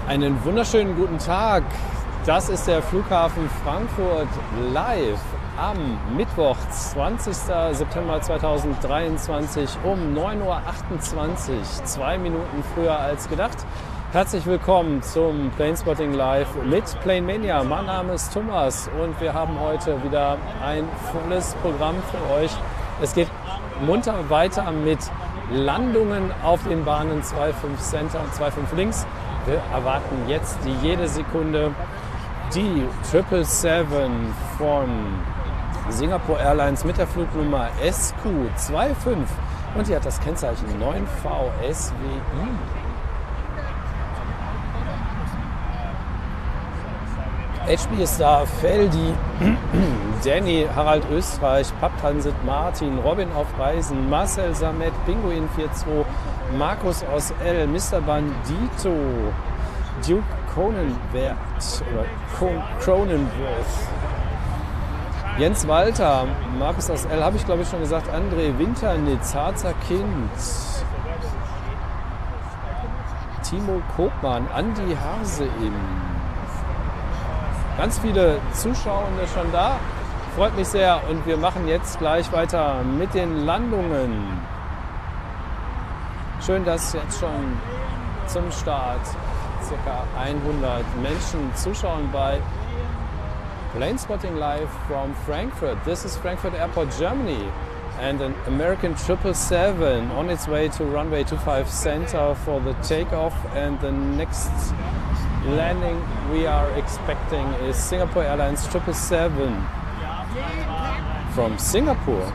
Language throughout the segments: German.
Einen wunderschönen guten Tag. Das ist der Flughafen Frankfurt live am Mittwoch, 20. September 2023 um 9:28 Uhr, 2 Minuten früher als gedacht. Herzlich willkommen zum Planespotting Live mit Planemania. Mein Name ist Thomas und wir haben heute wieder ein volles Programm für euch. Es geht munter weiter mit Landungen auf den Bahnen 25 Center und 25 links. Wir erwarten jetzt jede Sekunde die 777 von Singapore Airlines mit der Flugnummer SQ25 und die hat das Kennzeichen 9VSWI. HB ist da, Feldi, Danny, Harald Österreich, Papptransit Martin, Robin auf Reisen, Marcel Samet, Pinguin 42, Markus aus L, Mr. Bandito, Duke Cronenworth, Jens Walter, Markus aus L, habe ich glaube ich schon gesagt, André Winternitz, Harzer Kind, Timo Kopmann, Andi Hase Ganz viele Zuschauende schon da, freut mich sehr und wir machen jetzt gleich weiter mit den Landungen. Schön, dass jetzt schon zum Start ca. 100 Menschen zuschauen bei Planespotting Live from Frankfurt. This is Frankfurt Airport, Germany, and an American 777 on its way to runway 25 center for the takeoff, and the next landing we are expecting is Singapore Airlines 777 from Singapore.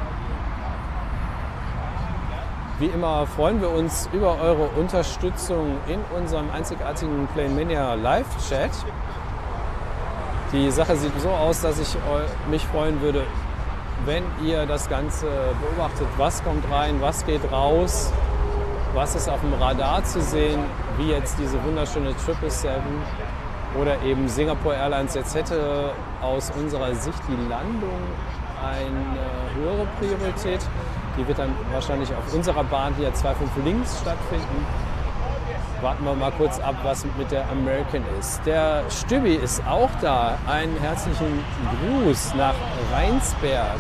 Wie immer freuen wir uns über eure Unterstützung in unserem einzigartigen Planemania Live-Chat. Die Sache sieht so aus, dass ich mich freuen würde, wenn ihr das Ganze beobachtet. Was kommt rein, was geht raus, was ist auf dem Radar zu sehen, wie jetzt diese wunderschöne 777 oder eben Singapore Airlines. Jetzt hätte aus unserer Sicht die Landung eine höhere Priorität. Die wird dann wahrscheinlich auf unserer Bahn hier 25 links stattfinden. Warten wir mal kurz ab, was mit der American ist. Der Stübi ist auch da. Einen herzlichen Gruß nach Rheinsberg.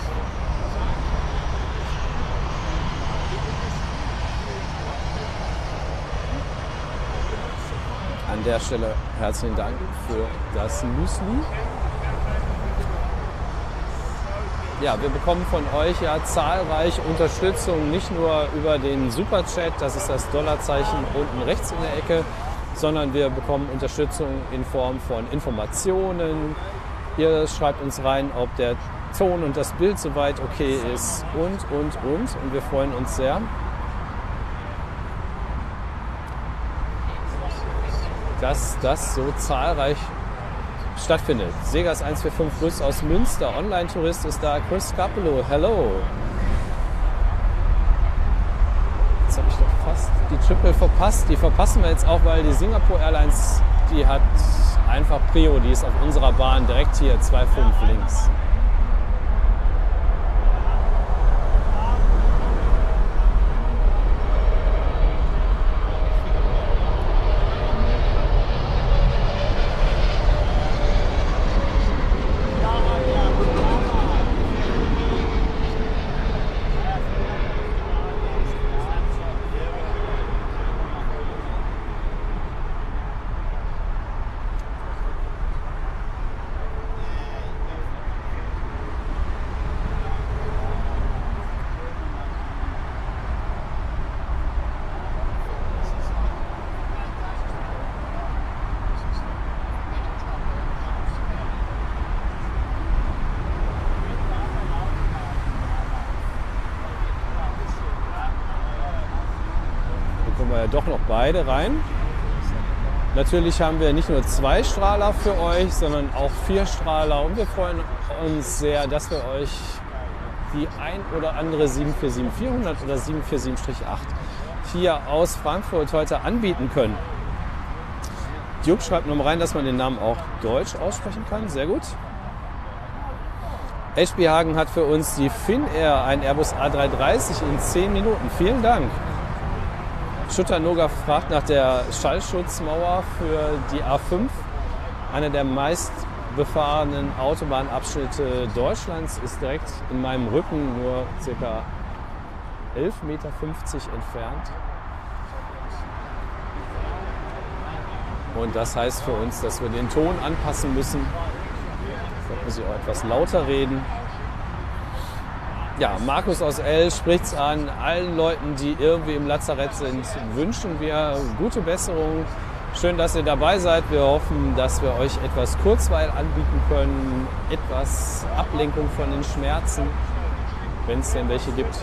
An der Stelle herzlichen Dank für das Müsli. Ja, wir bekommen von euch ja zahlreich Unterstützung, nicht nur über den Superchat, das ist das Dollarzeichen unten rechts in der Ecke, sondern wir bekommen Unterstützung in Form von Informationen. Ihr schreibt uns rein, ob der Ton und das Bild soweit okay ist und wir freuen uns sehr. Dass das so zahlreich stattfindet. Segas 145 Grüß aus Münster. Online-Tourist ist da. Chris Capello, hello. Jetzt habe ich doch fast die Triple verpasst. Die verpassen wir jetzt auch, weil die Singapore Airlines, die hat einfach Prio. Die ist auf unserer Bahn direkt hier 25 links. Doch noch beide rein. Natürlich haben wir nicht nur 2 Strahler für euch, sondern auch 4 Strahler und wir freuen uns sehr, dass wir euch die ein oder andere 747-400 oder 747-8 hier aus Frankfurt heute anbieten können. Duke schreibt noch mal rein, dass man den Namen auch deutsch aussprechen kann. Sehr gut. HB Hagen hat für uns die Finnair, ein Airbus A330 in 10 Minuten. Vielen Dank. Schutter-Noga fragt nach der Schallschutzmauer für die A5. Einer der meist befahrenen Autobahnabschnitte Deutschlands ist direkt in meinem Rücken, nur ca. 11,50 Meter entfernt. Und das heißt für uns, dass wir den Ton anpassen müssen. Vielleicht muss ich auch etwas lauter reden. Ja, Markus aus L spricht es an. Allen Leuten, die irgendwie im Lazarett sind, wünschen wir gute Besserung. Schön, dass ihr dabei seid. Wir hoffen, dass wir euch etwas Kurzweil anbieten können, etwas Ablenkung von den Schmerzen, wenn es denn welche gibt.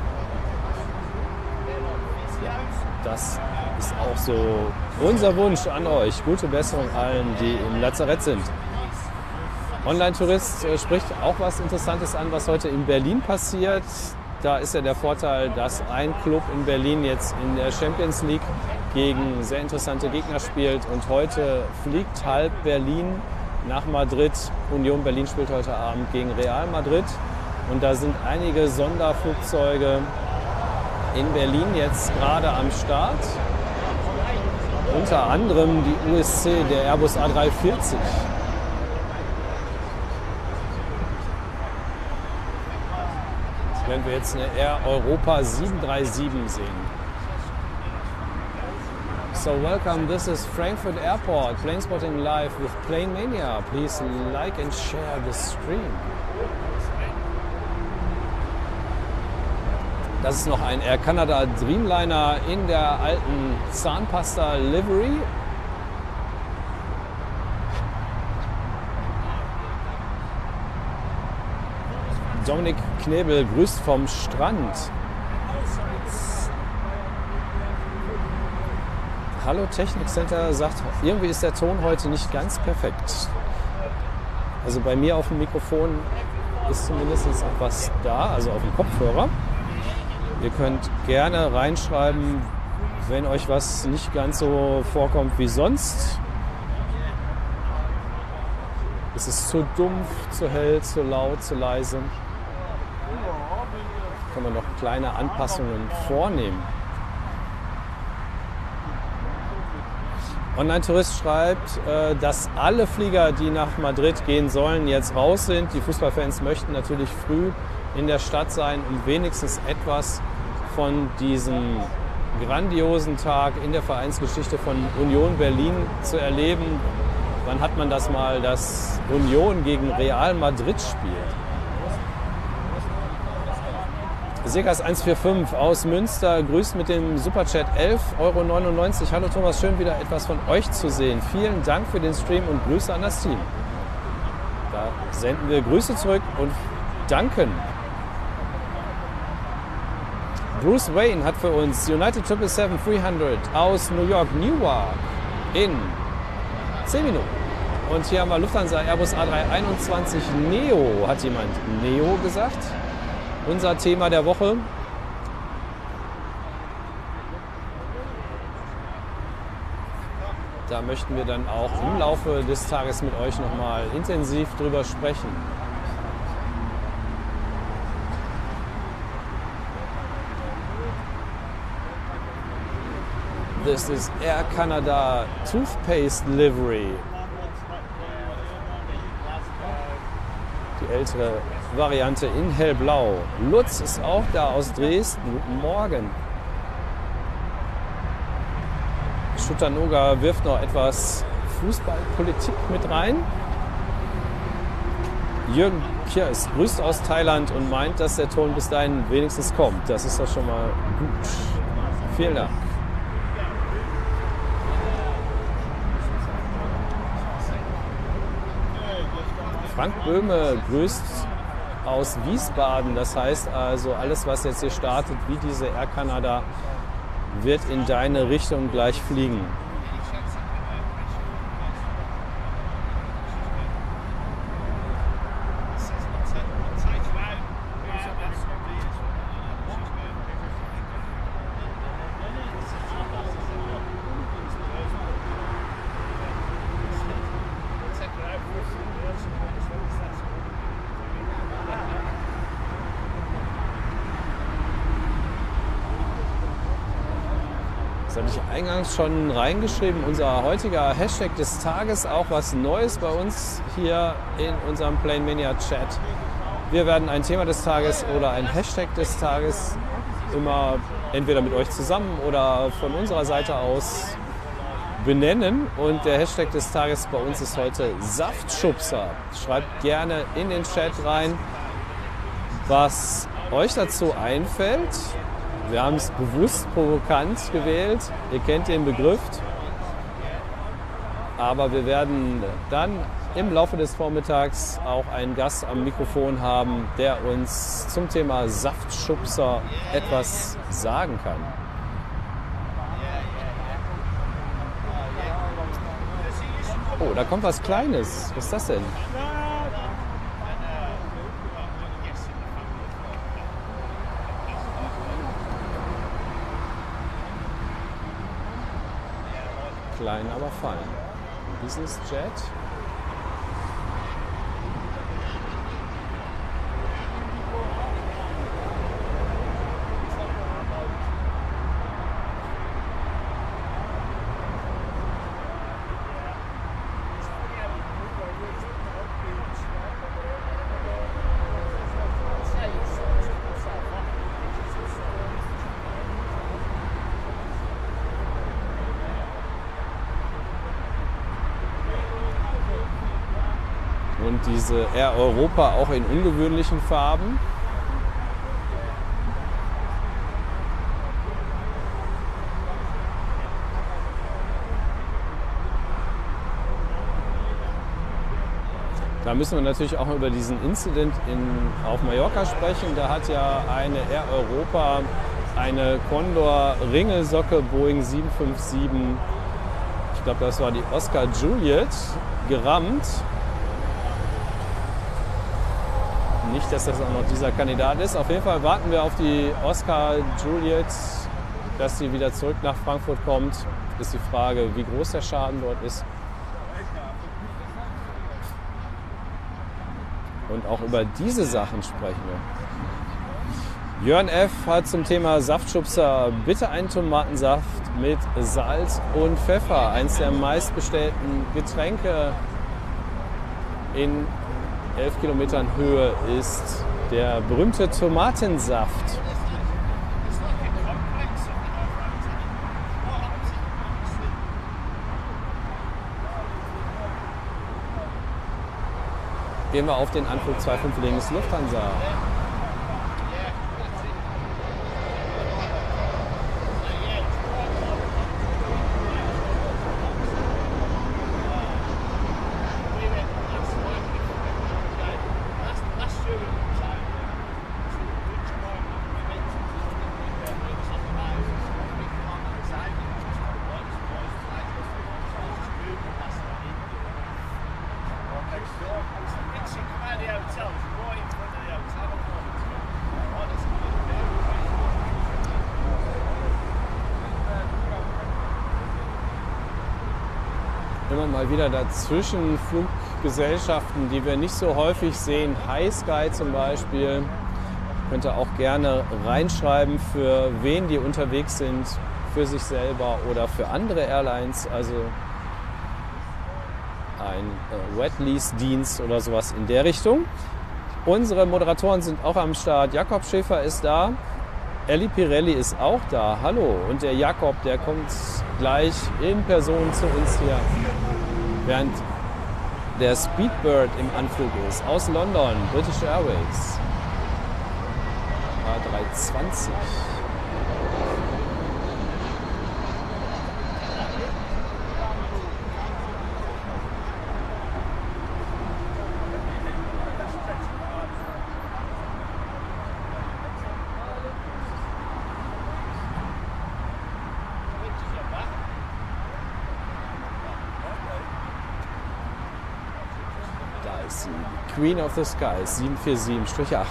Ja, das ist auch so unser Wunsch an euch. Gute Besserung allen, die im Lazarett sind. Online-Tourist spricht auch was Interessantes an, was heute in Berlin passiert. Da ist ja der Vorteil, dass ein Club in Berlin jetzt in der Champions League gegen sehr interessante Gegner spielt. Und heute fliegt halb Berlin nach Madrid. Union Berlin spielt heute Abend gegen Real Madrid. Und da sind einige Sonderflugzeuge in Berlin jetzt gerade am Start. Unter anderem die USC, der Airbus A340. Wenn wir jetzt eine Air Europa 737 sehen. So welcome, this is Frankfurt Airport, Planespotting Live with Plane Mania. Please like and share the stream. Das ist noch ein Air Canada Dreamliner in der alten Zahnpasta Livery. Dominik Knebel grüßt vom Strand. Hallo Technikcenter sagt, irgendwie ist der Ton heute nicht ganz perfekt. Also bei mir auf dem Mikrofon ist zumindest auch was da, also auf dem Kopfhörer. Ihr könnt gerne reinschreiben, wenn euch was nicht ganz so vorkommt wie sonst. Ist es zu dumpf, zu hell, zu laut, zu leise? Kann man noch kleine Anpassungen vornehmen. Online-Tourist schreibt, dass alle Flieger, die nach Madrid gehen sollen, jetzt raus sind. Die Fußballfans möchten natürlich früh in der Stadt sein, um wenigstens etwas von diesem grandiosen Tag in der Vereinsgeschichte von Union Berlin zu erleben. Wann hat man das mal, dass Union gegen Real Madrid spielt? Segas 145 aus Münster grüßt mit dem Superchat 11,99 €. Hallo Thomas, schön wieder etwas von euch zu sehen. Vielen Dank für den Stream und Grüße an das Team. Da senden wir Grüße zurück und danken. Bruce Wayne hat für uns United 777-300 aus New York, Newark in 10 Minuten. Und hier haben wir Lufthansa Airbus A321 Neo. Hat jemand Neo gesagt? Unser Thema der Woche. Da möchten wir dann auch im Laufe des Tages mit euch nochmal intensiv drüber sprechen. This is Air Canada Toothpaste Livery. Die ältere Variante in hellblau. Lutz ist auch da aus Dresden. Guten Morgen. Schutter-Noga wirft noch etwas Fußballpolitik mit rein. Jürgen Kiers grüßt aus Thailand und meint, dass der Ton bis dahin wenigstens kommt. Das ist doch schon mal gut. Vielen Dank. Frank Böhme grüßt aus Wiesbaden. Das heißt also, alles, was jetzt hier startet, wie diese Air Canada, wird in deine Richtung gleich fliegen. Das hatte ich eingangs schon reingeschrieben. Unser heutiger Hashtag des Tages, auch was Neues bei uns hier in unserem Planemania Chat. Wir werden ein Thema des Tages oder ein Hashtag des Tages immer entweder mit euch zusammen oder von unserer Seite aus benennen. Und der Hashtag des Tages bei uns ist heute Saftschubser. Schreibt gerne in den Chat rein, was euch dazu einfällt. Wir haben es bewusst provokant gewählt. Ihr kennt den Begriff. Aber wir werden dann im Laufe des Vormittags auch einen Gast am Mikrofon haben, der uns zum Thema Saftschubser etwas sagen kann. Oh, da kommt was Kleines. Was ist das denn? Klein, aber fein. Business Jet. Und diese Air Europa auch in ungewöhnlichen Farben. Da müssen wir natürlich auch über diesen Incident auf Mallorca sprechen. Da hat ja eine Air Europa eine Condor Ringelsocke Boeing 757, ich glaube das war die Oscar Juliet, gerammt. Nicht, dass das auch noch dieser Kandidat ist. Auf jeden Fall warten wir auf die Oscar Juliet, dass sie wieder zurück nach Frankfurt kommt. Ist die Frage, wie groß der Schaden dort ist. Und auch über diese Sachen sprechen wir. Jörn F. hat zum Thema Saftschubser bitte einen Tomatensaft mit Salz und Pfeffer. Eins der meistbestellten Getränke in 11 Kilometern Höhe ist der berühmte Tomatensaft. Gehen wir auf den Anflug 25 links Lufthansa. Immer mal wieder dazwischen Fluggesellschaften, die wir nicht so häufig sehen. HiSky zum Beispiel. Könnt ihr auch gerne reinschreiben, für wen die unterwegs sind, für sich selber oder für andere Airlines. Also ein Wet-Lease-Dienst oder sowas in der Richtung. Unsere Moderatoren sind auch am Start. Jakob Schäfer ist da. Elli Pirelli ist auch da. Hallo. Und der Jakob, der kommt gleich in Person zu uns hier, während der Speedbird im Anflug ist. Aus London, British Airways. A320. Queen of the Skies 747-8.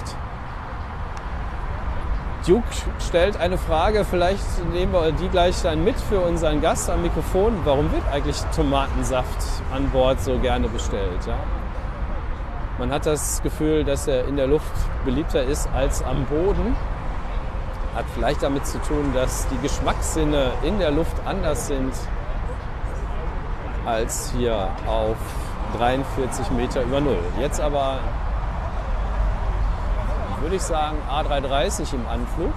Duke stellt eine Frage, vielleicht nehmen wir die gleich dann mit für unseren Gast am Mikrofon. Warum wird eigentlich Tomatensaft an Bord so gerne bestellt? Ja? Man hat das Gefühl, dass er in der Luft beliebter ist als am Boden. Hat vielleicht damit zu tun, dass die Geschmackssinne in der Luft anders sind als hier auf 43 Meter über Null. Jetzt aber würde ich sagen A330 im Anflug.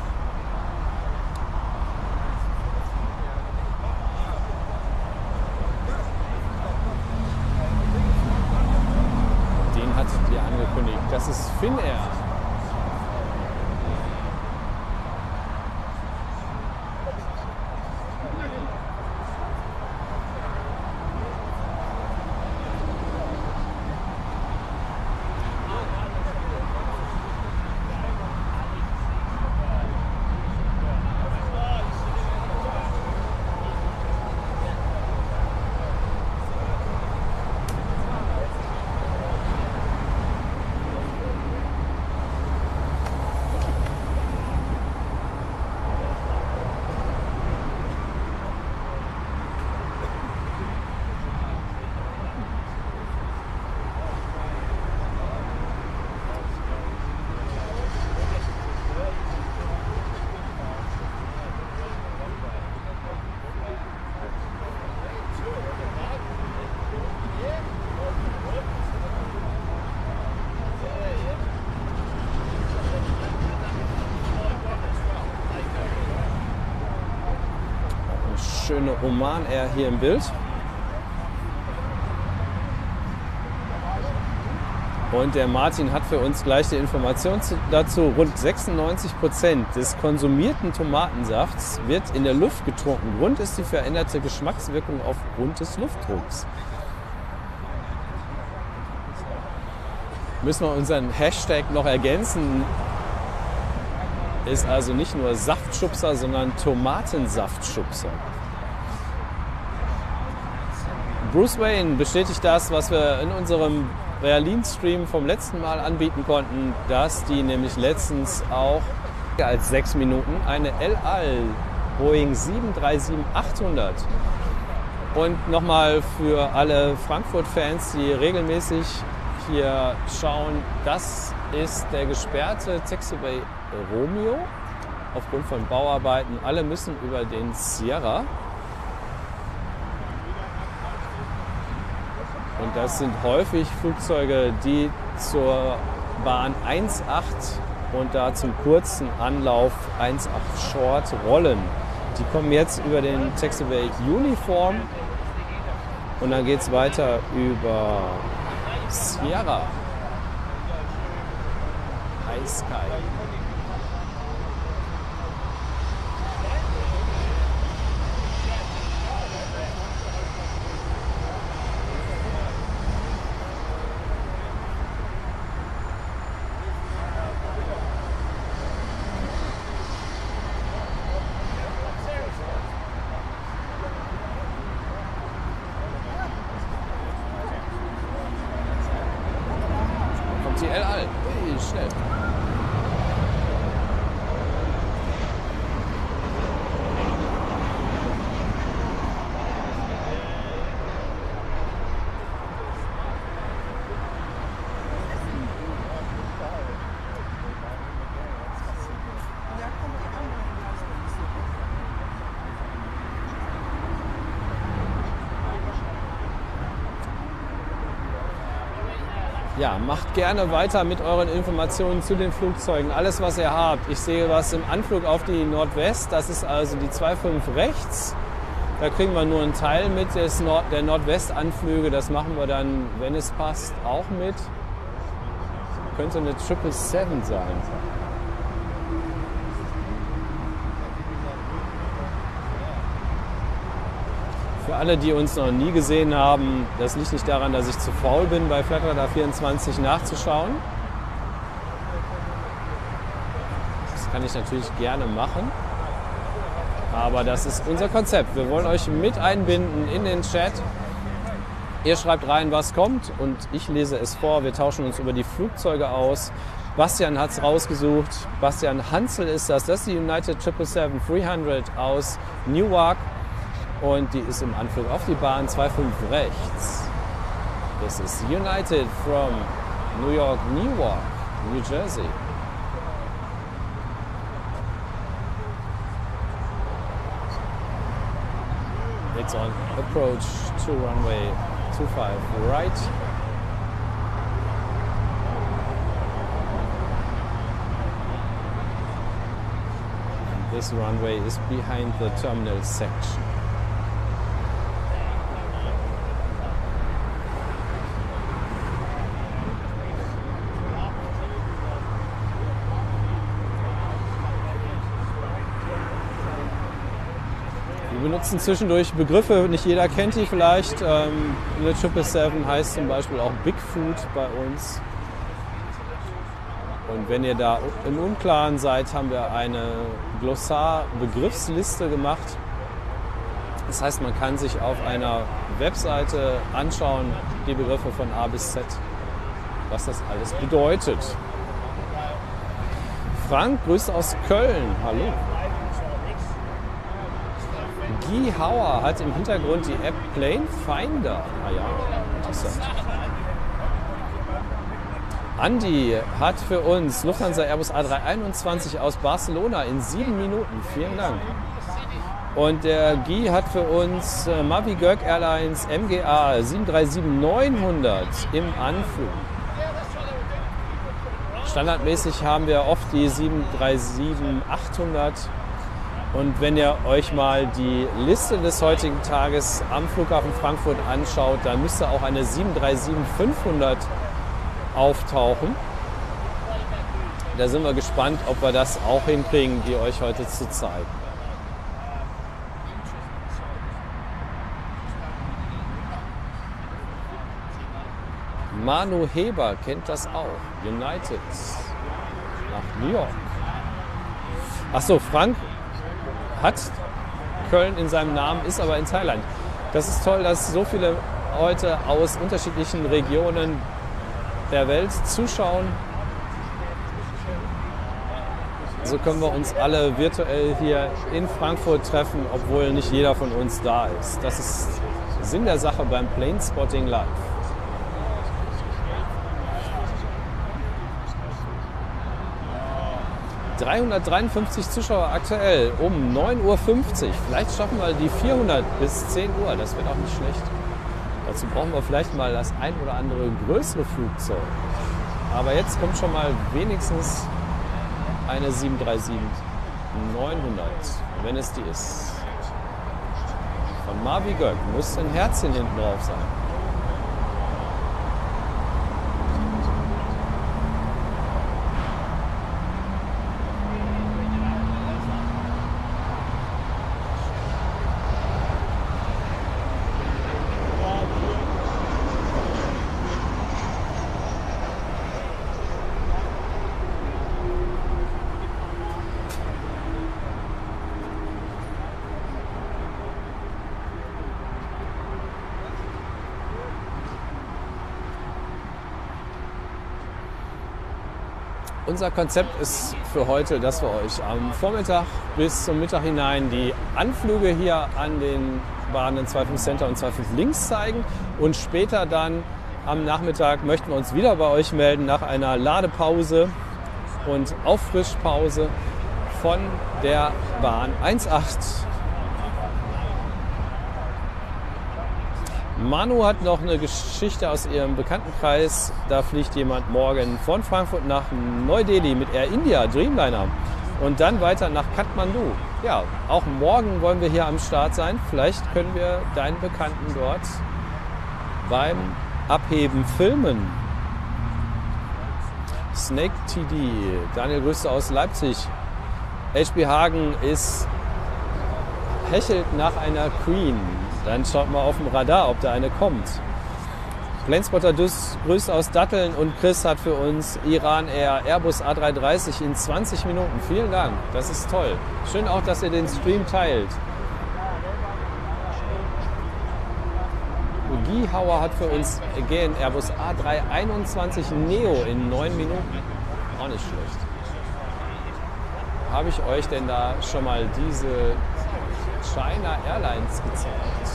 Den hattet ihr angekündigt. Das ist Finnair. Schöne Oman Air hier im Bild. Und der Martin hat für uns gleich die Information dazu. Rund 96% des konsumierten Tomatensafts wird in der Luft getrunken. Grund ist die veränderte Geschmackswirkung aufgrund des Luftdrucks. Müssen wir unseren Hashtag noch ergänzen. Ist also nicht nur Saftschubser, sondern Tomatensaftschubser. Bruce Wayne bestätigt das, was wir in unserem Berlin-Stream vom letzten Mal anbieten konnten, dass die nämlich letztens auch als 6 Minuten eine El Al Boeing 737-800 und nochmal für alle Frankfurt-Fans, die regelmäßig hier schauen, das ist der gesperrte Taxiway Romeo aufgrund von Bauarbeiten. Alle müssen über den Sierra. Und das sind häufig Flugzeuge, die zur Bahn 1.8 und da zum kurzen Anlauf 1.8 Short rollen. Die kommen jetzt über den Taxiway Uniform und dann geht es weiter über Sierra. High Sky. Die El Al. Hey, schnell. Ja, macht gerne weiter mit euren Informationen zu den Flugzeugen. Alles, was ihr habt. Ich sehe was im Anflug auf die Nordwest. Das ist also die 2.5 rechts. Da kriegen wir nur einen Teil mit der Nordwestanflüge. Das machen wir dann, wenn es passt, auch mit. Könnte eine 777 sein. Für alle, die uns noch nie gesehen haben, das liegt nicht daran, dass ich zu faul bin, bei Flatradar 24 nachzuschauen. Das kann ich natürlich gerne machen. Aber das ist unser Konzept. Wir wollen euch mit einbinden in den Chat. Ihr schreibt rein, was kommt und ich lese es vor. Wir tauschen uns über die Flugzeuge aus. Bastian hat es rausgesucht. Bastian Hansel ist das. Das ist die United 777-300 aus Newark. Und die ist im Anflug auf die Bahn 2.5 rechts. Das ist United from New York, Newark, New Jersey. It's on approach to runway 25 right. And this runway is behind the terminal section. Wir benutzen zwischendurch Begriffe, nicht jeder kennt die vielleicht. Eine 777 heißt zum Beispiel auch Bigfoot bei uns. Und wenn ihr da im Unklaren seid, haben wir eine Glossar-Begriffsliste gemacht. Das heißt, man kann sich auf einer Webseite anschauen, die Begriffe von A bis Z, was das alles bedeutet. Frank grüßt aus Köln. Hallo. Guy Hauer hat im Hintergrund die App Plane Finder. Ah ja, interessant. Andi hat für uns Lufthansa Airbus A321 aus Barcelona in 7 Minuten. Vielen Dank. Und der Guy hat für uns Mavi Gurk Airlines MGA 737-900 im Anflug. Standardmäßig haben wir oft die 737-800. Und wenn ihr euch mal die Liste des heutigen Tages am Flughafen Frankfurt anschaut, dann müsste auch eine 737-500 auftauchen. Da sind wir gespannt, ob wir das auch hinkriegen, die euch heute zu zeigen. Manu Heber kennt das auch. United nach New York. Achso, Frank hat Köln in seinem Namen, ist aber in Thailand. Das ist toll, dass so viele heute aus unterschiedlichen Regionen der Welt zuschauen. So können wir uns alle virtuell hier in Frankfurt treffen, obwohl nicht jeder von uns da ist. Das ist Sinn der Sache beim Planespotting Live. ...353 Zuschauer aktuell um 9:50 Uhr. Vielleicht schaffen wir die 400 bis 10 Uhr. Das wird auch nicht schlecht. Dazu brauchen wir vielleicht mal das ein oder andere größere Flugzeug. Aber jetzt kommt schon mal wenigstens eine 737-900, wenn es die ist. Von Mavi Gurk muss ein Herzchen hinten drauf sein. Unser Konzept ist für heute, dass wir euch am Vormittag bis zum Mittag hinein die Anflüge hier an den Bahnen 25 Center und 25 links zeigen. Und später dann am Nachmittag möchten wir uns wieder bei euch melden nach einer Ladepause und Auffrischpause von der Bahn 18. Manu hat noch eine Geschichte aus ihrem Bekanntenkreis. Da fliegt jemand morgen von Frankfurt nach Neu-Delhi mit Air India, Dreamliner. Und dann weiter nach Kathmandu. Ja, auch morgen wollen wir hier am Start sein. Vielleicht können wir deinen Bekannten dort beim Abheben filmen. Snake TD, Daniel Grüße aus Leipzig. HB Hagen hechelt nach einer Queen. Dann schaut mal auf dem Radar, ob da eine kommt. Planespotter Grüße aus Datteln und Chris hat für uns Iran Air Airbus A330 in 20 Minuten. Vielen Dank, das ist toll. Schön auch, dass ihr den Stream teilt. Guy Hauer hat für uns Aegean Airbus A321 Neo in 9 Minuten. Auch nicht schlecht. Habe ich euch denn da schon mal diese China Airlines gezeigt?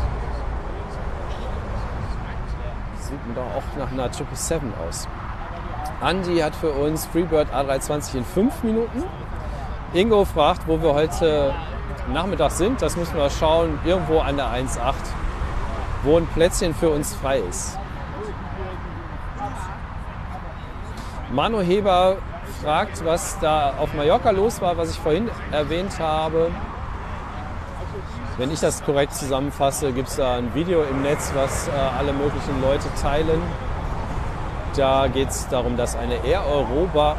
Sieht doch auch nach einer 777 aus. Andi hat für uns Freebird A320 in 5 Minuten. Ingo fragt, wo wir heute nachmittags sind, das müssen wir schauen, irgendwo an der 1,8, wo ein Plätzchen für uns frei ist. Manu Heber fragt, was da auf Mallorca los war, was ich vorhin erwähnt habe. Wenn ich das korrekt zusammenfasse, gibt es da ein Video im Netz, was alle möglichen Leute teilen. Da geht es darum, dass eine Air Europa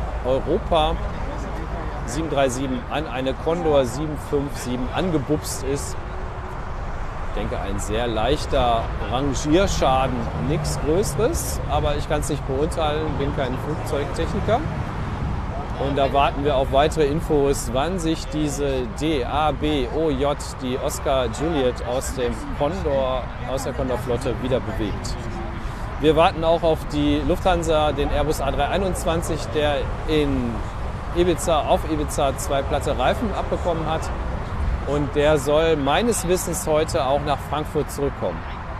737 an eine Condor 757 angebupst ist. Ich denke, ein sehr leichter Rangierschaden, nichts Größeres, aber ich kann es nicht beurteilen, bin kein Flugzeugtechniker. Und da warten wir auf weitere Infos, wann sich diese DABOJ, die Oscar Juliet aus der Condor-Flotte, wieder bewegt. Wir warten auch auf die Lufthansa, den Airbus A321, der auf Ibiza 2 platte Reifen abbekommen hat. Und der soll meines Wissens heute auch nach Frankfurt zurückkommen.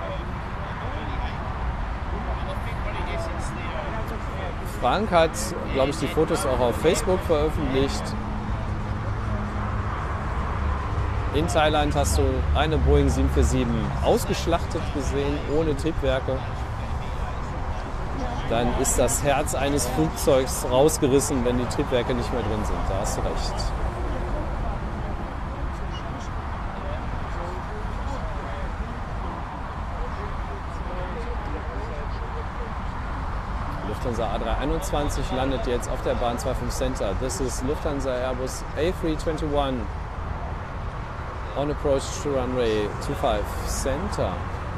Frank hat, glaube ich, die Fotos auch auf Facebook veröffentlicht. In Thailand hast du eine Boeing 747 ausgeschlachtet gesehen, ohne Triebwerke. Dann ist das Herz eines Flugzeugs rausgerissen, wenn die Triebwerke nicht mehr drin sind. Da hast du recht. Lufthansa A321 landet jetzt auf der Bahn 25 Center. Das ist Lufthansa Airbus A321 on approach to runway 25 Center.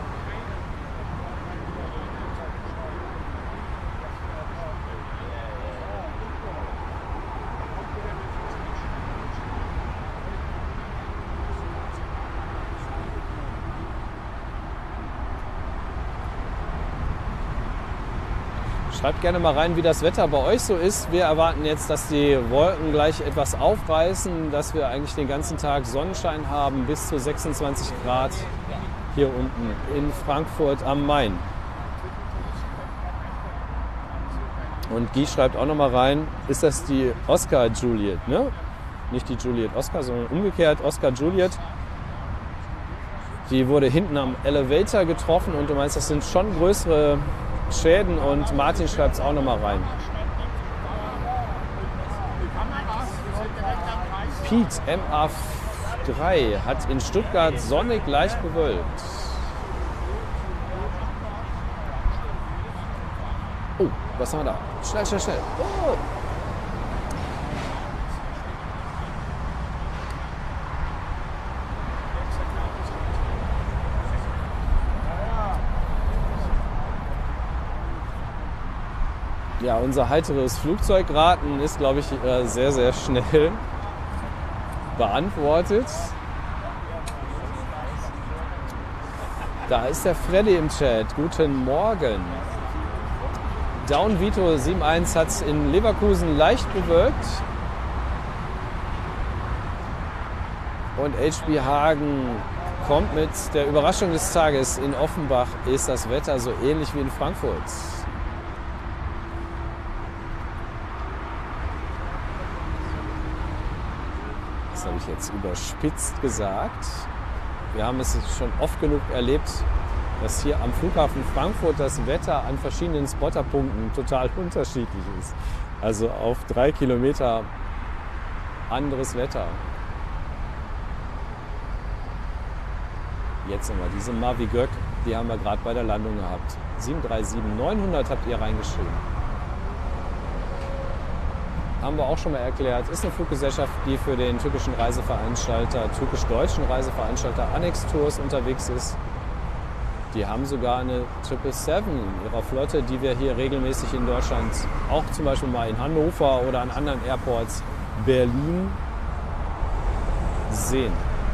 Schreibt gerne mal rein, wie das Wetter bei euch so ist. Wir erwarten jetzt, dass die Wolken gleich etwas aufreißen, dass wir eigentlich den ganzen Tag Sonnenschein haben, bis zu 26 Grad hier unten in Frankfurt am Main. Und Guy schreibt auch noch mal rein, ist das die Oscar Juliet, ne? Nicht die Juliet Oscar, sondern umgekehrt Oscar Juliet. Die wurde hinten am Elevator getroffen und du meinst, das sind schon größere Schäden, und Martin schreibt es auch noch mal rein. Pete MA3 hat in Stuttgart sonnig leicht bewölkt. Oh, was haben wir da? Schnell, schnell, schnell. Oh. Ja, unser heiteres Flugzeugraten ist, glaube ich, sehr, sehr schnell beantwortet. Da ist der Freddy im Chat. Guten Morgen. Down Vito 71 hat es in Leverkusen leicht bewölkt. Und HB Hagen kommt mit der Überraschung des Tages. In Offenbach ist das Wetter so ähnlich wie in Frankfurt. Das habe ich jetzt überspitzt gesagt. Wir haben es schon oft genug erlebt, dass hier am Flughafen Frankfurt das Wetter an verschiedenen Spotterpunkten total unterschiedlich ist. Also auf 3 Kilometer anderes Wetter. Jetzt nochmal diese Mavi Gök, die haben wir gerade bei der Landung gehabt. 737-900 habt ihr reingeschrieben. Haben wir auch schon mal erklärt, ist eine Fluggesellschaft, die für den türkischen Reiseveranstalter, türkisch-deutschen Reiseveranstalter Annex Tours unterwegs ist. Die haben sogar eine 777 in ihrer Flotte, die wir hier regelmäßig in Deutschland, auch zum Beispiel mal in Hannover oder an anderen Airports, Berlin, sehen.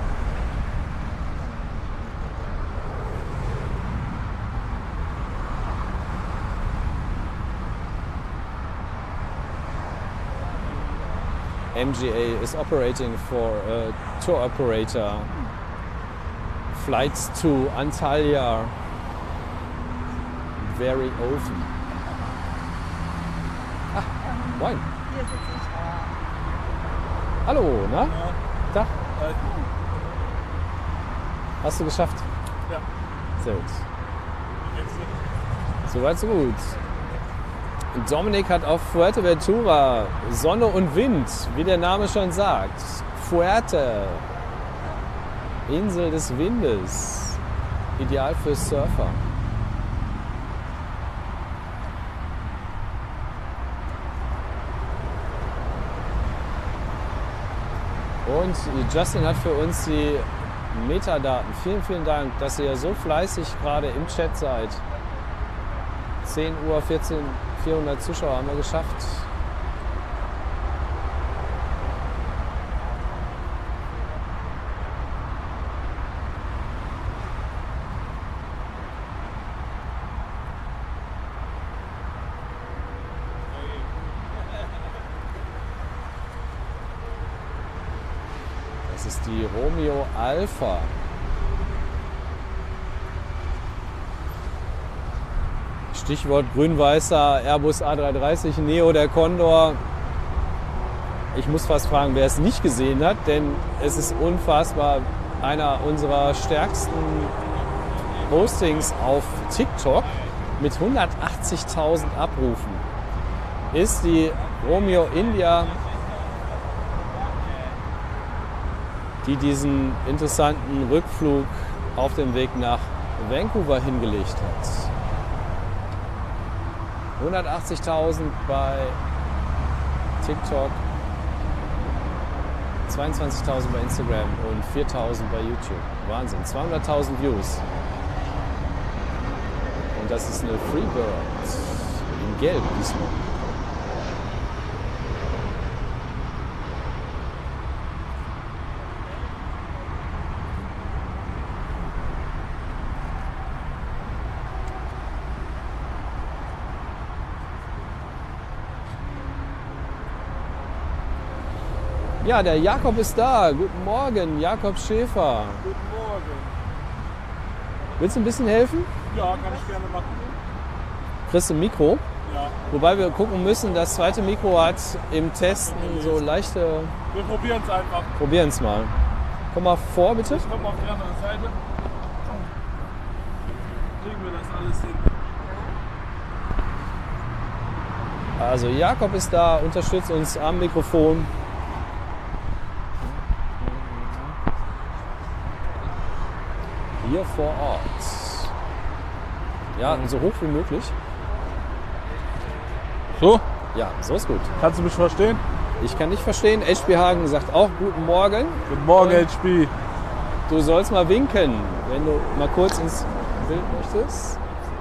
MGA is operating for a tour operator. Flights to Antalya very often. Ah, moin. Hallo, na? Tag. Hast du geschafft? Ja. Sehr gut. Soweit so gut. Dominik hat auf Fuerteventura Sonne und Wind, wie der Name schon sagt. Fuerte, Insel des Windes, ideal für Surfer. Und Justin hat für uns die Metadaten. Vielen, vielen Dank, dass ihr so fleißig gerade im Chat seid. 10 Uhr, 400 Zuschauer haben wir geschafft. Das ist die Romeo Alpha. Stichwort grün-weißer Airbus A330 Neo, der Condor. Ich muss fast fragen, wer es nicht gesehen hat, denn es ist unfassbar. Einer unserer stärksten Postings auf TikTok mit 180.000 Abrufen ist die Romeo India, die diesen interessanten Rückflug auf dem Weg nach Vancouver hingelegt hat. 180.000 bei TikTok, 22.000 bei Instagram und 4.000 bei YouTube. Wahnsinn, 200.000 Views. Und das ist eine Freebird in Gelb diesmal. Ja, der Jakob ist da. Guten Morgen, Jakob Schäfer. Guten Morgen. Willst du ein bisschen helfen? Ja, kann ich gerne machen. Kriegst du ein Mikro? Ja. Wobei wir gucken müssen, das zweite Mikro hat im Testen so leichte... Wir probieren es einfach. Probieren es mal. Komm mal vor, bitte. Ich komme auf die andere Seite. Kriegen wir das alles hin. Also Jakob ist da, unterstützt uns am Mikrofon. Hier vor Ort. Ja, so hoch wie möglich. So? Ja, so ist gut. Kannst du mich verstehen? Ich kann dich verstehen. HP Hagen sagt auch guten Morgen. Guten Morgen, Und HP. du sollst mal winken, wenn du mal kurz ins Bild möchtest.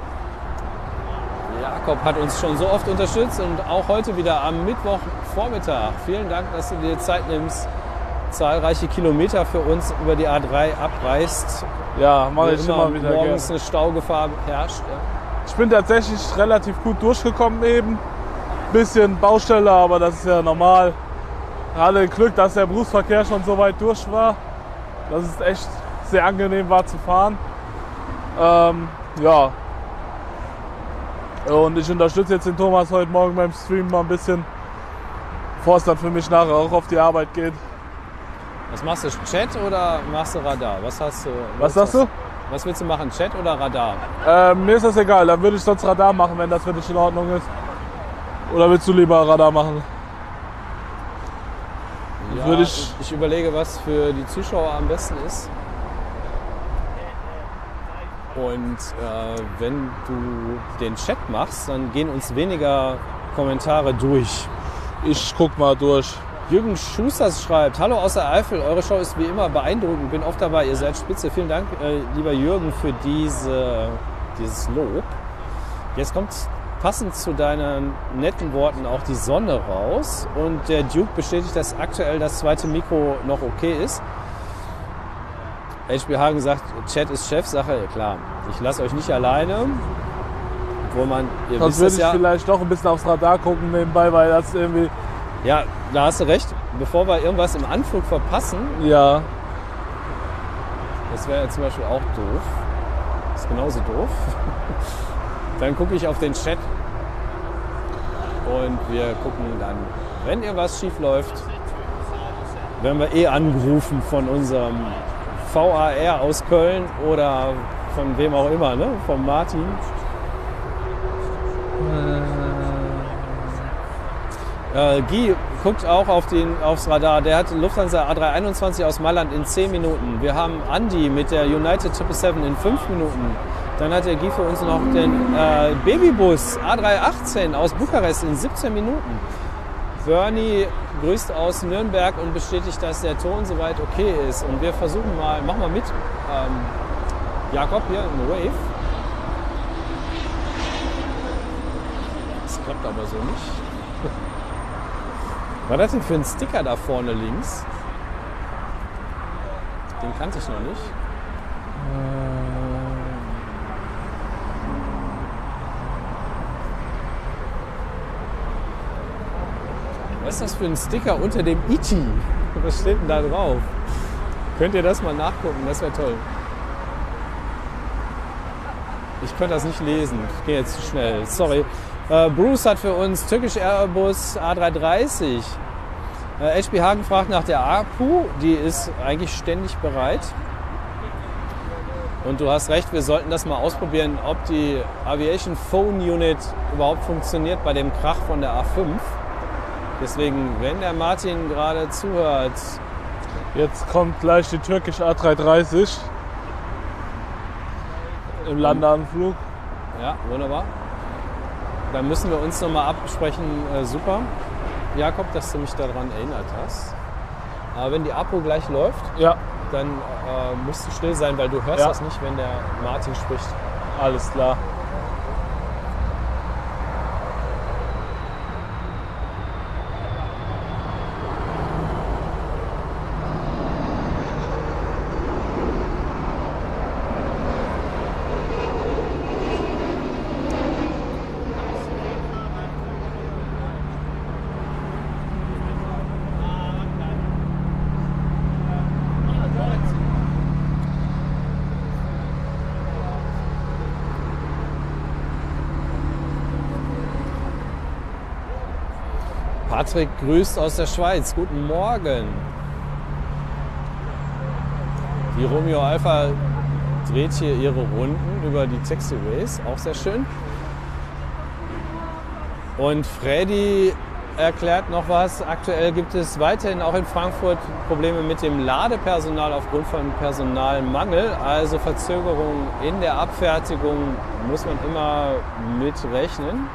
Jakob hat uns schon so oft unterstützt und auch heute wieder am Mittwochvormittag. Vielen Dank, dass du dir Zeit nimmst, zahlreiche Kilometer für uns über die A3 abreist. Ja, mache Wo ich immer wieder morgens gerne. eine Staugefahr herrscht. Ja. Ich bin tatsächlich relativ gut durchgekommen eben. Bisschen Baustelle, aber das ist ja normal. Wir hatten Glück, dass der Berufsverkehr schon so weit durch war, dass es echt sehr angenehm war zu fahren. Ja. Und ich unterstütze jetzt den Thomas heute Morgen beim Stream mal ein bisschen, bevor es dann für mich nachher auch auf die Arbeit geht. Was machst du, Chat oder machst du Radar? Was hast du? Was sagst du? Was willst du machen, Chat oder Radar? Mir ist das egal, dann würde ich sonst Radar machen, wenn das für dich in Ordnung ist. Oder willst du lieber Radar machen? Ja, Würde ich überlege, was für die Zuschauer am besten ist. Und wenn du den Chat machst, dann gehen uns weniger Kommentare durch. Ich guck mal durch. Jürgen Schuster schreibt, hallo aus der Eifel, eure Show ist wie immer beeindruckend, bin oft dabei, ihr seid spitze. Vielen Dank, lieber Jürgen, für dieses Lob. Jetzt kommt passend zu deinen netten Worten auch die Sonne raus und der Duke bestätigt, dass aktuell das zweite Mikro noch okay ist. HP Hagen sagt, Chat ist Chefsache. Ja, klar, ich lasse euch nicht alleine. Obwohl ihr Sonst wisst würde es ich ja. vielleicht doch ein bisschen aufs Radar gucken nebenbei, weil das irgendwie... Ja, da hast du recht. Bevor wir irgendwas im Anflug verpassen, Ja, das wäre ja zum Beispiel auch doof. Das ist genauso doof. Dann gucke ich auf den Chat und wir gucken dann, wenn irgendwas schief läuft, werden wir angerufen von unserem VAR aus Köln oder von wem auch immer, ne? Von Martin. Guy guckt auch aufs Radar. Der hat Lufthansa A321 aus Mailand in 10 Minuten. Wir haben Andy mit der United 777 in 5 Minuten. Dann hat der Guy für uns noch den Babybus A318 aus Bukarest in 17 Minuten. Bernie grüßt aus Nürnberg und bestätigt, dass der Ton soweit okay ist. Und wir versuchen mal, mach mal mit, Jakob hier im Wave. Das klappt aber so nicht. Was das denn für ein Sticker da vorne links? Den kannte ich noch nicht. Was ist das für ein Sticker unter dem E.T.? Was steht denn da drauf? Könnt ihr das mal nachgucken? Das wäre toll. Ich könnte das nicht lesen. Ich gehe jetzt zu schnell. Sorry. Bruce hat für uns Turkish Airbus A330. HP Hagen fragt nach der APU. Die ist eigentlich ständig bereit. Und du hast recht, wir sollten das mal ausprobieren, ob die Aviation Phone Unit überhaupt funktioniert bei dem Krach von der A5. Deswegen, wenn der Martin gerade zuhört. Jetzt kommt gleich die Turkish A330 im Landeanflug. Ja, wunderbar. Dann müssen wir uns nochmal absprechen. Super, Jakob, dass du mich daran erinnert hast. Aber wenn die APO gleich läuft, ja, dann musst du still sein, weil du hörst das nicht, wenn der Martin spricht. Alles klar. Patrick grüßt aus der Schweiz. Guten Morgen. Die Romeo Alpha dreht hier ihre Runden über die Taxiways. Auch sehr schön. Und Freddy erklärt noch was. Aktuell gibt es weiterhin auch in Frankfurt Probleme mit dem Ladepersonal aufgrund von Personalmangel. Also Verzögerungen in der Abfertigung muss man immer mit rechnen.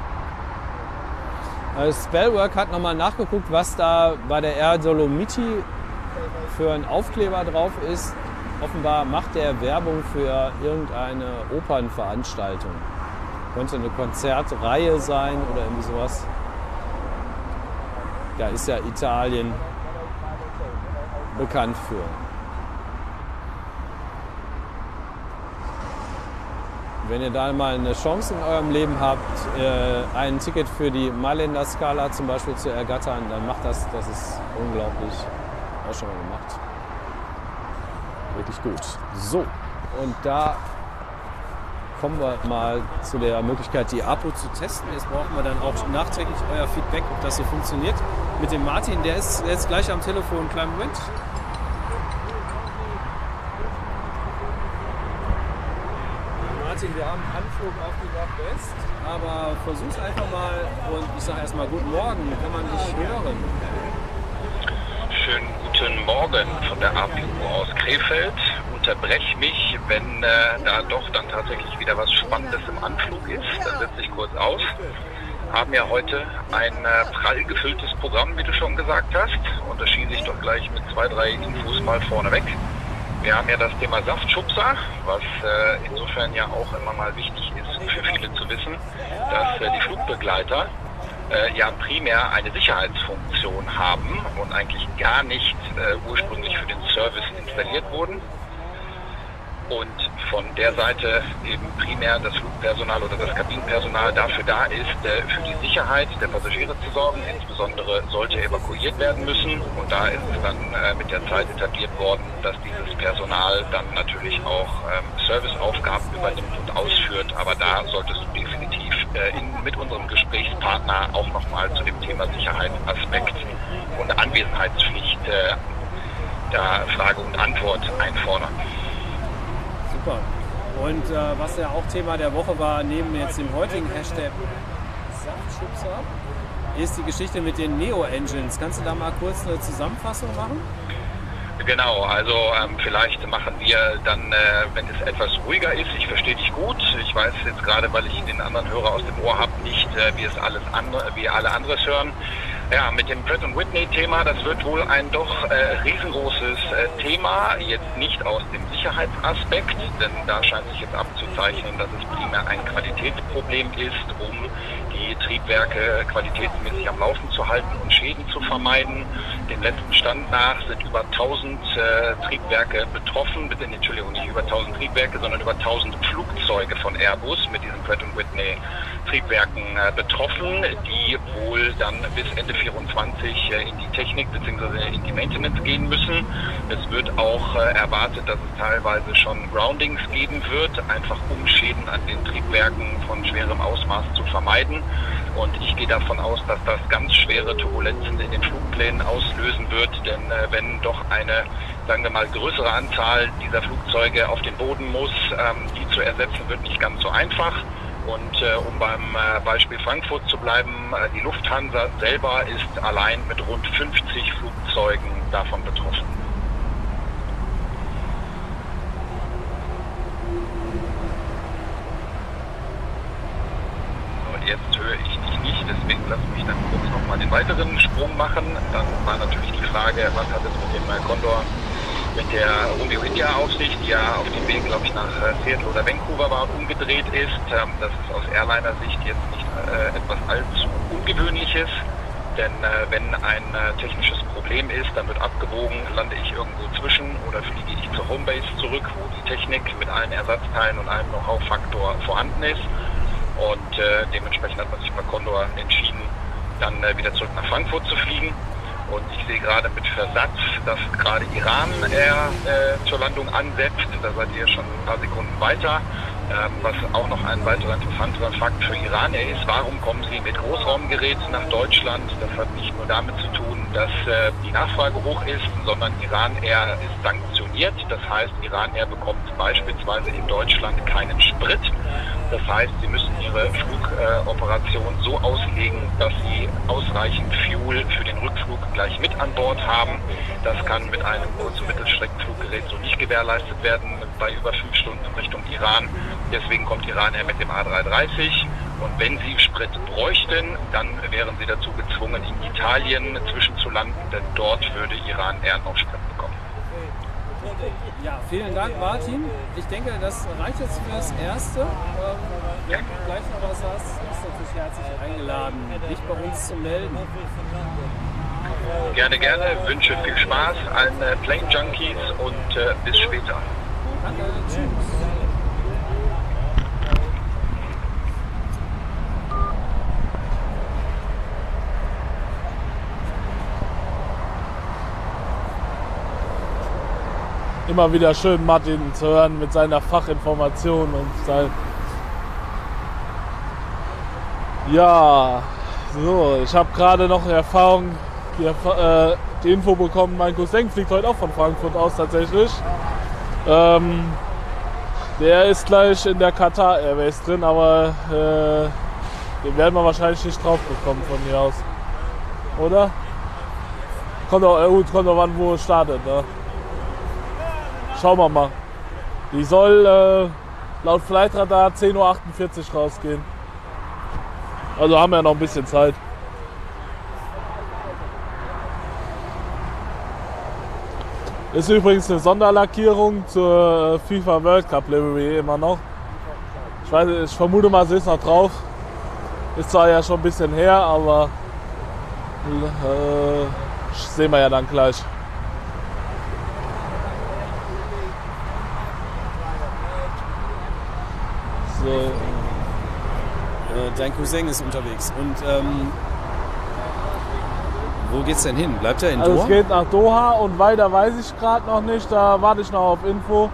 Spellwork hat nochmal nachgeguckt, was da bei der Air Dolomiti für ein Aufkleber drauf ist. Offenbar macht der Werbung für irgendeine Opernveranstaltung. Könnte eine Konzertreihe sein oder irgendwie sowas. Da ist ja Italien bekannt für. Wenn ihr da mal eine Chance in eurem Leben habt, ein Ticket für die Mailänder Scala zum Beispiel zu ergattern, dann macht das. Das ist unglaublich. Auch schon mal gemacht. Wirklich gut. So, und da kommen wir mal zu der Möglichkeit, die APO zu testen. Jetzt brauchen wir dann auch nachträglich euer Feedback, ob das so funktioniert. Mit dem Martin, der ist jetzt gleich am Telefon. Kleinen Moment. Martin, wir haben Anflug auf die Dach West, aber versuch's einfach mal und ich sage erstmal guten Morgen, kann man dich hören? Schönen guten Morgen von der APU aus Krefeld. Unterbrech mich, wenn da doch dann tatsächlich wieder was Spannendes im Anflug ist. Dann setze ich kurz aus. Haben ja heute ein prall gefülltes Programm, wie du schon gesagt hast. Und das schieße ich doch gleich mit 2, 3 Infos mal vorneweg. Wir haben ja das Thema Saftschubser, was insofern ja auch immer mal wichtig ist für viele zu wissen, dass die Flugbegleiter ja primär eine Sicherheitsfunktion haben und eigentlich gar nicht ursprünglich für den Service installiert wurden. Und von der Seite eben primär das Flugpersonal oder das Kabinenpersonal dafür da ist, für die Sicherheit der Passagiere zu sorgen. Insbesondere sollte evakuiert werden müssen. Und da ist es dann mit der Zeit etabliert worden, dass dieses Personal dann natürlich auch Serviceaufgaben übernimmt und ausführt. Aber da solltest du definitiv mit unserem Gesprächspartner auch nochmal zu dem Thema Sicherheitsaspekt und Anwesenheitspflicht da Frage und Antwort einfordern. Super. Und was ja auch Thema der Woche war, neben jetzt dem heutigen Hashtag Saftschubser, ist die Geschichte mit den Neo-Engines. Kannst du da mal kurz eine Zusammenfassung machen? Genau, also vielleicht machen wir dann, wenn es etwas ruhiger ist, ich verstehe dich gut, ich weiß jetzt gerade, weil ich den anderen Hörer aus dem Ohr habe, nicht, wie alle anderes hören. Ja, mit dem Pratt & Whitney-Thema, das wird wohl ein doch riesengroßes Thema, jetzt nicht aus dem Sicherheitsaspekt, denn da scheint sich jetzt abzuzeichnen, dass es primär ein Qualitätsproblem ist, um die Triebwerke qualitätsmäßig am Laufen zu halten und Schäden zu vermeiden. Dem letzten Stand nach sind über 1000 Triebwerke betroffen, Entschuldigung, nicht über 1000 Triebwerke, sondern über 1000 Flugzeuge von Airbus mit diesen Pratt & Whitney Triebwerken betroffen, die wohl dann bis Ende 2024 in die Technik bzw. in die Maintenance gehen müssen. Es wird auch erwartet, dass es teilweise schon Groundings geben wird, einfach um Schäden an den Triebwerken von schwerem Ausmaß zu vermeiden. Und ich gehe davon aus, dass das ganz schwere Turbulenzen in den Flugplänen auslösen wird, denn wenn doch eine, sagen wir mal, größere Anzahl dieser Flugzeuge auf den Boden muss, die zu ersetzen, wird nicht ganz so einfach. Und um beim Beispiel Frankfurt zu bleiben, die Lufthansa selber ist allein mit rund 50 Flugzeugen davon betroffen. Jetzt höre ich dich nicht, deswegen lass mich dann kurz nochmal den weiteren Sprung machen. Dann war natürlich die Frage, was hat es mit dem Condor, mit der Romeo India auf sich, die ja auf dem Weg, glaube ich, nach Seattle oder Vancouver war und umgedreht ist. Das ist aus Airliner-Sicht jetzt nicht etwas allzu Ungewöhnliches, denn wenn ein technisches Problem ist, dann wird abgewogen, lande ich irgendwo zwischen oder fliege ich zur Homebase zurück, wo die Technik mit allen Ersatzteilen und einem Know-how-Faktor vorhanden ist. Und dementsprechend hat man sich bei Condor entschieden, dann wieder zurück nach Frankfurt zu fliegen. Und ich sehe gerade mit Versatz, dass gerade Iran zur Landung ansetzt. Da seid ihr schon ein paar Sekunden weiter. Was auch noch ein weiterer interessanter Fakt für Iran ist, warum kommen sie mit Großraumgeräten nach Deutschland? Das hat nicht nur damit zu tun, dass die Nachfrage hoch ist, sondern Iran Air ist sanktioniert. Das heißt, Iran Air bekommt beispielsweise in Deutschland keinen Sprit. Das heißt, sie müssen ihre Flugoperation so auslegen, dass sie ausreichend Fuel für den Rückflug gleich mit an Bord haben. Das kann mit einem Kurz- und Mittelstreckenfluggerät so nicht gewährleistet werden bei über 5 Stunden Richtung Iran. Deswegen kommt Iran Air mit dem A330. Und wenn sie Sprit bräuchten, dann wären sie dazu gezwungen, in Italien zwischenzulanden, denn dort würde Iran Air noch Sprit bekommen. Ja, vielen Dank, Martin. Ich denke, das reicht jetzt für das Erste. Wenn du gleich noch was hast, bist du natürlich herzlich eingeladen, dich bei uns zu melden. Gerne, gerne. Wünsche viel Spaß allen Plane Junkies und bis später. Danke, tschüss. Immer wieder schön Martin zu hören mit seiner Fachinformation und sein. Ja, so, ich habe gerade noch die Info bekommen, mein Cousin fliegt heute auch von Frankfurt aus tatsächlich. Der ist gleich in der Qatar Airways drin, aber den werden wir wahrscheinlich nicht drauf bekommen von hier aus. Oder? Kommt auch an, wo es startet. Ne? Schauen wir mal. Die soll laut Flightradar 10:48 Uhr rausgehen. Also haben wir ja noch ein bisschen Zeit. Ist übrigens eine Sonderlackierung zur FIFA World Cup Livery immer noch. Ich vermute mal, sie ist noch drauf. Ist zwar ja schon ein bisschen her, aber sehen wir ja dann gleich. So. Dein Cousin ist unterwegs. Und wo geht's denn hin? Bleibt er in Doha? Also es geht nach Doha und weiter weiß ich gerade noch nicht. Da warte ich noch auf Info.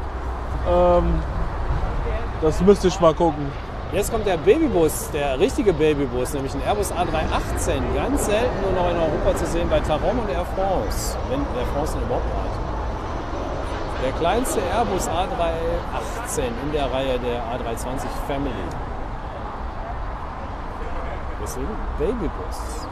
Das müsste ich mal gucken. Jetzt kommt der Babybus, der richtige Babybus, nämlich ein Airbus A318. Ganz selten nur noch in Europa zu sehen bei Tarom und Air France. Wenn Air France den überhaupt hat. Der kleinste Airbus A318 in der Reihe der A320 Family. Deswegen Babybus.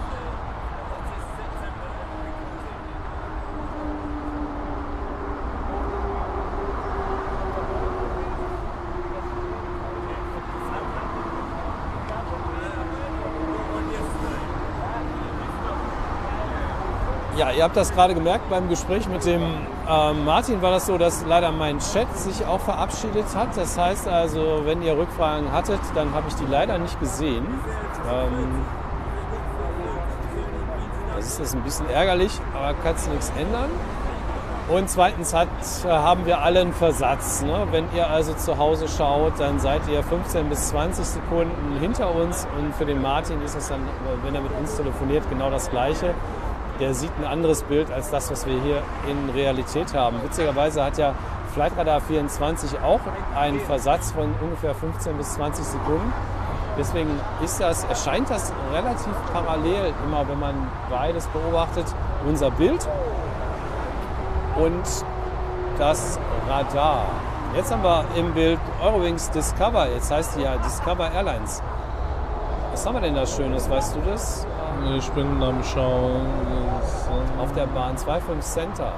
Ja, ihr habt das gerade gemerkt beim Gespräch mit dem Martin war das so, dass leider mein Chat sich auch verabschiedet hat. Das heißt also, wenn ihr Rückfragen hattet, dann habe ich die leider nicht gesehen. Das ist jetzt ein bisschen ärgerlich, aber kannst du nichts ändern. Und zweitens haben wir alle einen Versatz. Ne? Wenn ihr also zu Hause schaut, dann seid ihr 15 bis 20 Sekunden hinter uns. Und für den Martin ist es dann, wenn er mit uns telefoniert, genau das Gleiche. Der sieht ein anderes Bild als das, was wir hier in Realität haben. Witzigerweise hat ja Flightradar 24 auch einen Versatz von ungefähr 15 bis 20 Sekunden. Deswegen erscheint das relativ parallel, immer wenn man beides beobachtet, unser Bild und das Radar. Jetzt haben wir im Bild Eurowings Discover, jetzt heißt die ja Discover Airlines. Was haben wir denn da Schönes, weißt du das? Ich bin am Schauen. Auf der Bahn 25 Center.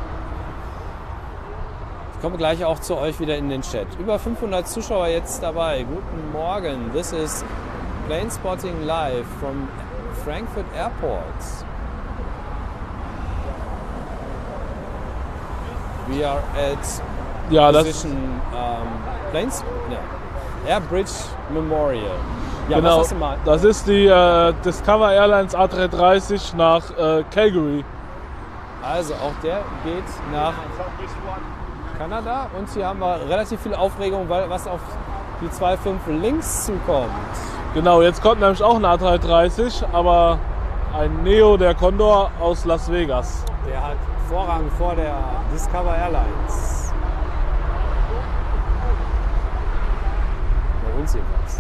Ich komme gleich auch zu euch wieder in den Chat. Über 500 Zuschauer jetzt dabei. Guten Morgen. This is Plane Spotting live from Frankfurt Airport. We are at position Air Bridge Memorial. Ja, genau, was hast du mal? Das ist die Discover Airlines A330 nach Calgary. Also auch der geht nach Kanada und hier haben wir relativ viel Aufregung, weil was auf die 2.5 links zukommt. Genau, jetzt kommt nämlich auch ein A330, aber ein Neo der Condor aus Las Vegas. Der hat Vorrang vor der Discover Airlines. Bei uns jedenfalls.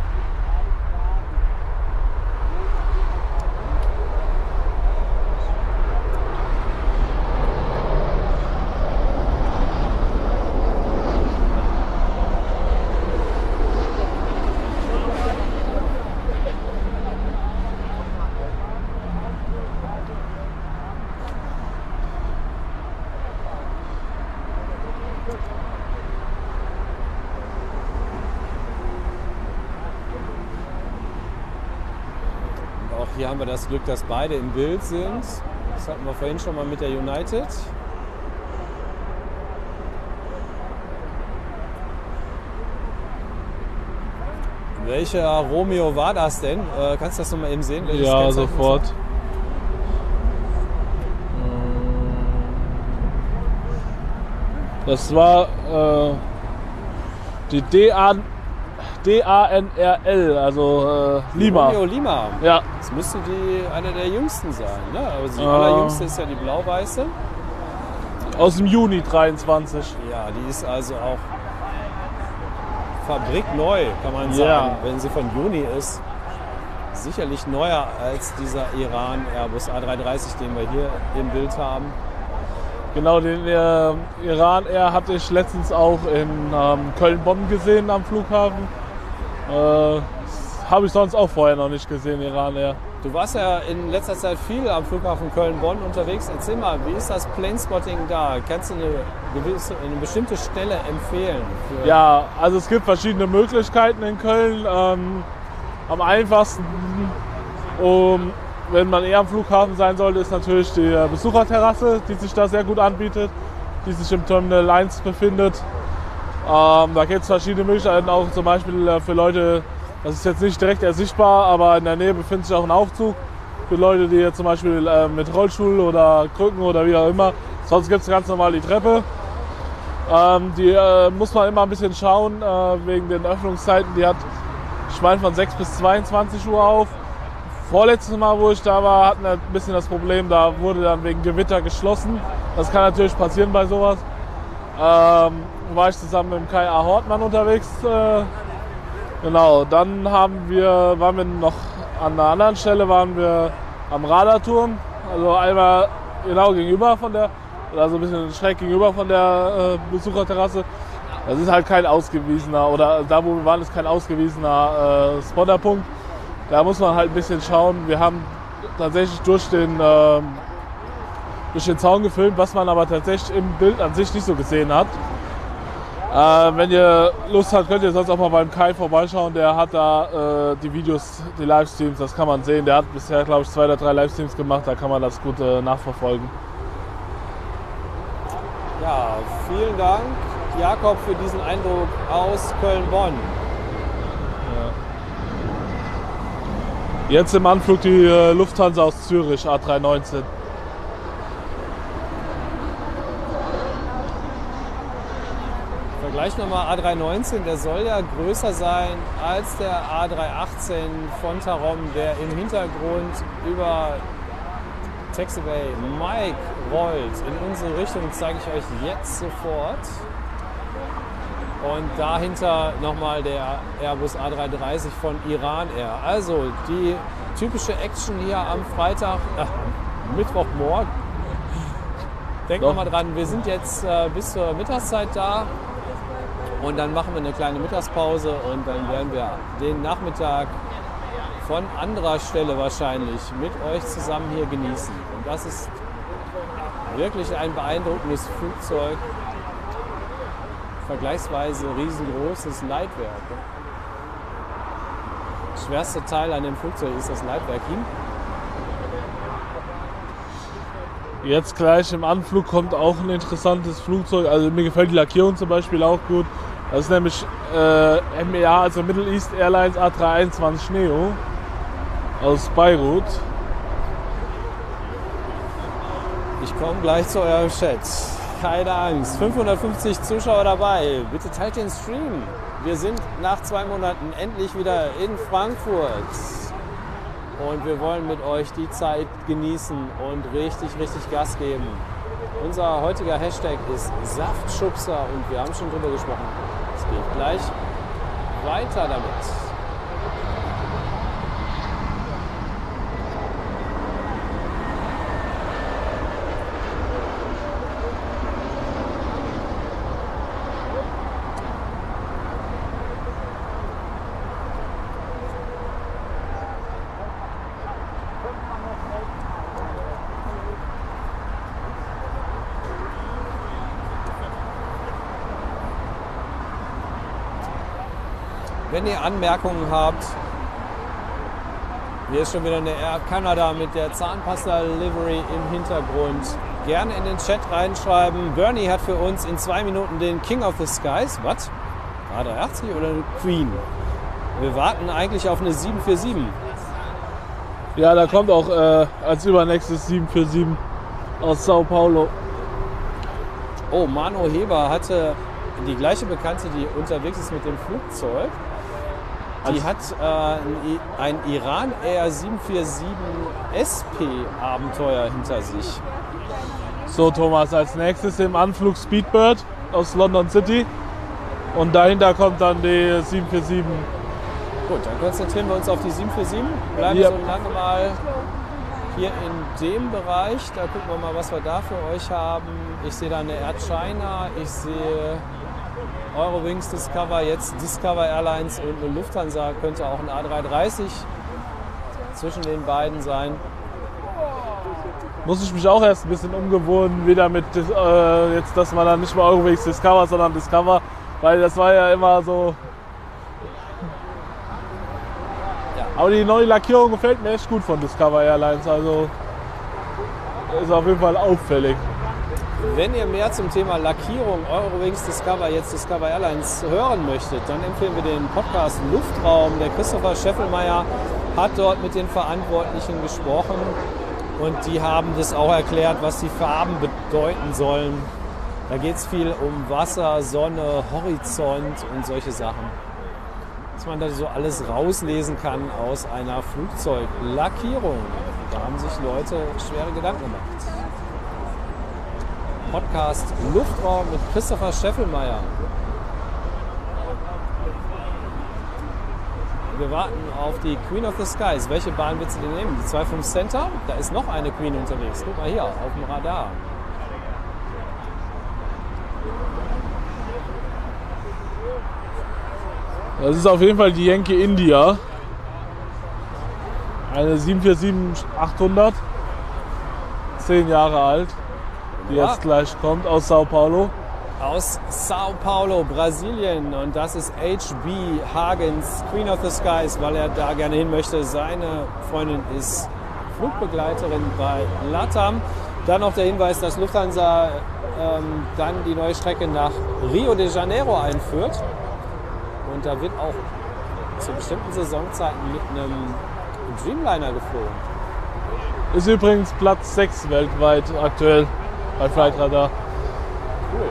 Hier haben wir das Glück, dass beide im Bild sind. Das hatten wir vorhin schon mal mit der United. Welcher Romeo war das denn? Kannst du das noch mal eben sehen? Ja, sofort. Das war die DANRL, also Lima. Romeo Lima. Ja. Das müsste eine der jüngsten sein. Ne? Also die allerjüngste ist ja die blau-weiße. Aus dem Juni 23. Ja, die ist also auch fabrikneu, kann man sagen, ja. Wenn sie von Juni ist. Sicherlich neuer als dieser Iran Airbus A330, den wir hier im Bild haben. Genau, den Iran Air hatte ich letztens auch in Köln-Bonn gesehen am Flughafen. Habe ich sonst auch vorher noch nicht gesehen, Iran Air. Du warst ja in letzter Zeit viel am Flughafen Köln-Bonn unterwegs. Erzähl mal, wie ist das Planespotting da? Kannst du eine bestimmte Stelle empfehlen? Ja, also es gibt verschiedene Möglichkeiten in Köln. Am einfachsten, wenn man eher am Flughafen sein sollte, ist natürlich die Besucherterrasse, die sich da sehr gut anbietet, die sich im Terminal 1 befindet. Da gibt es verschiedene Möglichkeiten, auch zum Beispiel für Leute, das ist jetzt nicht direkt ersichtbar, aber in der Nähe befindet sich auch ein Aufzug für Leute, die jetzt zum Beispiel mit Rollstuhl oder Krücken oder wie auch immer. Sonst gibt es ganz normal die Treppe. Die muss man immer ein bisschen schauen, wegen den Öffnungszeiten. Die hat, ich meine, von 6 bis 22 Uhr auf. Vorletztes Mal, wo ich da war, hatten wir ein bisschen das Problem, da wurde dann wegen Gewitter geschlossen. Das kann natürlich passieren bei sowas. War ich zusammen mit dem Kai-A. Hortmann unterwegs. Genau, dann waren wir noch an einer anderen Stelle, waren wir am Radarturm. Also einmal genau gegenüber von der also ein bisschen schräg gegenüber von der Besucherterrasse. Das ist halt kein ausgewiesener, oder da wo wir waren, ist kein ausgewiesener Spotterpunkt. Da muss man halt ein bisschen schauen. Wir haben tatsächlich durch den Zaun gefilmt, was man aber tatsächlich im Bild an sich nicht so gesehen hat. Wenn ihr Lust habt, könnt ihr sonst auch mal beim Kai vorbeischauen. Der hat da die Videos, die Livestreams, das kann man sehen. Der hat bisher, glaube ich, 2 oder 3 Livestreams gemacht, da kann man das gut nachverfolgen. Ja, vielen Dank, Jakob, für diesen Eindruck aus Köln-Bonn. Jetzt im Anflug die Lufthansa aus Zürich, A319. Vergleich nochmal A319, der soll ja größer sein als der A318 von Tarom, der im Hintergrund über Taxiway Mike rollt. In unsere Richtung zeige ich euch jetzt sofort. Und dahinter nochmal der Airbus A330 von Iran Air. Also die typische Action hier am Freitag, Mittwochmorgen. Denkt mal dran, wir sind jetzt bis zur Mittagszeit da. Und dann machen wir eine kleine Mittagspause und dann werden wir den Nachmittag von anderer Stelle wahrscheinlich mit euch zusammen hier genießen. Und das ist wirklich ein beeindruckendes Flugzeug. Vergleichsweise riesengroßes Leitwerk. Das schwerste Teil an dem Flugzeug ist das Leitwerk hin. Jetzt gleich im Anflug kommt auch ein interessantes Flugzeug. Also mir gefällt die Lackierung zum Beispiel auch gut. Das ist nämlich MEA, also Middle East Airlines A321 Neo aus Beirut. Ich komme gleich zu eurem Chat. Keine Angst. 550 Zuschauer dabei. Bitte teilt den Stream. Wir sind nach 2 Monaten endlich wieder in Frankfurt. Und wir wollen mit euch die Zeit genießen und richtig Gas geben. Unser heutiger Hashtag ist Saftschubser und wir haben schon drüber gesprochen. Es geht gleich weiter damit. Wenn ihr Anmerkungen habt, hier ist schon wieder eine Air Canada mit der Zahnpasta-Livery im Hintergrund. Gerne in den Chat reinschreiben. Bernie hat für uns in 2 Minuten den King of the Skies. Was? A380 oder eine Queen? Wir warten eigentlich auf eine 747. Ja, da kommt auch als übernächstes 747 aus Sao Paulo. Oh, Mano Heber hatte die gleiche Bekannte, die unterwegs ist mit dem Flugzeug. Die hat ein Iran Air 747 SP Abenteuer hinter sich. So Thomas, als nächstes im Anflug Speedbird aus London City und dahinter kommt dann die 747. Gut, dann konzentrieren wir uns auf die 747. Bleiben so lange mal hier in dem Bereich. Da gucken wir mal, was wir da für euch haben. Ich sehe da eine Air China, ich sehe Eurowings Discover, jetzt Discover Airlines und eine Lufthansa, könnte auch ein A330 zwischen den beiden sein. Muss ich mich auch erst ein bisschen umgewöhnen, wieder mit jetzt, dass man dann nicht mehr Eurowings Discover, sondern Discover, weil das war ja immer so. Ja. Aber die neue Lackierung gefällt mir echt gut von Discover Airlines, also ist auf jeden Fall auffällig. Wenn ihr mehr zum Thema Lackierung Eurowings Discover, jetzt Discover Airlines hören möchtet, dann empfehlen wir den Podcast Luftraum. Der Christopher Scheffelmeier hat dort mit den Verantwortlichen gesprochen und die haben das auch erklärt, was die Farben bedeuten sollen. Da geht es viel um Wasser, Sonne, Horizont und solche Sachen. Was man da so alles rauslesen kann aus einer Flugzeuglackierung. Da haben sich Leute schwere Gedanken gemacht. Podcast Luftraum mit Christopher Scheffelmeier. Wir warten auf die Queen of the Skies. Welche Bahn willst du denn nehmen? Die 25 Center? Da ist noch eine Queen unterwegs. Guck mal hier, auf dem Radar. Das ist auf jeden Fall die Yankee India. Eine 747-800. 10 Jahre alt. Die jetzt gleich kommt aus Sao Paulo. Aus Sao Paulo, Brasilien. Und das ist HB Hagens, Queen of the Skies, weil er da gerne hin möchte. Seine Freundin ist Flugbegleiterin bei LATAM. Dann noch der Hinweis, dass Lufthansa dann die neue Strecke nach Rio de Janeiro einführt. Und da wird auch zu bestimmten Saisonzeiten mit einem Dreamliner geflogen. Ist übrigens Platz 6 weltweit aktuell bei Flightradar. Cool.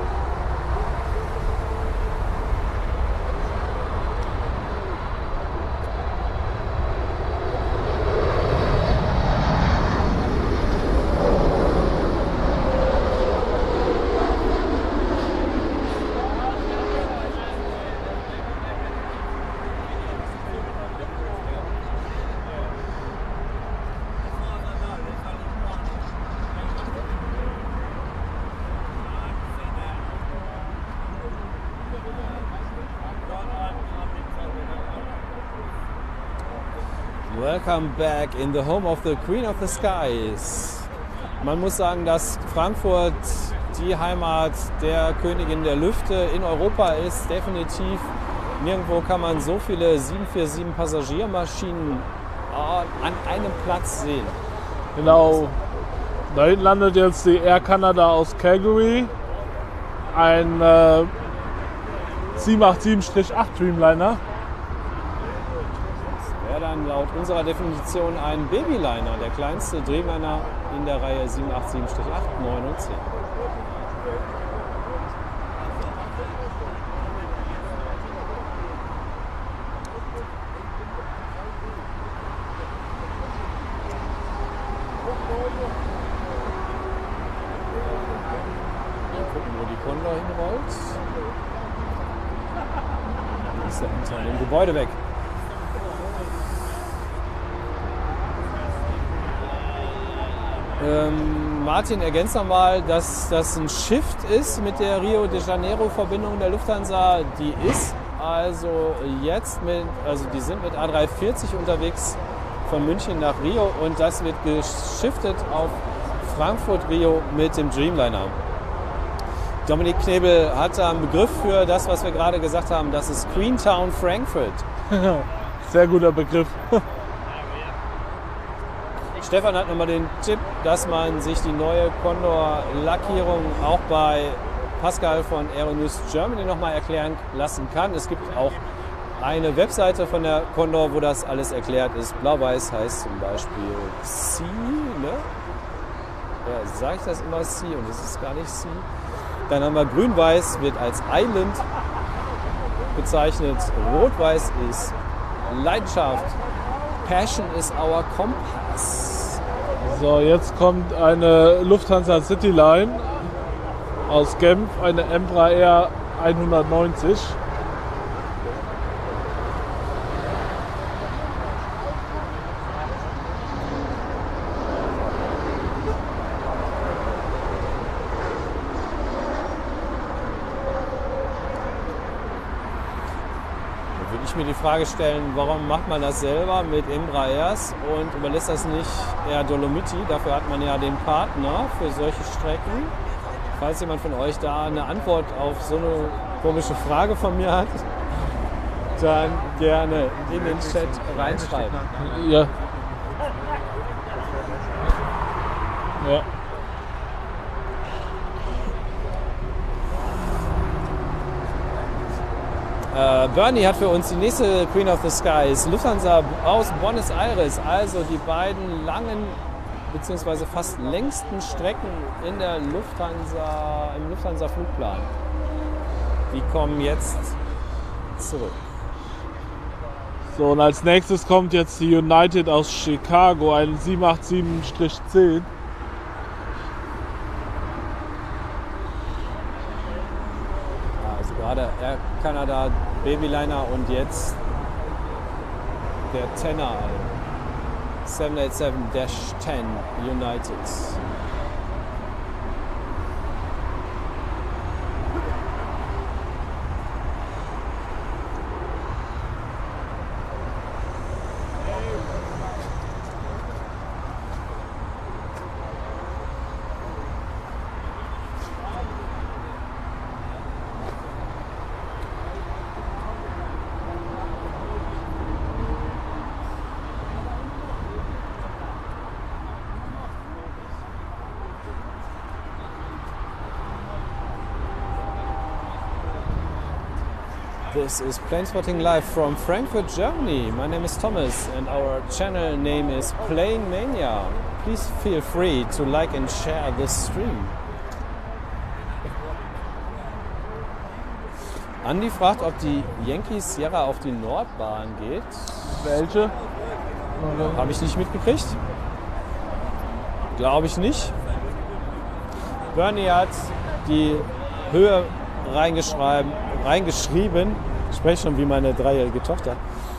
Welcome back in the home of the Queen of the Skies. Man muss sagen, dass Frankfurt die Heimat der Königin der Lüfte in Europa ist. Definitiv nirgendwo kann man so viele 747 Passagiermaschinen an einem Platz sehen. Genau. Da hinten landet jetzt die Air Canada aus Calgary. Ein 787-8 Dreamliner. Wäre dann laut unserer Definition ein Babyliner, der kleinste Dreamliner in der Reihe 787-8, 9 und 10. Mal gucken, wo die Condor hinrollt. Die ist da hinter dem Gebäude weg. Martin ergänzt nochmal, dass das ein Shift ist mit der Rio de Janeiro-Verbindung der Lufthansa. Die ist also jetzt die sind mit A340 unterwegs von München nach Rio und das wird geschiftet auf Frankfurt-Rio mit dem Dreamliner. Dominik Knebel hat da einen Begriff für das, was wir gerade gesagt haben. Das ist Queentown Frankfurt. Sehr guter Begriff. Stefan hat nochmal den Tipp, dass man sich die neue Condor-Lackierung auch bei Pascal von Aeronews Germany nochmal erklären lassen kann. Es gibt auch eine Webseite von der Condor, wo das alles erklärt ist. Blau-Weiß heißt zum Beispiel Sea, ne? Ja, sage ich das immer Sea und es ist gar nicht Sea. Dann haben wir Grün-Weiß, wird als Island bezeichnet. Rot-Weiß ist Leidenschaft. Passion is our compass. So, jetzt kommt eine Lufthansa Cityline aus Genf, eine Embraer 190. Mir die Frage stellen, warum macht man das selber mit Embraers und überlässt das nicht eher Dolomiti? Dafür hat man ja den Partner für solche Strecken. Falls jemand von euch da eine Antwort auf so eine komische Frage von mir hat, dann gerne in den Chat reinschreiben. Ja. Ja. Bernie hat für uns die nächste Queen of the Skies, Lufthansa aus Buenos Aires, also die beiden langen bzw. fast längsten Strecken in der im Lufthansa-Flugplan. Die kommen jetzt zurück. So, und als nächstes kommt jetzt die United aus Chicago, ein 787-10. Gerade Air Canada Babyliner und jetzt der Tenor 787-10 United. This is Planespotting Live from Frankfurt, Germany. My name is Thomas and our channel name is Plane Mania. Please feel free to like and share this stream. Andi fragt, ob die Yankee Sierra auf die Nordbahn geht. Welche? Habe ich nicht mitgekriegt. Glaube ich nicht. Bernie hat die Höhe reingeschrieben. Ich spreche schon wie meine 3-jährige Tochter.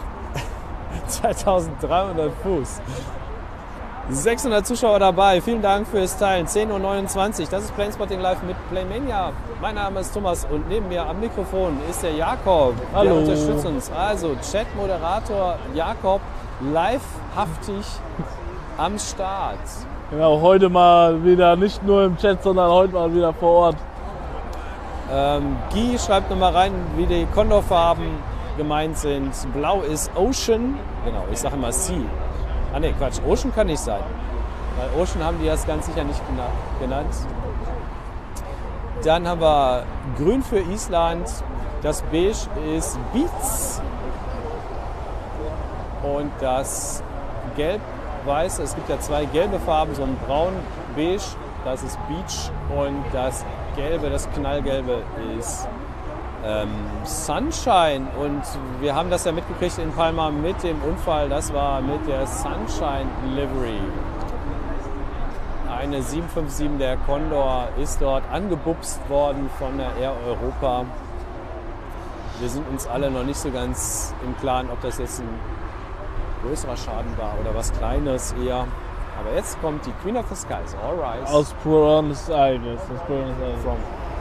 2300 Fuß. 600 Zuschauer dabei. Vielen Dank fürs Teilen. 10:29 Uhr. Das ist Planespotting Live mit Playmania. Mein Name ist Thomas und neben mir am Mikrofon ist der Jakob. Hallo. Der unterstützt uns. Also Chat-Moderator Jakob, livehaftig am Start. Genau, heute mal wieder nicht nur im Chat, sondern heute mal wieder vor Ort. Guy schreibt nochmal rein, wie die Condor-Farben gemeint sind. Blau ist Ocean. Genau, ich sage immer Sea. Ah ne, Quatsch, Ocean kann nicht sein. Weil Ocean haben die das ganz sicher nicht genannt. Dann haben wir Grün für Island. Das Beige ist Beats. Und das Gelb-Weiß, es gibt ja zwei gelbe Farben, so ein Braun-Beige, das ist Beach. Und das Gelbe, das Knallgelbe ist Sunshine. Und wir haben das ja mitgekriegt in Palma mit dem Unfall. Das war mit der Sunshine Livery. Eine 757 der Condor ist dort angebupst worden von der Air Europa. Wir sind uns alle noch nicht so ganz im Klaren, ob das jetzt ein größerer Schaden war oder was Kleines eher. Aber jetzt kommt die Queen of the Skies, All Rise. Aus Buenos Aires. From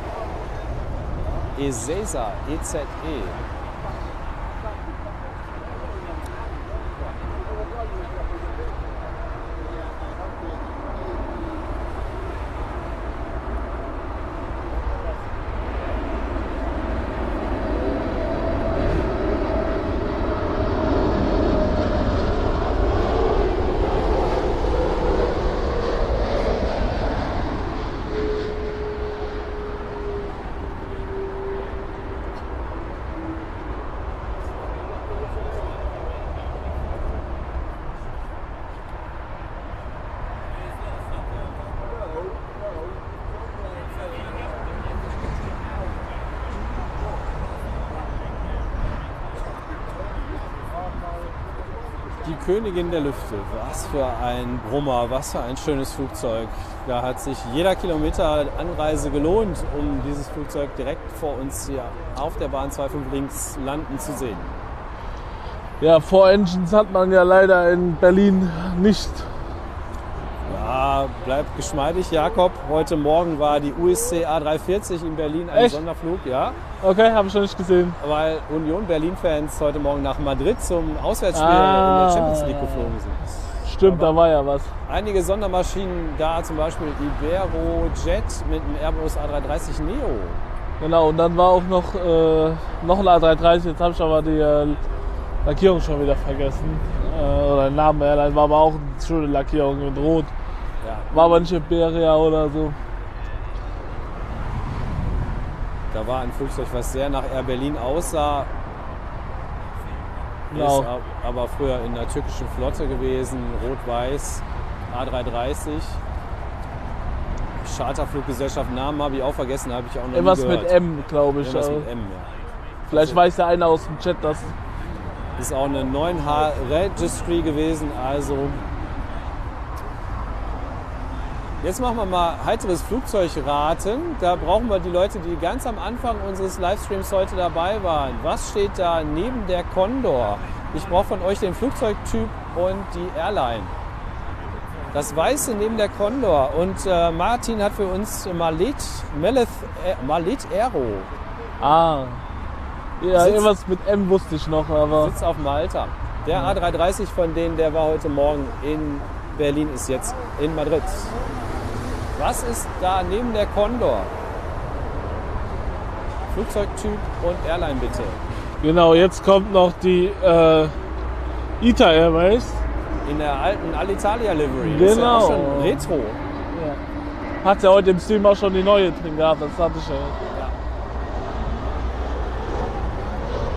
Ezeiza, EZE. Die Königin der Lüfte, was für ein Brummer, was für ein schönes Flugzeug. Da hat sich jeder Kilometer Anreise gelohnt, um dieses Flugzeug direkt vor uns hier auf der Bahn 25 links landen zu sehen. Ja, Four Engines hat man ja leider in Berlin nicht. Ja, bleibt geschmeidig, Jakob. Heute Morgen war die USC A340 in Berlin ein Echt? Sonderflug, ja. Okay, habe ich noch nicht gesehen. Weil Union Berlin-Fans heute Morgen nach Madrid zum Auswärtsspiel in der Champions League geflogen sind. Stimmt, da war ja was. Einige Sondermaschinen da, zum Beispiel Ibero Jet mit einem Airbus A330 Neo. Genau, und dann war auch noch ein A330, jetzt habe ich aber die Lackierung schon wieder vergessen. Oder den Namen, Airline, war aber auch eine schöne Lackierung in Rot. Ja. War aber nicht Iberia oder so. Da war ein Flugzeug, was sehr nach Air Berlin aussah. Genau. Ist aber früher in der türkischen Flotte gewesen, rot-weiß, A330. Charterfluggesellschaft, Namen habe ich auch vergessen, habe ich auch noch nie Irgendwas gehört. mit M, glaube ich. Irgendwas mit M, ja. Vielleicht weiß ja einer aus dem Chat, dass... Ist auch eine 9H Registry gewesen, also jetzt machen wir mal heiteres Flugzeugraten. Da brauchen wir die Leute, die ganz am Anfang unseres Livestreams heute dabei waren. Was steht da neben der Condor? Ich brauche von euch den Flugzeugtyp und die Airline. Das Weiße neben der Condor. Und Martin hat für uns Malet Aero. Ah, ja, irgendwas mit M wusste ich noch, aber... Sitzt auf Malta. Der A330 von denen, der war heute Morgen in Berlin, ist jetzt in Madrid. Was ist da neben der Condor? Flugzeugtyp und Airline bitte. Genau, jetzt kommt noch die ITA Airways. In der alten Alitalia Livery. Genau. Ist ja auch schon Retro. Ja. Hat ja heute im Stream auch schon die neue drin gehabt, das hatte ich ja.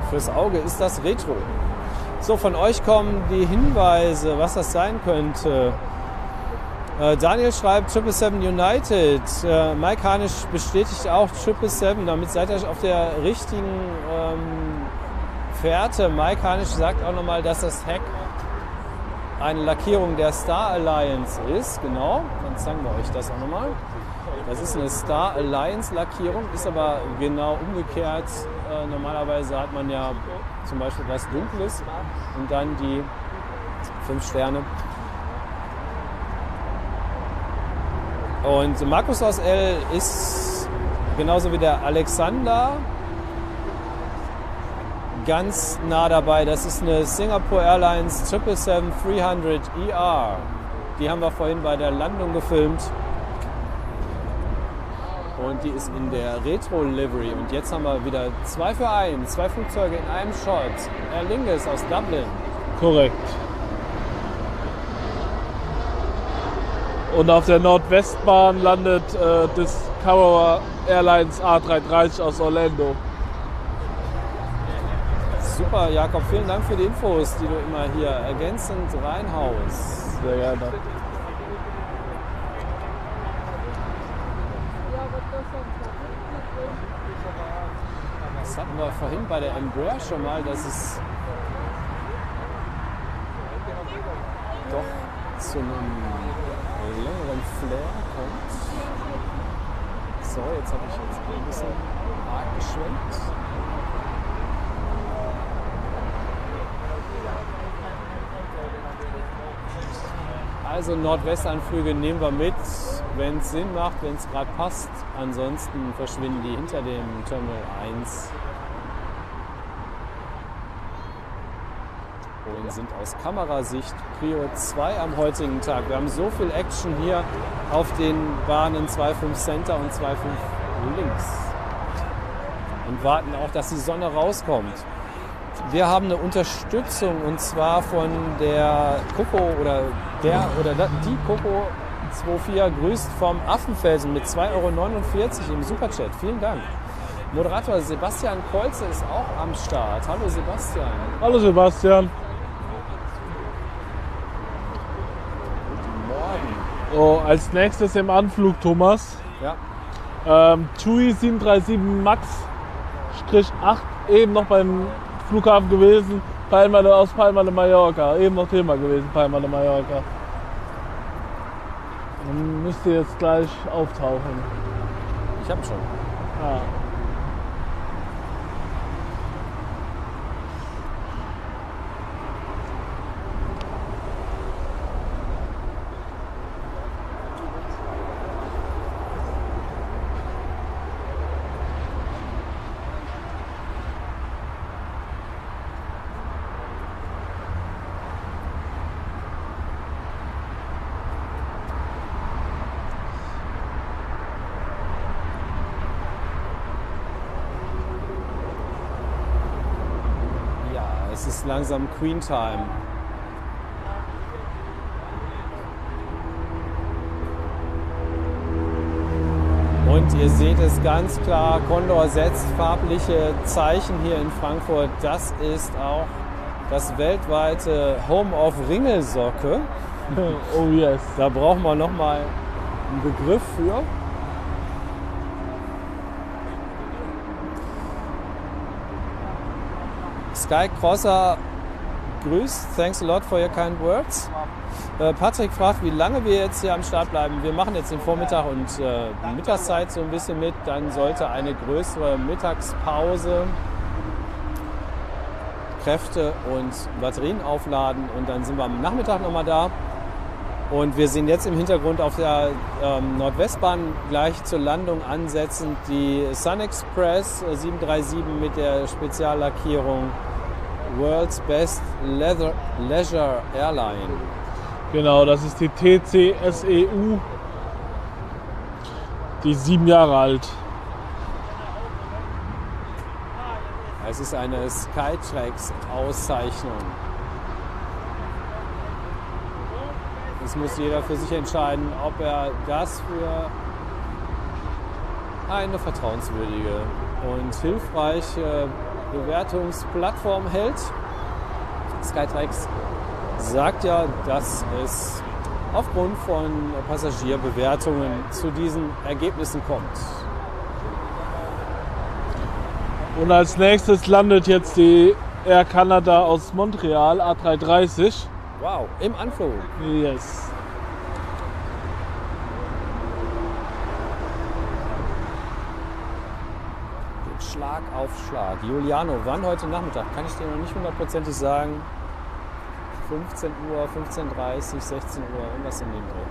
Fürs Auge ist das Retro. So, von euch kommen die Hinweise, was das sein könnte. Daniel schreibt 777 United. Mike Hanisch bestätigt auch 777. Damit seid ihr auf der richtigen Fährte. Mike Hanisch sagt auch nochmal, dass das Heck eine Lackierung der Star Alliance ist. Genau, dann zeigen wir euch das auch nochmal. Das ist eine Star Alliance Lackierung, ist aber genau umgekehrt. Normalerweise hat man ja zum Beispiel was Dunkles und dann die 5 Sterne. Und Markus aus L ist genauso wie der Alexander ganz nah dabei. Das ist eine Singapore Airlines 777-300 ER. Die haben wir vorhin bei der Landung gefilmt. Und die ist in der Retro-Livery. Und jetzt haben wir wieder 2 für 1, 2 Flugzeuge in einem Shot. Aer Lingus aus Dublin. Korrekt. Und auf der Nordwestbahn landet Discover Airlines A330 aus Orlando. Super, Jakob, vielen Dank für die Infos, die du immer hier ergänzend reinhaust. Sehr gerne. Das hatten wir vorhin bei der Embraer schon mal, dass es doch zu einem längeren Flair kommt. So, jetzt habe ich jetzt ein bisschen arg geschwenkt. Also Nordwestanflüge nehmen wir mit, wenn es Sinn macht, wenn es gerade passt. Ansonsten verschwinden die hinter dem Terminal 1 und sind aus Kamerasicht Prio 2 am heutigen Tag. Wir haben so viel Action hier auf den Bahnen 2.5 Center und 2.5 links und warten auch, dass die Sonne rauskommt. Wir haben eine Unterstützung und zwar von der Coco oder die Coco 24 grüßt vom Affenfelsen mit 2,49 € im Superchat. Vielen Dank. Moderator Sebastian Kolze ist auch am Start. Hallo Sebastian. Hallo Sebastian. Guten Morgen. Oh, als nächstes im Anflug, Thomas. Ja. TUI 737 MAX 8 eben noch beim Flughafen gewesen, aus Palma de Mallorca. Eben noch Thema gewesen, Palma de Mallorca. Müsste jetzt gleich auftauchen. Ich habe schon. Ja. Es ist langsam Queen Time. Und ihr seht es ganz klar, Condor setzt farbliche Zeichen hier in Frankfurt. Das ist auch das weltweite Home of Ringelsocke. Oh yes. Da brauchen wir nochmal einen Begriff für. Sky Crosser grüßt, thanks a lot for your kind words. Patrick fragt, wie lange wir jetzt hier am Start bleiben. Wir machen jetzt den Vormittag und Mittagszeit so ein bisschen mit. Dann sollte eine größere Mittagspause Kräfte und Batterien aufladen und dann sind wir am Nachmittag nochmal da. Und wir sehen jetzt im Hintergrund auf der Nordwestbahn gleich zur Landung ansetzend die Sun Express 737 mit der Speziallackierung World's Best Leisure Airline. Genau, das ist die TCSEU, die ist 7 Jahre alt. Es ist eine Skytrax-Auszeichnung. Es muss jeder für sich entscheiden, ob er das für eine vertrauenswürdige und hilfreiche Bewertungsplattform hält. Skytrax sagt ja, dass es aufgrund von Passagierbewertungen zu diesen Ergebnissen kommt. Und als nächstes landet jetzt die Air Canada aus Montreal A330. Wow, im Anflug. Yes. Schlag auf Schlag. Giuliano, wann heute Nachmittag? Kann ich dir noch nicht hundertprozentig sagen. 15 Uhr, 15:30 Uhr, 16 Uhr, irgendwas in dem Dreh.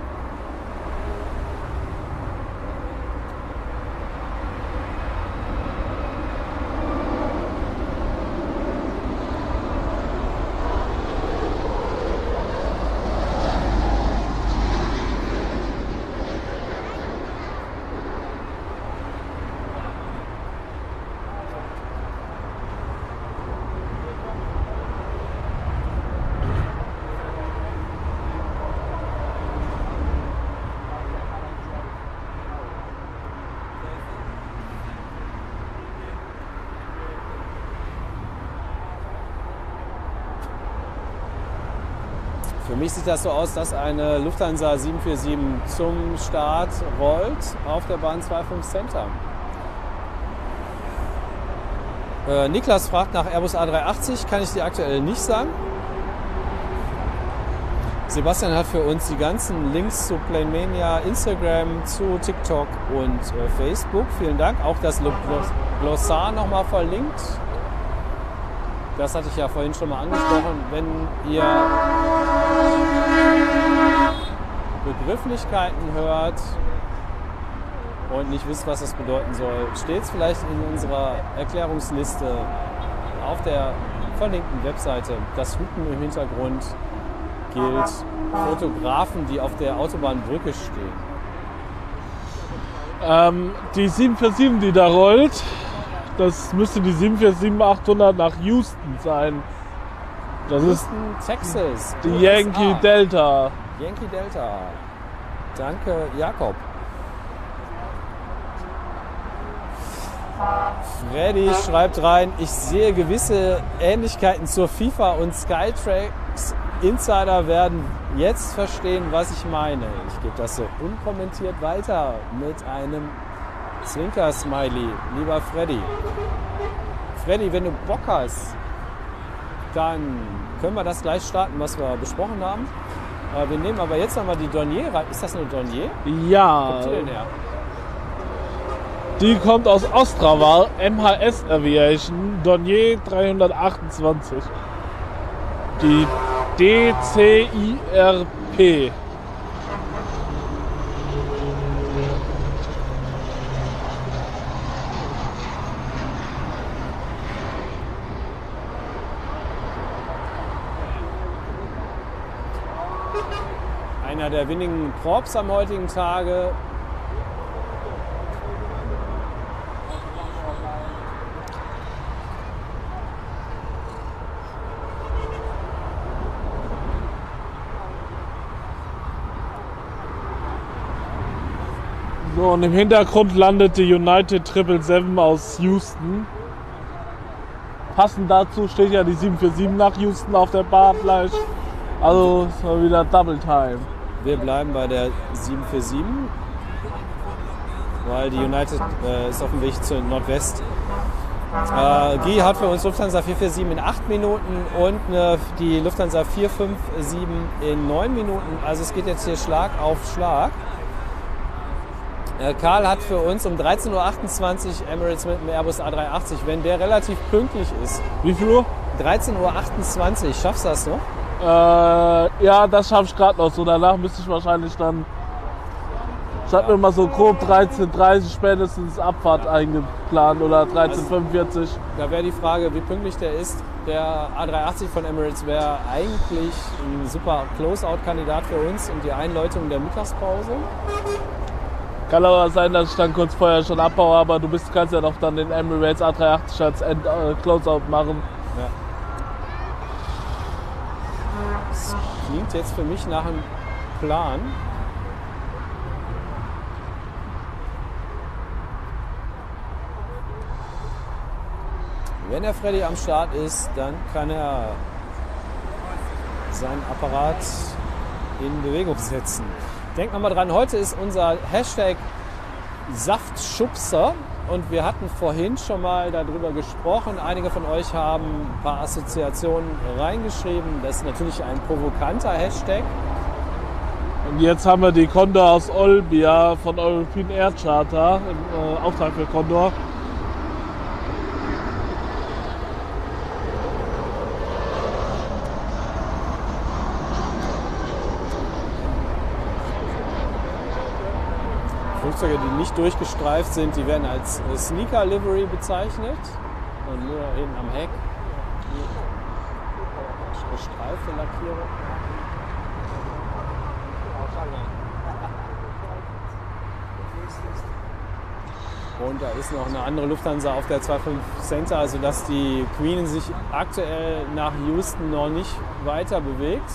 Für mich sieht das so aus, dass eine Lufthansa 747 zum Start rollt auf der Bahn 25 Center. Niklas fragt nach Airbus A380, kann ich dir aktuell nicht sagen. Sebastian hat für uns die ganzen Links zu PlaneMania, Instagram, zu TikTok und Facebook. Vielen Dank. Auch das Glossar nochmal verlinkt. Das hatte ich ja vorhin schon mal angesprochen. Wenn ihr Begrifflichkeiten hört und nicht wisst, was das bedeuten soll, steht es vielleicht in unserer Erklärungsliste auf der verlinkten Webseite. Das Hupen im Hintergrund gilt Fotografen, die auf der Autobahnbrücke stehen. Die 747, die da rollt, das müsste die 747-800 nach Houston sein. Das Houston, Texas. ist die Yankee Delta. Yankee Delta. Danke, Jakob. Freddy schreibt rein, ich sehe gewisse Ähnlichkeiten zur FIFA und Skytrax. Insider werden jetzt verstehen, was ich meine. Ich gebe das so unkommentiert weiter mit einem Zwinker-Smiley, lieber Freddy. Freddy, wenn du Bock hast, dann können wir das gleich starten, was wir besprochen haben. Wir nehmen aber jetzt nochmal die Dornier rein. Ist das eine Dornier? Ja. Wo kommt die denn her? Die kommt aus Ostrava, MHS Aviation, Dornier 328. Die DCIRP. Einer der wenigen Props am heutigen Tage. So, und im Hintergrund landet die United 777 aus Houston. Passend dazu steht ja die 747 nach Houston auf der Bahn gleich. Also ist mal wieder Double Time. Wir bleiben bei der 747, weil die United ist auf dem Weg zur Nordwest. Guy hat für uns Lufthansa 447 in 8 Minuten und die Lufthansa 457 in 9 Minuten. Also es geht jetzt hier Schlag auf Schlag. Karl hat für uns um 13:28 Uhr Emirates mit dem Airbus A380, wenn der relativ pünktlich ist. Wie viel Uhr? 13:28 Uhr, schaffst du das noch? Ja, das schaffe ich gerade noch. So danach müsste ich wahrscheinlich dann, ich habe mir mal so grob 13:30 Uhr spätestens Abfahrt eingeplant oder 13:45 Uhr. Da wäre die Frage, wie pünktlich der ist. Der A380 von Emirates wäre eigentlich ein super Close-Out-Kandidat für uns und die Einläutung der Mittagspause. Kann aber sein, dass ich dann kurz vorher schon abbaue, aber du kannst ja noch dann den Emirates A380 als Close-Out machen. Ja. Das klingt jetzt für mich nach einem Plan. Wenn der Freddy am Start ist, dann kann er seinen Apparat in Bewegung setzen. Denkt nochmal dran, heute ist unser Hashtag Saftschubser und wir hatten vorhin schon mal darüber gesprochen. Einige von euch haben ein paar Assoziationen reingeschrieben. Das ist natürlich ein provokanter Hashtag. Und jetzt haben wir die Condor aus Olbia von European Air Charter im Auftrag für Condor. Flugzeuge, die nicht durchgestreift sind, die werden als Sneaker Livery bezeichnet. Und nur hinten am Heck die gestreifte Lackierung. Und da ist noch eine andere Lufthansa auf der 25 Center, sodass die Queen sich aktuell nach Houston noch nicht weiter bewegt.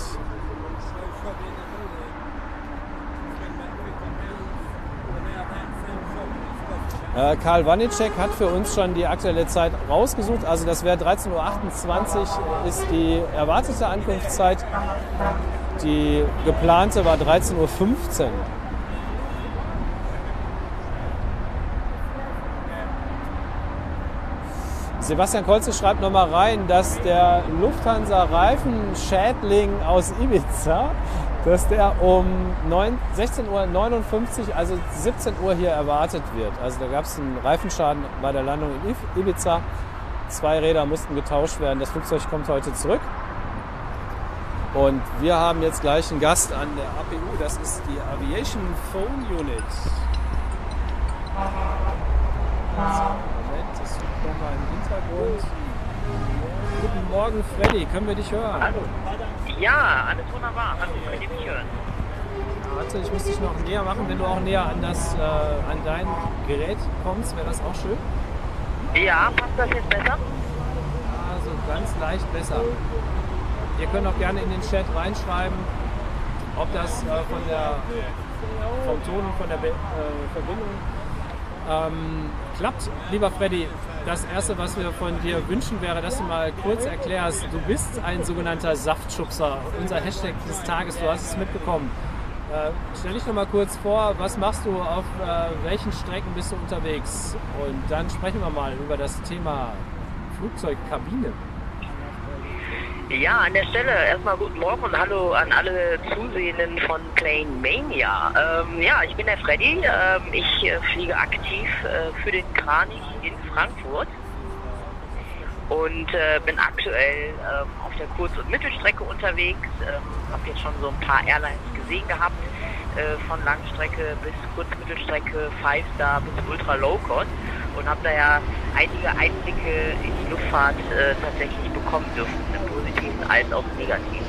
Karl Wanicek hat für uns schon die aktuelle Zeit rausgesucht. Also das wäre 13.28 Uhr ist die erwartete Ankunftszeit. Die geplante war 13.15 Uhr. Sebastian Kolze schreibt nochmal rein, dass der Lufthansa-Reifenschädling aus Ibiza, dass der um 16.59 Uhr, also 17 Uhr hier erwartet wird. Also da gab es einen Reifenschaden bei der Landung in Ibiza. 2 Räder mussten getauscht werden. Das Flugzeug kommt heute zurück. Und wir haben jetzt gleich einen Gast an der APU. Das ist die Aviation Phone Unit. Moment, das ist nochmal im Hintergrund. Guten Morgen, Freddy. Können wir dich hören? Hallo. Ja, alles wunderbar. Hallo, könnt ihr mich hören? Warte, ich muss dich noch näher machen. Wenn du auch näher an dein Gerät kommst, wäre das auch schön. Ja, passt das jetzt besser? Also ganz leicht besser. Ihr könnt auch gerne in den Chat reinschreiben, ob das vom Ton und von der Verbindung klappt. Lieber Freddy, das Erste, was wir von dir wünschen, wäre, dass du mal kurz erklärst, du bist ein sogenannter Saftschubser, unser Hashtag des Tages, du hast es mitbekommen. Stell dich noch mal kurz vor, was machst du, auf welchen Strecken bist du unterwegs? Und dann sprechen wir mal über das Thema Flugzeugkabine. Ja, an der Stelle erstmal guten Morgen und hallo an alle Zusehenden von Plane Mania. Ja, ich bin der Freddy. Ich fliege aktiv für den Kranich in Frankfurt und bin aktuell auf der Kurz- und Mittelstrecke unterwegs. Habe jetzt schon so ein paar Airlines gesehen gehabt, von Langstrecke bis Kurz-Mittelstrecke, 5-Star bis Ultra Low Cost. Und habe da ja einige Einblicke in die Luftfahrt tatsächlich bekommen dürfen, im Positiven als auch im Negativen.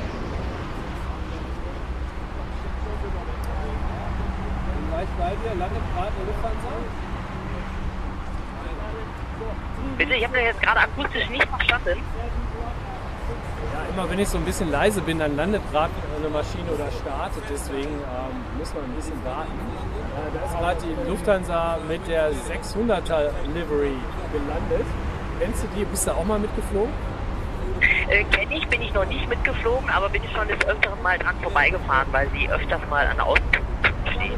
Gleich bei dir, landet gerade eine Lufthansa? Bitte, ich habe das jetzt gerade akustisch nicht verstanden. Ja, immer wenn ich so ein bisschen leise bin, dann landet gerade eine Maschine oder startet, deswegen muss man ein bisschen warten. Da ist gerade die Lufthansa mit der 600er Livery gelandet. Kennst du die? Bist du auch mal mitgeflogen? Kenne ich, bin ich noch nicht mitgeflogen, aber bin ich schon des Öfteren mal dran vorbeigefahren, weil sie öfters mal an der Außenposten steht.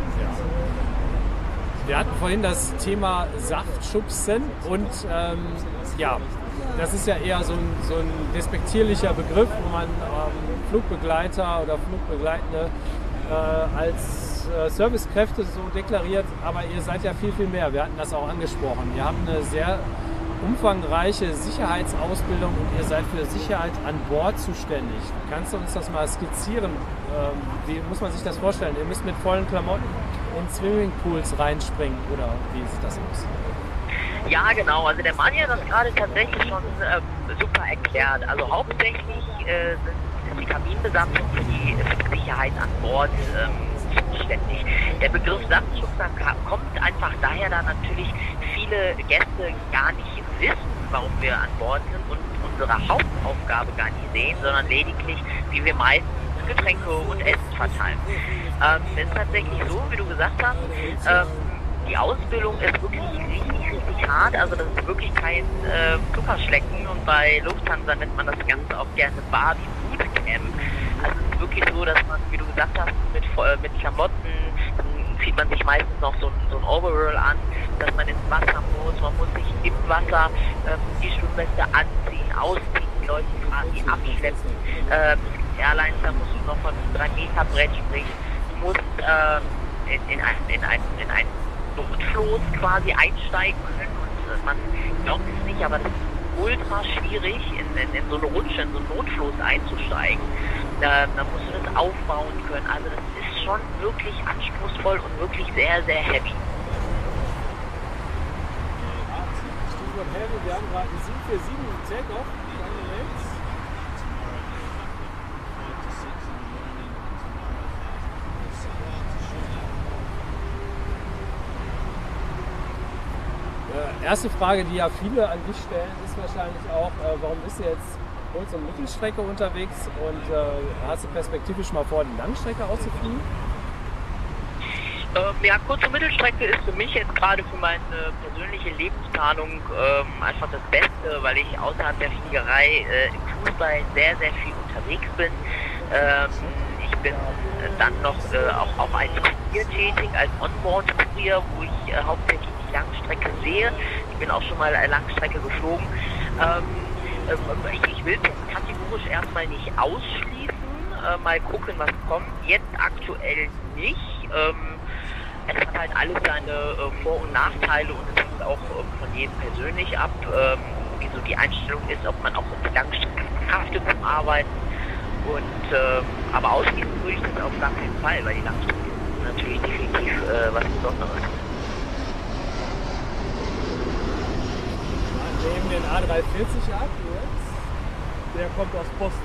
Wir hatten vorhin das Thema Saftschubsen und ja, das ist ja eher so ein despektierlicher Begriff, wo man Flugbegleiter oder Flugbegleitende als Servicekräfte so deklariert, aber ihr seid ja viel, viel mehr. Wir hatten das auch angesprochen. Ihr habt eine sehr umfangreiche Sicherheitsausbildung und ihr seid für Sicherheit an Bord zuständig. Kannst du uns das mal skizzieren? Wie muss man sich das vorstellen? Ihr müsst mit vollen Klamotten in Swimmingpools reinspringen oder wie sieht das aus? Ja, genau. Also der Mann hat das gerade tatsächlich schon super erklärt. Also hauptsächlich ist die Kabinenbesatzung für die Sicherheit an Bord zuständig. Der Begriff Saftschubser kommt einfach daher, da natürlich viele Gäste gar nicht wissen, warum wir an Bord sind und unsere Hauptaufgabe gar nicht sehen, sondern lediglich, wie wir meistens Getränke und Essen verteilen. Es ist tatsächlich so, wie du gesagt hast, die Ausbildung ist wirklich richtig richtig hart, also das ist wirklich kein Zuckerschlecken und bei Lufthansa nennt man das Ganze auch gerne Barbie Bootcamp. Also es ist wirklich so, dass man, wie du gesagt hast, mit Klamotten, dann zieht man sich meistens noch so ein Overall an, dass man ins Wasser muss, man muss sich im Wasser die Schwimmweste anziehen, ausziehen, die Leute quasi abschleppen. Airlines, da musst du noch von 3-Meter-Brett, sprich, du musst in ein Notfloß quasi einsteigen können und man glaubt es nicht, aber das ist ultra schwierig, in so eine Rutsche, in so ein Notfloß einzusteigen. Da musst du das aufbauen können. Also das ist schon wirklich anspruchsvoll und wirklich sehr, sehr heavy. Stichwort Heavy, wir haben gerade einen 747 Takeoff. Erste Frage, die ja viele an dich stellen, ist wahrscheinlich auch, warum bist du jetzt Kurz- und Mittelstrecke unterwegs und hast du perspektivisch mal vor, die Langstrecke auszufliegen? Ja, Kurz- und Mittelstrecke ist für mich jetzt gerade für meine persönliche Lebensplanung einfach das Beste, weil ich außerhalb der Fliegerei im Fußball sehr, sehr viel unterwegs bin. Ich bin dann noch auch als Kurier tätig, als Onboard-Kurier, wo ich hauptsächlich die Langstrecke sehe. Ich bin auch schon mal Langstrecke geflogen. Ich will es kategorisch erstmal nicht ausschließen, mal gucken, was kommt. Jetzt aktuell nicht. Es hat halt alles seine Vor- und Nachteile und es hängt auch von jedem persönlich ab, wie so die Einstellung ist, ob man auch in die Langstrecke verkraftet zum Arbeiten. Und, aber ausschließen würde ich das auf gar keinen Fall, weil die Langstrecke ist natürlich definitiv was Besonderes. Nehmen den A340 ab jetzt. Der kommt aus Boston.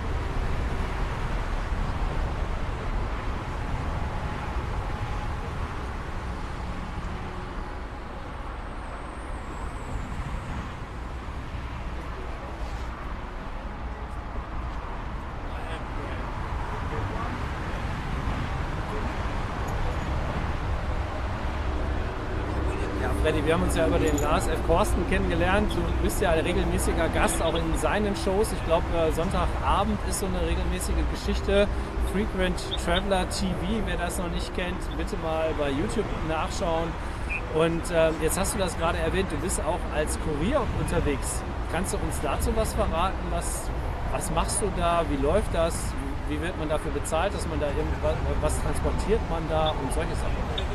Freddy, wir haben uns ja über den Lars F. Korsten kennengelernt. Du bist ja ein regelmäßiger Gast, auch in seinen Shows. Ich glaube, Sonntagabend ist so eine regelmäßige Geschichte. Frequent Traveler TV, wer das noch nicht kennt, bitte mal bei YouTube nachschauen. Und jetzt hast du das gerade erwähnt, du bist auch als Kurier unterwegs. Kannst du uns dazu was verraten? Was machst du da? Wie läuft das? Wie wird man dafür bezahlt, dass man da irgendwas, was transportiert man da und solche Sachen?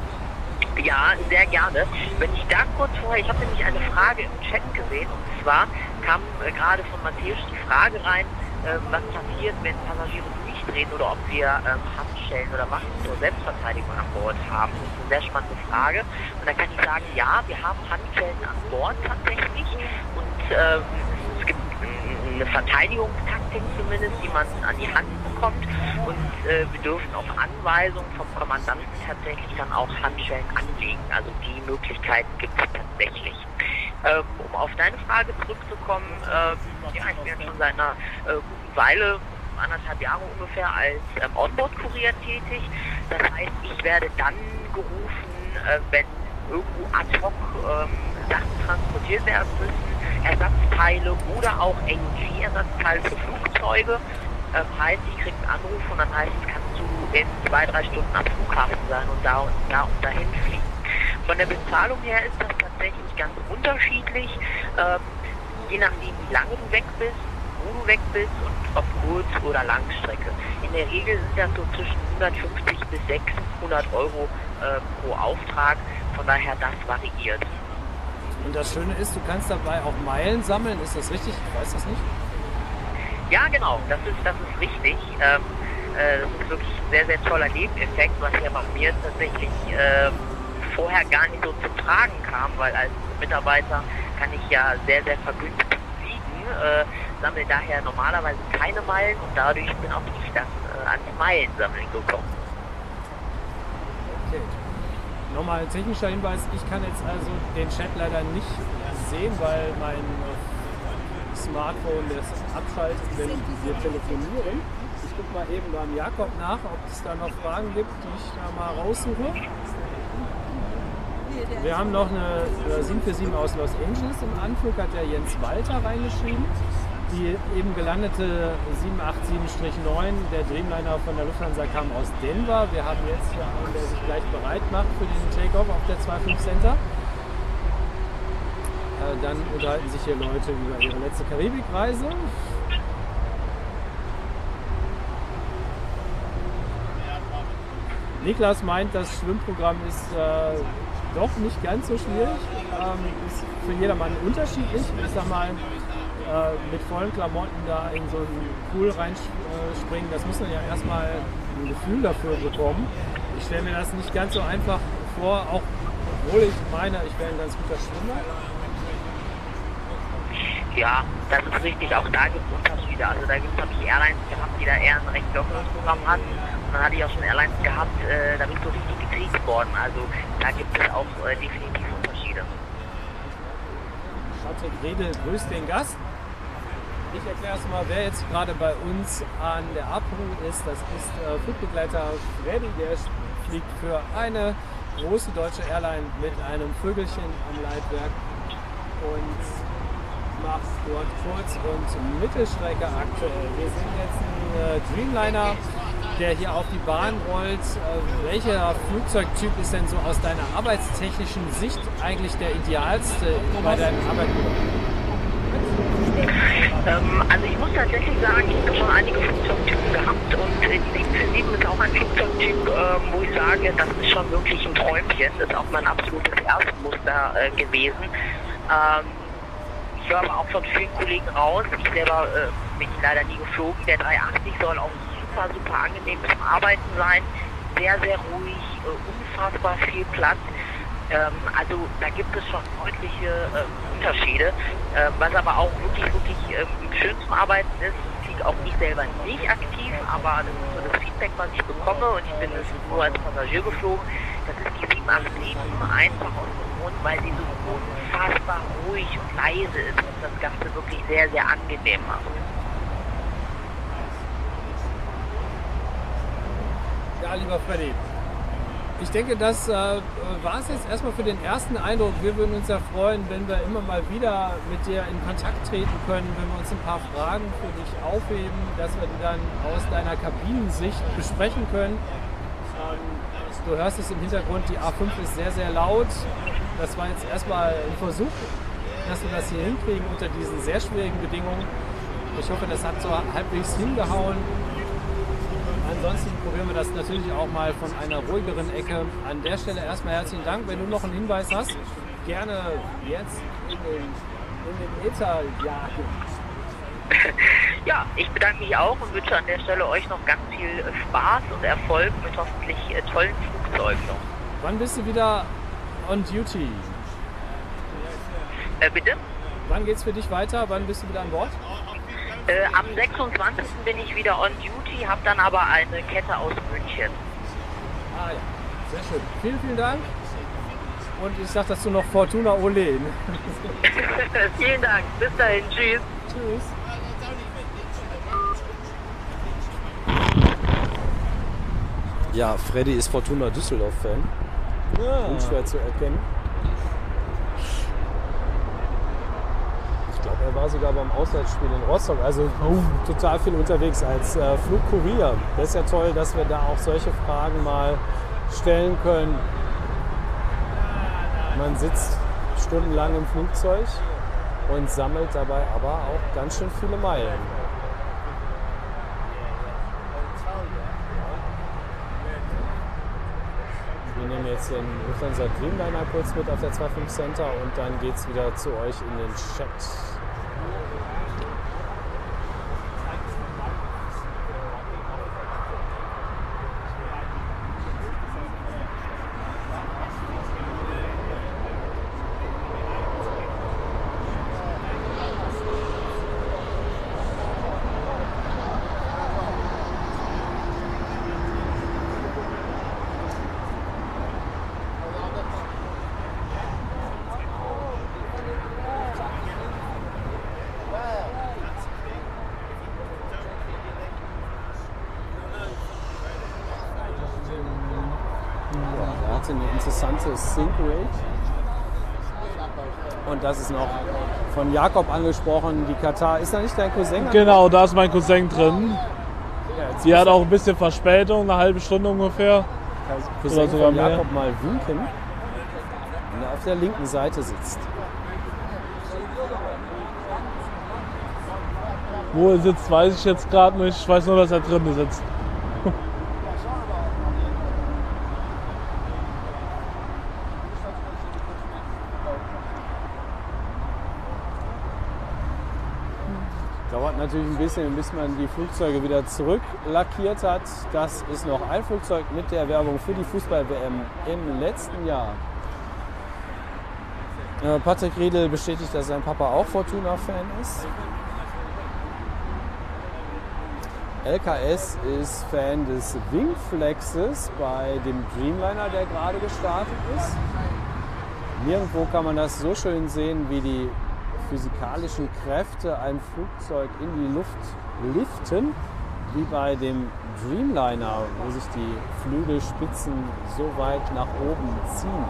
Ja, sehr gerne. Wenn ich da kurz vorher, ich habe nämlich eine Frage im Chat gesehen, und zwar kam gerade von Matthäus die Frage rein, was passiert, wenn Passagiere durchdrehen oder ob wir Handschellen oder Waffen zur Selbstverteidigung an Bord haben. Das ist eine sehr spannende Frage. Und da kann ich sagen, ja, wir haben Handschellen an Bord tatsächlich und es gibt eine Verteidigungstaktik zumindest, die man an die Hand bekommt und wir dürfen auf Anweisung vom Kommandanten tatsächlich dann auch Handschellen anlegen. Also die Möglichkeiten gibt es tatsächlich. Um auf deine Frage zurückzukommen, ja, ich bin schon seit einer guten Weile, 1,5 Jahre ungefähr, als Onboard-Kurier tätig. Das heißt, ich werde dann gerufen, wenn irgendwo ad hoc Sachen transportiert werden müssen, Ersatzteile oder auch AOG-Ersatzteile für Flugzeuge. Heißt, ich kriege einen Anruf und dann heißt es, kannst du in 2-3 Stunden am Flughafen sein und da und dahin fliegen. Von der Bezahlung her ist das tatsächlich ganz unterschiedlich, je nachdem wie lange du weg bist, wo du weg bist und ob Kurz- oder Langstrecke. In der Regel sind das so zwischen 150 bis 600 Euro pro Auftrag, von daher das variiert. Und das Schöne ist, du kannst dabei auch Meilen sammeln, ist das richtig? Ich weiß das nicht. Ja, genau, das ist richtig. Das ist wirklich ein sehr, sehr toller Nebeneffekt, was ja bei mir tatsächlich vorher gar nicht so zum Tragen kam, weil als Mitarbeiter kann ich ja sehr, sehr vergünstigt fliegen, sammle daher normalerweise keine Meilen und dadurch bin auch ich dann ans Meilensammeln gekommen. Okay. Nochmal ein technischer Hinweis, ich kann jetzt also den Chat leider nicht sehen, weil mein Smartphone das abschaltet, wenn wir telefonieren. Ich gucke mal eben beim Jakob nach, ob es da noch Fragen gibt, die ich da mal raussuche. Wir haben noch eine 747 aus Los Angeles im Anflug, hat der Jens Walter reingeschrieben. Die eben gelandete 787-9, der Dreamliner von der Lufthansa, kam aus Denver. Wir haben jetzt hier einen, der sich gleich bereit macht für den Takeoff auf der 25 Center. Dann unterhalten sich hier Leute über ihre letzte Karibikreise. Niklas meint, das Schwimmprogramm ist doch nicht ganz so schwierig. Ist für jedermann unterschiedlich. Ich sag mal, mit vollen Klamotten da in so einen Pool reinspringen, das muss man ja erstmal ein Gefühl dafür bekommen. Ich stelle mir das nicht ganz so einfach vor, auch obwohl ich meine, ich wäre ein ganz guter Schwimmer. Ja, das ist richtig. Auch da gibt es Unterschiede. Also da gibt es natürlich Airlines gehabt, die da eher ein recht lockeres Programm hatten. Und dann hatte ich auch schon Airlines gehabt, da bist du richtig gekriegt worden. Also da gibt es auch definitiv Unterschiede. Schattek Rede grüßt den Gast. Ich erkläre es mal, wer jetzt gerade bei uns an der Abholung ist. Das ist Flugbegleiter Freddy, der fliegt für eine große deutsche Airline mit einem Vögelchen am Leitwerk und macht dort Kurz- und Mittelstrecke aktuell. Wir sehen jetzt einen Dreamliner, der hier auf die Bahn rollt. Welcher Flugzeugtyp ist denn so aus deiner arbeitstechnischen Sicht eigentlich der idealste bei deinem Arbeitgeber? Also ich muss tatsächlich sagen, ich habe schon einige Flugzeugtypen gehabt und die 747 ist auch ein Flugzeugtyp, wo ich sage, das ist schon wirklich ein Träumchen. Das ist auch mein absolutes Erstmuster gewesen. Ich höre aber auch von vielen Kollegen raus, ich selber bin leider nie geflogen, der 380 soll auch super angenehm zum Arbeiten sein, sehr, sehr ruhig, unfassbar viel Platz. Also da gibt es schon deutliche Unterschiede, was aber auch wirklich schön zum Arbeiten ist. Ich fliege auch nicht selber nicht aktiv, aber das ist so das Feedback, was ich bekomme, und ich bin nur als Passagier geflogen. Das ist die 787 einfach aus dem Grund, weil sie so unfassbar ruhig und leise ist und das Ganze wirklich sehr, sehr angenehm macht. Ja, lieber Freddy, ich denke, das war es jetzt erstmal für den ersten Eindruck. Wir würden uns ja freuen, wenn wir immer mal wieder mit dir in Kontakt treten können, wenn wir uns ein paar Fragen für dich aufheben, dass wir die dann aus deiner Kabinensicht besprechen können. Du hörst es im Hintergrund, die A5 ist sehr, sehr laut. Das war jetzt erstmal ein Versuch, dass wir das hier hinkriegen unter diesen sehr schwierigen Bedingungen. Ich hoffe, das hat so halbwegs hingehauen. Ansonsten probieren wir das natürlich auch mal von einer ruhigeren Ecke. An der Stelle erstmal herzlichen Dank. Wenn du noch einen Hinweis hast, gerne jetzt in den Äther jagen. Ja, ich bedanke mich auch und wünsche an der Stelle euch noch ganz viel Spaß und Erfolg mit hoffentlich tollen Flugzeugen noch. Wann bist du wieder on duty? Bitte? Wann geht's für dich weiter? Wann bist du wieder an Bord? Am 26. bin ich wieder on duty, habe dann aber eine Kette aus München. Ah ja, sehr schön. Vielen Dank. Und ich sage dazu noch Fortuna Ole. Vielen Dank. Bis dahin. Tschüss. Tschüss. Ja, Freddy ist Fortuna Düsseldorf-Fan. Ja. Unschwer zu erkennen. Ich glaube, er war sogar beim Auswärtsspiel in Rostock. Also total viel unterwegs als Flugkurier. Das ist ja toll, dass wir da auch solche Fragen mal stellen können. Man sitzt stundenlang im Flugzeug und sammelt dabei aber auch ganz schön viele Meilen. Wir nehmen jetzt den Lufthansa Dreamliner kurz mit auf der 25 Center und dann geht es wieder zu euch in den Chat. Eine interessante Sync Rate. Und das ist noch von Jakob angesprochen, die Katar. Ist da nicht dein Cousin? Genau, da ist mein Cousin drin. Ja, Die hat auch ein bisschen Verspätung, eine halbe Stunde ungefähr. Cousin oder sogar von mehr. Jakob mal winken, wenn er auf der linken Seite sitzt. Wo er sitzt, weiß ich jetzt gerade nicht. Ich weiß nur, dass er drin sitzt. Dauert natürlich ein bisschen, bis man die Flugzeuge wieder zurück lackiert hat. Das ist noch ein Flugzeug mit der Werbung für die Fußball-WM im letzten Jahr. Patrick Riedel bestätigt, dass sein Papa auch Fortuna-Fan ist. LKS ist Fan des Wingflexes bei dem Dreamliner, der gerade gestartet ist. Nirgendwo kann man das so schön sehen, wie die physikalischen Kräfte ein Flugzeug in die Luft liften, wie bei dem Dreamliner, wo sich die Flügelspitzen so weit nach oben ziehen.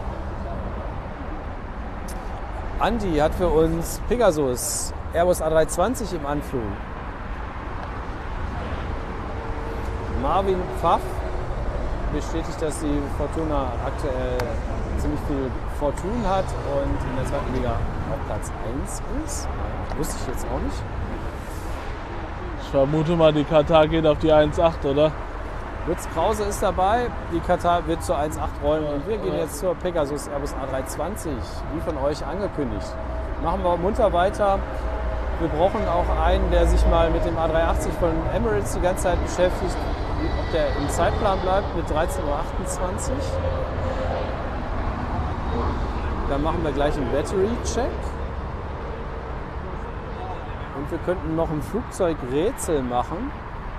Andi hat für uns Pegasus Airbus A320 im Anflug. Marvin Pfaff bestätigt, dass die Fortuna aktuell ziemlich viel Fortun hat und in der zweiten Liga auf Platz 1 ist. Wusste ich jetzt auch nicht. Ich vermute mal, die Katar geht auf die 1,8, oder? Lutz Krause ist dabei, die Katar wird zur 1,8 rollen und wir gehen jetzt zur Pegasus Airbus A320, wie von euch angekündigt. Machen wir munter weiter. Wir brauchen auch einen, der sich mal mit dem A380 von Emirates die ganze Zeit beschäftigt, ob der im Zeitplan bleibt mit 13:28 Uhr. Dann machen wir gleich einen Battery-Check. Und wir könnten noch ein Flugzeugrätsel machen.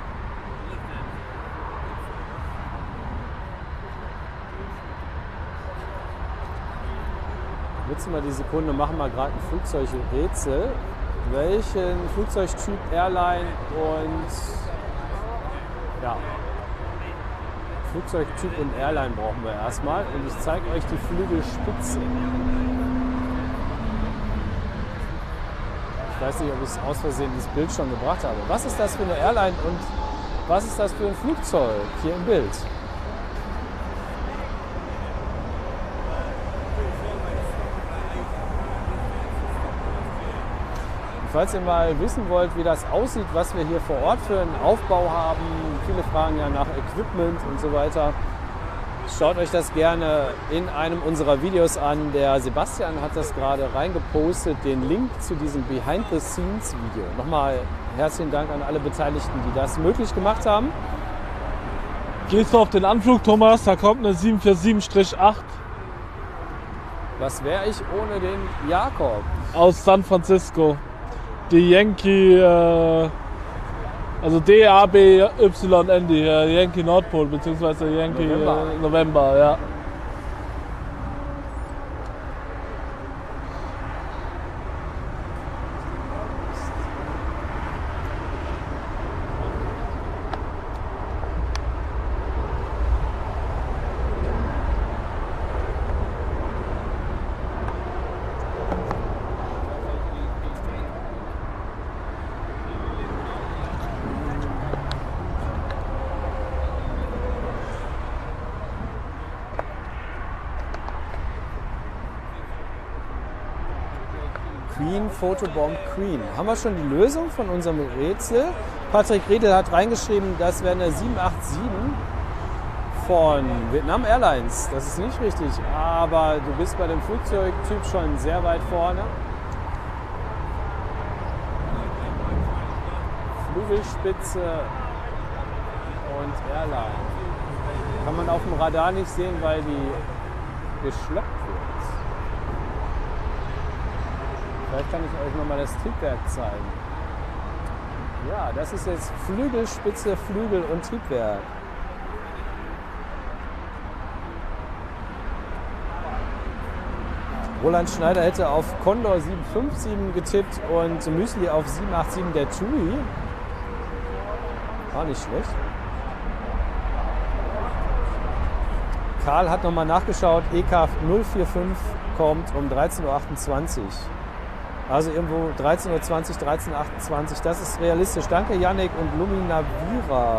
Nutzen wir die Sekunde, machen wir gerade ein Flugzeugrätsel. Welchen Flugzeugtyp, Airline und ja, Flugzeugtyp und Airline brauchen wir erstmal. Und ich zeige euch die Flügelspitze. Ich weiß nicht, ob ich aus Versehen das Bild schon gebracht habe. Was ist das für eine Airline und was ist das für ein Flugzeug hier im Bild? Falls ihr mal wissen wollt, wie das aussieht, was wir hier vor Ort für einen Aufbau haben, viele fragen ja nach Equipment und so weiter, schaut euch das gerne in einem unserer Videos an. Der Sebastian hat das gerade reingepostet, den Link zu diesem Behind-the-Scenes-Video. Nochmal herzlichen Dank an alle Beteiligten, die das möglich gemacht haben. Gehst du auf den Anflug, Thomas? Da kommt eine 747-8 Was wäre ich ohne den Jakob? aus San Francisco. Die Yankee, also DABYN, die Yankee Nordpol, beziehungsweise Yankee November, ja. Queen, Photobomb Queen. Haben wir schon die Lösung von unserem Rätsel? Patrick Riedel hat reingeschrieben, das wäre eine 787 von Vietnam Airlines. Das ist nicht richtig, aber du bist bei dem Flugzeugtyp schon sehr weit vorne. Flügelspitze und Airline. Kann man auf dem Radar nicht sehen, weil die geschleppt wird. Vielleicht kann ich euch nochmal das Triebwerk zeigen. Ja, das ist jetzt Flügelspitze, Flügel und Triebwerk. Roland Schneider hätte auf Condor 757 getippt und Müsli auf 787 der TUI. War nicht schlecht. Karl hat nochmal nachgeschaut, EK 045 kommt um 13.28 Uhr. Also irgendwo 13.20 Uhr, 13.28 Uhr, das ist realistisch. Danke Yannick und Luminavira.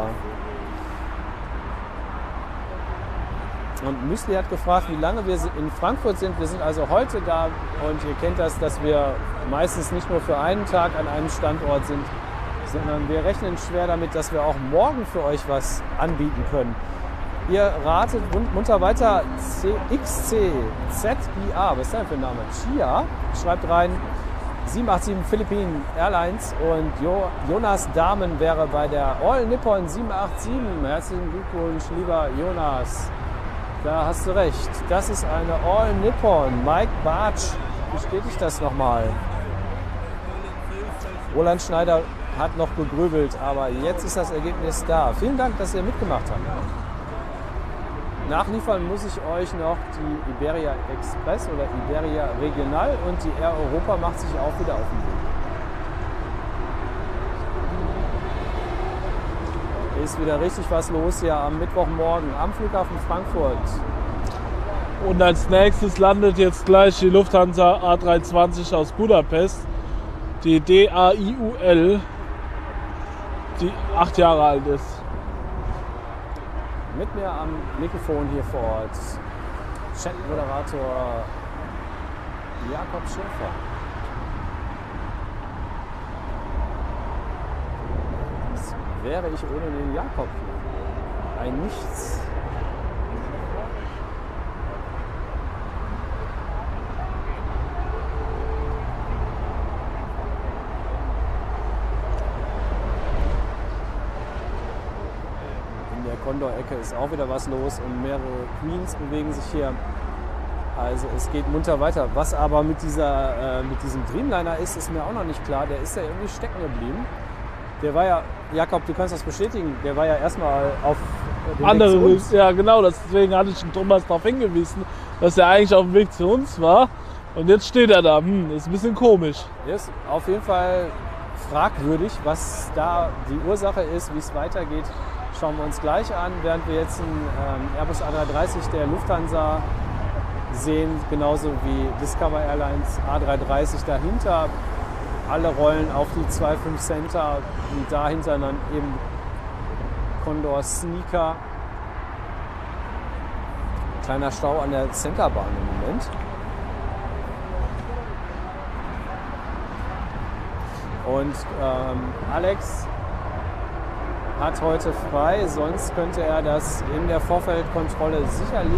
Und Müsli hat gefragt, wie lange wir in Frankfurt sind. Wir sind also heute da und ihr kennt das, dass wir meistens nicht nur für einen Tag an einem Standort sind, sondern wir rechnen schwer damit, dass wir auch morgen für euch was anbieten können. Ihr ratet munter weiter. XCZIA, was ist denn für ein Name? Chia, schreibt rein 787 Philippinen Airlines und Jonas Dahmen wäre bei der All Nippon 787. Herzlichen Glückwunsch, lieber Jonas. Da hast du recht. Das ist eine All Nippon. Mike Bartsch bestätigt das nochmal. Roland Schneider hat noch gegrübelt, aber jetzt ist das Ergebnis da. Vielen Dank, dass ihr mitgemacht habt. Nachliefern muss ich euch noch die Iberia Express oder Iberia Regional und die Air Europa macht sich auch wieder auf den Weg. Ist wieder richtig was los hier am Mittwochmorgen am Flughafen Frankfurt. Und als nächstes landet jetzt gleich die Lufthansa A320 aus Budapest, die DAIUL, die 8 Jahre alt ist. Mit mir am Mikrofon hier vor Ort, Chat-Moderator Jakob Schäfer. Was wäre ich ohne den Jakob? Ein Nichts. Condor-Ecke ist auch wieder was los und mehrere Queens bewegen sich hier. Also es geht munter weiter. Was aber mit diesem Dreamliner ist mir auch noch nicht klar. Der ist ja irgendwie stecken geblieben. Der war ja, Jakob, du kannst das bestätigen, der war ja erstmal auf dem andere Weg zu uns. Ja genau, deswegen hatte ich den Thomas darauf hingewiesen, dass er eigentlich auf dem Weg zu uns war. Und jetzt steht er da. Ist ein bisschen komisch. Ist auf jeden Fall fragwürdig, was da die Ursache ist, wie es weitergeht. Schauen wir uns gleich an, während wir jetzt einen Airbus A330 der Lufthansa sehen, genauso wie Discover Airlines A330 dahinter. Alle rollen auf die 25 Center und dahinter dann eben Condor Sneaker. Kleiner Stau an der Centerbahn im Moment. Und Alex hat heute frei, sonst könnte er das in der Vorfeldkontrolle sicherlich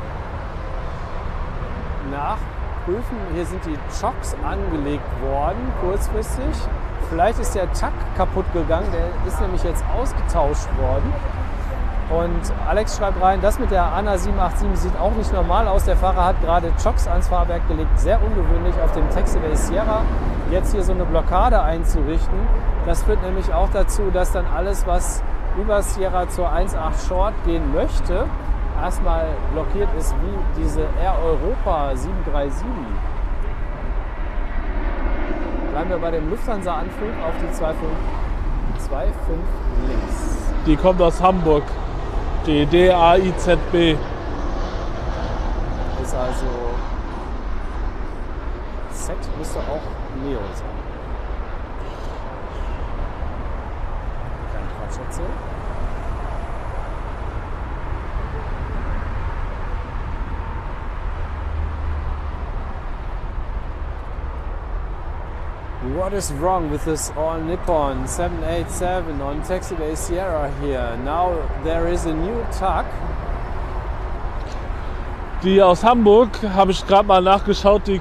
nachprüfen. Hier sind die Chocks angelegt worden, kurzfristig. Vielleicht ist der Tack kaputt gegangen, der ist nämlich jetzt ausgetauscht worden. Und Alex schreibt rein, das mit der ANA 787 sieht auch nicht normal aus. Der Fahrer hat gerade Chocks ans Fahrwerk gelegt, sehr ungewöhnlich auf dem Taxiway Sierra. Jetzt hier so eine Blockade einzurichten. Das führt nämlich auch dazu, dass dann alles, was über Sierra zur 1.8 Short gehen möchte, erstmal blockiert ist, wie diese Air Europa 737. Bleiben wir bei dem Lufthansa-Anflug auf die 25 links. Die kommt aus Hamburg, die DAIZB. Ist also Z müsste auch Neo sein. Kein Quatsch erzählen. What is wrong with this All Nippon 787 on Taxiway Sierra here? Now there is a new tug. Die aus Hamburg, habe ich gerade mal nachgeschaut, die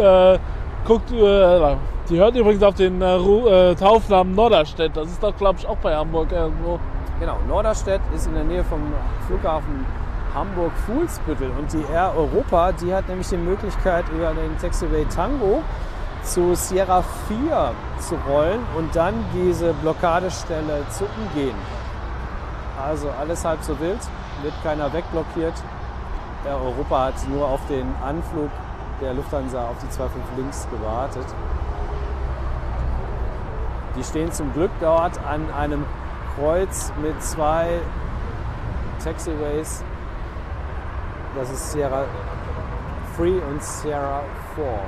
die hört übrigens auf den Taufnamen Norderstedt. Das ist doch, glaube ich, auch bei Hamburg irgendwo. Genau, Norderstedt ist in der Nähe vom Flughafen Hamburg-Fuhlsbüttel. Und die Air Europa, die hat nämlich die Möglichkeit, über den Taxiway Tango zu Sierra 4 zu rollen und dann diese Blockadestelle zu umgehen. Also alles halb so wild, wird keiner wegblockiert. Air Europa hat nur auf den Anflug der Lufthansa auf die 25 links gewartet. Die stehen zum Glück dort an einem Kreuz mit zwei Taxiways. Das ist Sierra 3 und Sierra 4. Kann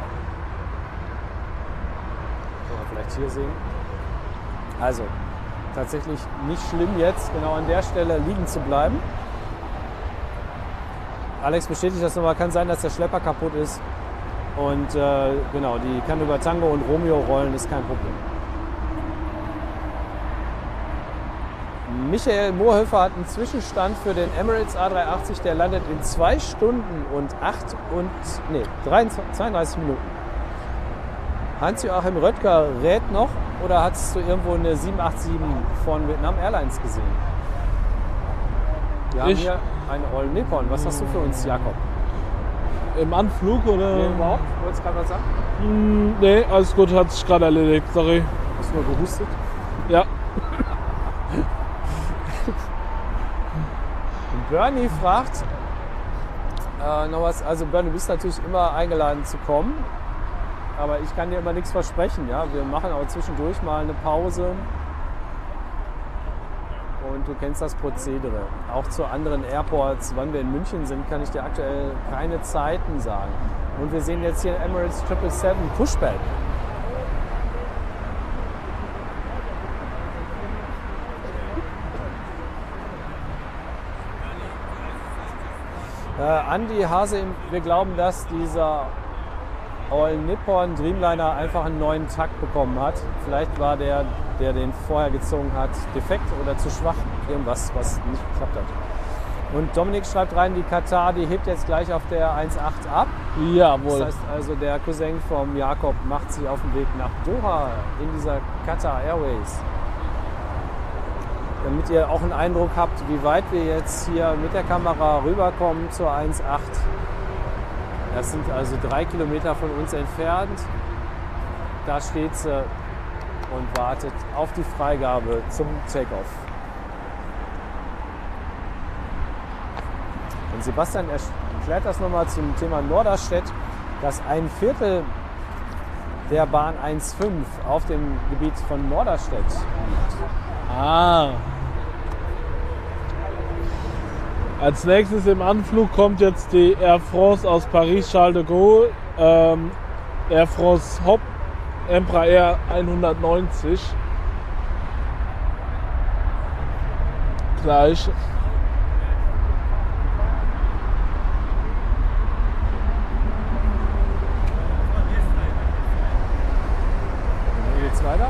man vielleicht hier sehen. Also tatsächlich nicht schlimm jetzt genau an der Stelle liegen zu bleiben. Alex bestätigt das nochmal, kann sein, dass der Schlepper kaputt ist. Und genau, die kann über Tango und Romeo rollen, ist kein Problem. Michael Moorhöfer hat einen Zwischenstand für den Emirates A380, der landet in 2 Stunden und 32 Minuten. Hans-Joachim Röttger rät noch, oder hast du irgendwo eine 787 von Vietnam Airlines gesehen? Wir haben hier eine All Nippon. Was hast du für uns, Jakob? Im Anflug oder? Nee, überhaupt? Wolltest du gerade was sagen? Nee, alles gut, hat sich gerade erledigt, sorry. Hast du nur gehustet? Ja. Bernie fragt noch was. Also Bernie, du bist natürlich immer eingeladen zu kommen, aber ich kann dir immer nichts versprechen. Ja? Wir machen auch zwischendurch mal eine Pause und du kennst das Prozedere. Auch zu anderen Airports, wann wir in München sind, kann ich dir aktuell keine Zeiten sagen. Und wir sehen jetzt hier Emirates 777 Pushback. Andi Hase, wir glauben, dass dieser All Nippon Dreamliner einfach einen neuen Takt bekommen hat. Vielleicht war der den vorher gezogen hat, defekt oder zu schwach. Irgendwas, was nicht geklappt hat. Und Dominik schreibt rein, die Katar, die hebt jetzt gleich auf der 1.8 ab. Jawohl. Das heißt also, der Cousin vom Jakob macht sich auf den Weg nach Doha in dieser Qatar Airways. Damit ihr auch einen Eindruck habt, wie weit wir jetzt hier mit der Kamera rüberkommen zur 1.8. Das sind also 3 Kilometer von uns entfernt. Da steht sie und wartet auf die Freigabe zum Takeoff. Und Sebastian erklärt das nochmal zum Thema Norderstedt, dass 1/4 der Bahn 1.5 auf dem Gebiet von Norderstedt liegt. Als nächstes im Anflug kommt jetzt die Air France aus Paris-Charles de Gaulle, Air France Hop, Embraer 190. Gleich. Dann geht's weiter.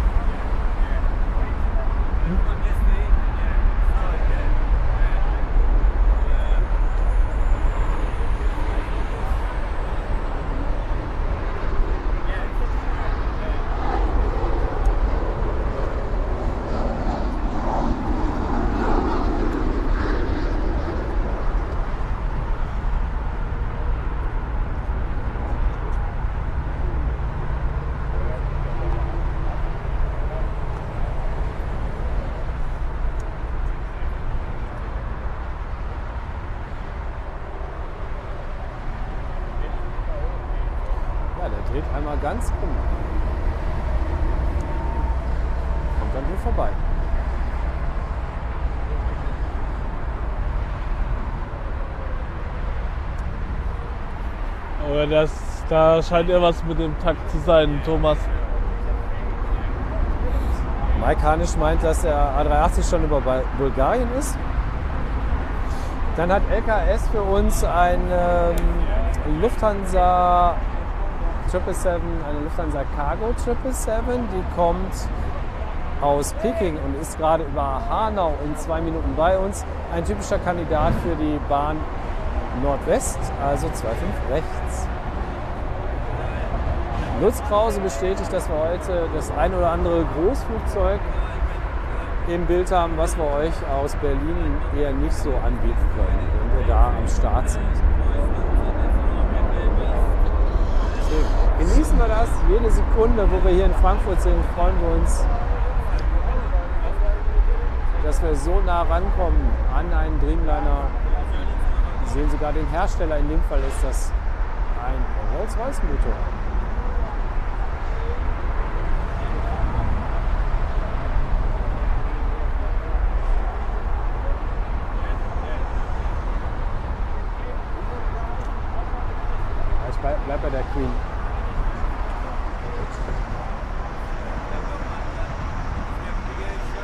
Dreht einmal ganz rum. Kommt dann hier vorbei. Aber da scheint ja was mit dem Takt zu sein, Thomas. Mike Hanisch meint, dass der A380 schon über Bulgarien ist. Dann hat LKS für uns eine Lufthansa 777, eine Lufthansa Cargo 777, die kommt aus Peking und ist gerade über Hanau in 2 Minuten bei uns. Ein typischer Kandidat für die Bahn Nordwest, also 25 rechts. Lutz Krause bestätigt, dass wir heute das ein oder andere Großflugzeug im Bild haben, was wir euch aus Berlin eher nicht so anbieten können, wenn wir da am Start sind. Genießen wir das, jede Sekunde, wo wir hier in Frankfurt sind, freuen wir uns, dass wir so nah rankommen an einen Dreamliner. Sie sehen sogar den Hersteller, in dem Fall ist das ein Rolls-Royce Motor.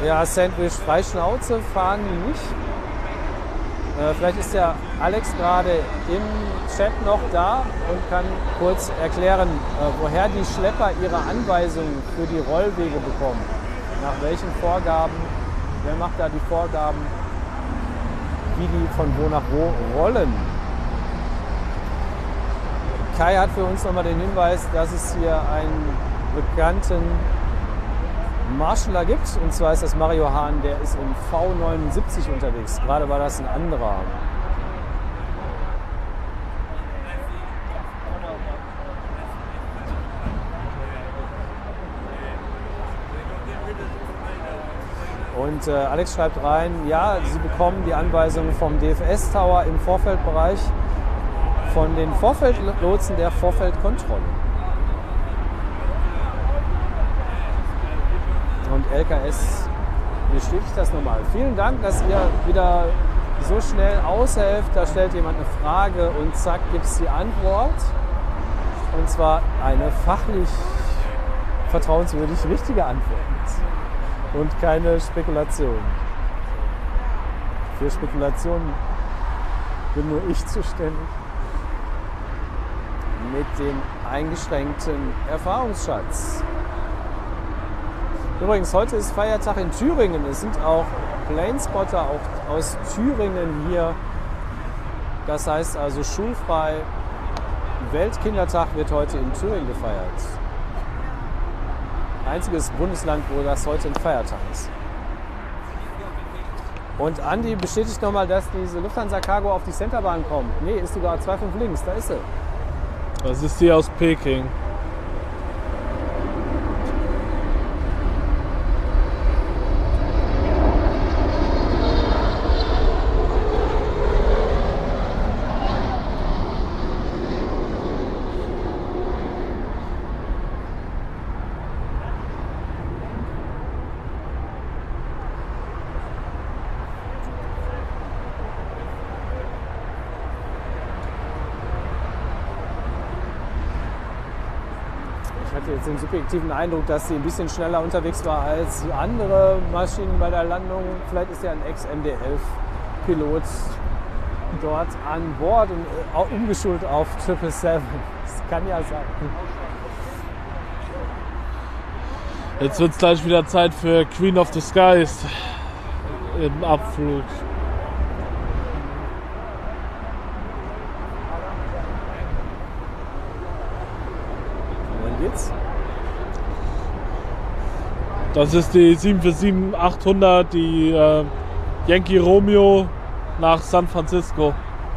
Ja, Sandwich Freischnauze fahren die nicht. Vielleicht ist der Alex gerade im Chat noch da und kann kurz erklären, woher die Schlepper ihre Anweisungen für die Rollwege bekommen. Nach welchen Vorgaben, wer macht da die Vorgaben, wie die von wo nach wo rollen. Kai hat für uns nochmal den Hinweis, dass es hier einen bekannten Marshaller gibt, und zwar ist das Mario Hahn, der ist im V79 unterwegs. Gerade war das ein anderer. Und Alex schreibt rein, ja, sie bekommen die Anweisungen vom DFS Tower im Vorfeldbereich von den Vorfeldlotsen der Vorfeldkontrolle. Und LKS bestätigt das nochmal. Vielen Dank, dass ihr wieder so schnell aushelft. Da stellt jemand eine Frage und zack, gibt es die Antwort. Und zwar eine fachlich vertrauenswürdig richtige Antwort. Und keine Spekulation. Für Spekulationen bin nur ich zuständig. Mit dem eingeschränkten Erfahrungsschatz. Übrigens, heute ist Feiertag in Thüringen. Es sind auch Planespotter auch aus Thüringen hier. Das heißt also schulfrei. Weltkindertag wird heute in Thüringen gefeiert. Einziges Bundesland, wo das heute ein Feiertag ist. Und Andi bestätigt nochmal, dass diese Lufthansa Cargo auf die Centerbahn kommt. Nee, ist sogar 25 links, da ist sie. Das ist die aus Peking. Jetzt den subjektiven Eindruck, dass sie ein bisschen schneller unterwegs war als andere Maschinen bei der Landung. Vielleicht ist ja ein Ex-MD-11-Pilot dort an Bord und auch umgeschult auf 777. Das kann ja sein. Jetzt wird es gleich wieder Zeit für Queen of the Skies im Abflug. Das ist die 747-800, die Yankee Romeo nach San Francisco.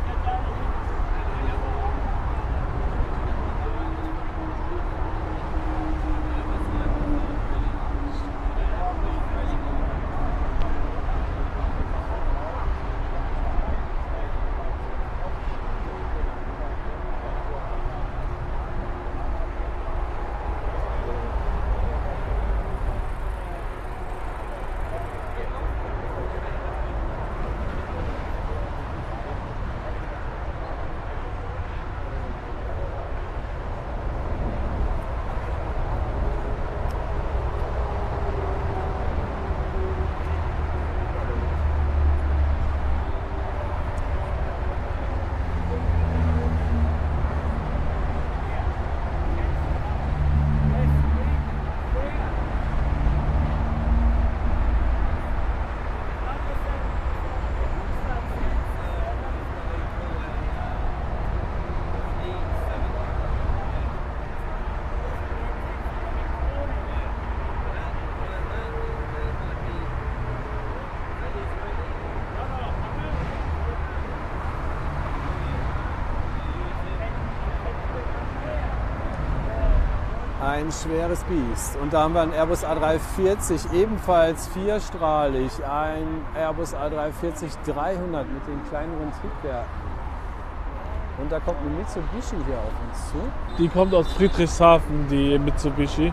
Ein schweres Biest. Und da haben wir einen Airbus A340, ebenfalls vierstrahlig. Ein Airbus A340-300 mit den kleineren Triebwerken. Und da kommt eine Mitsubishi hier auf uns zu. Die kommt aus Friedrichshafen, die Mitsubishi.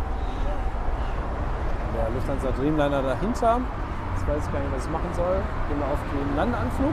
Der Lufthansa Dreamliner dahinter. Jetzt weiß ich gar nicht, was ich machen soll. Gehen wir auf den Landeanflug.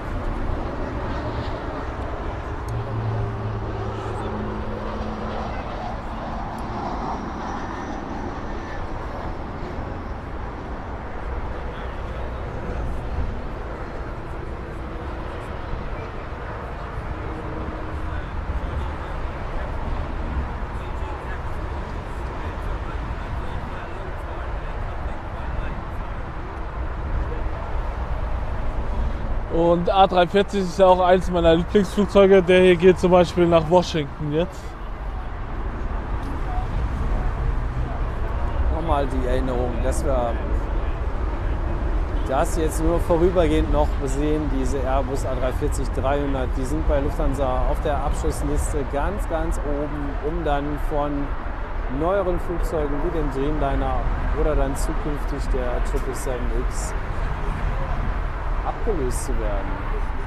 Und A340 ist ja auch eins meiner Lieblingsflugzeuge. Der hier geht zum Beispiel nach Washington jetzt. Nochmal die Erinnerung, dass wir das jetzt nur vorübergehend noch sehen, diese Airbus A340-300. Die sind bei Lufthansa auf der Abschlussliste ganz, ganz oben, um dann von neueren Flugzeugen wie dem Dreamliner oder dann zukünftig der 777X abgelöst zu werden.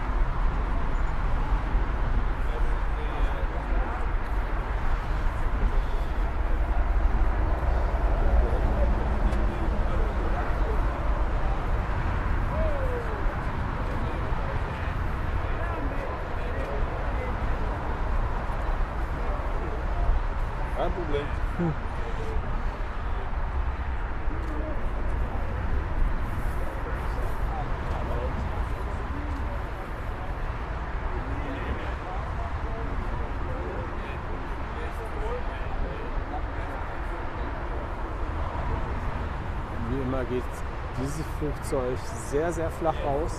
Kein Problem. Wie immer geht dieses Flugzeug sehr, sehr flach raus.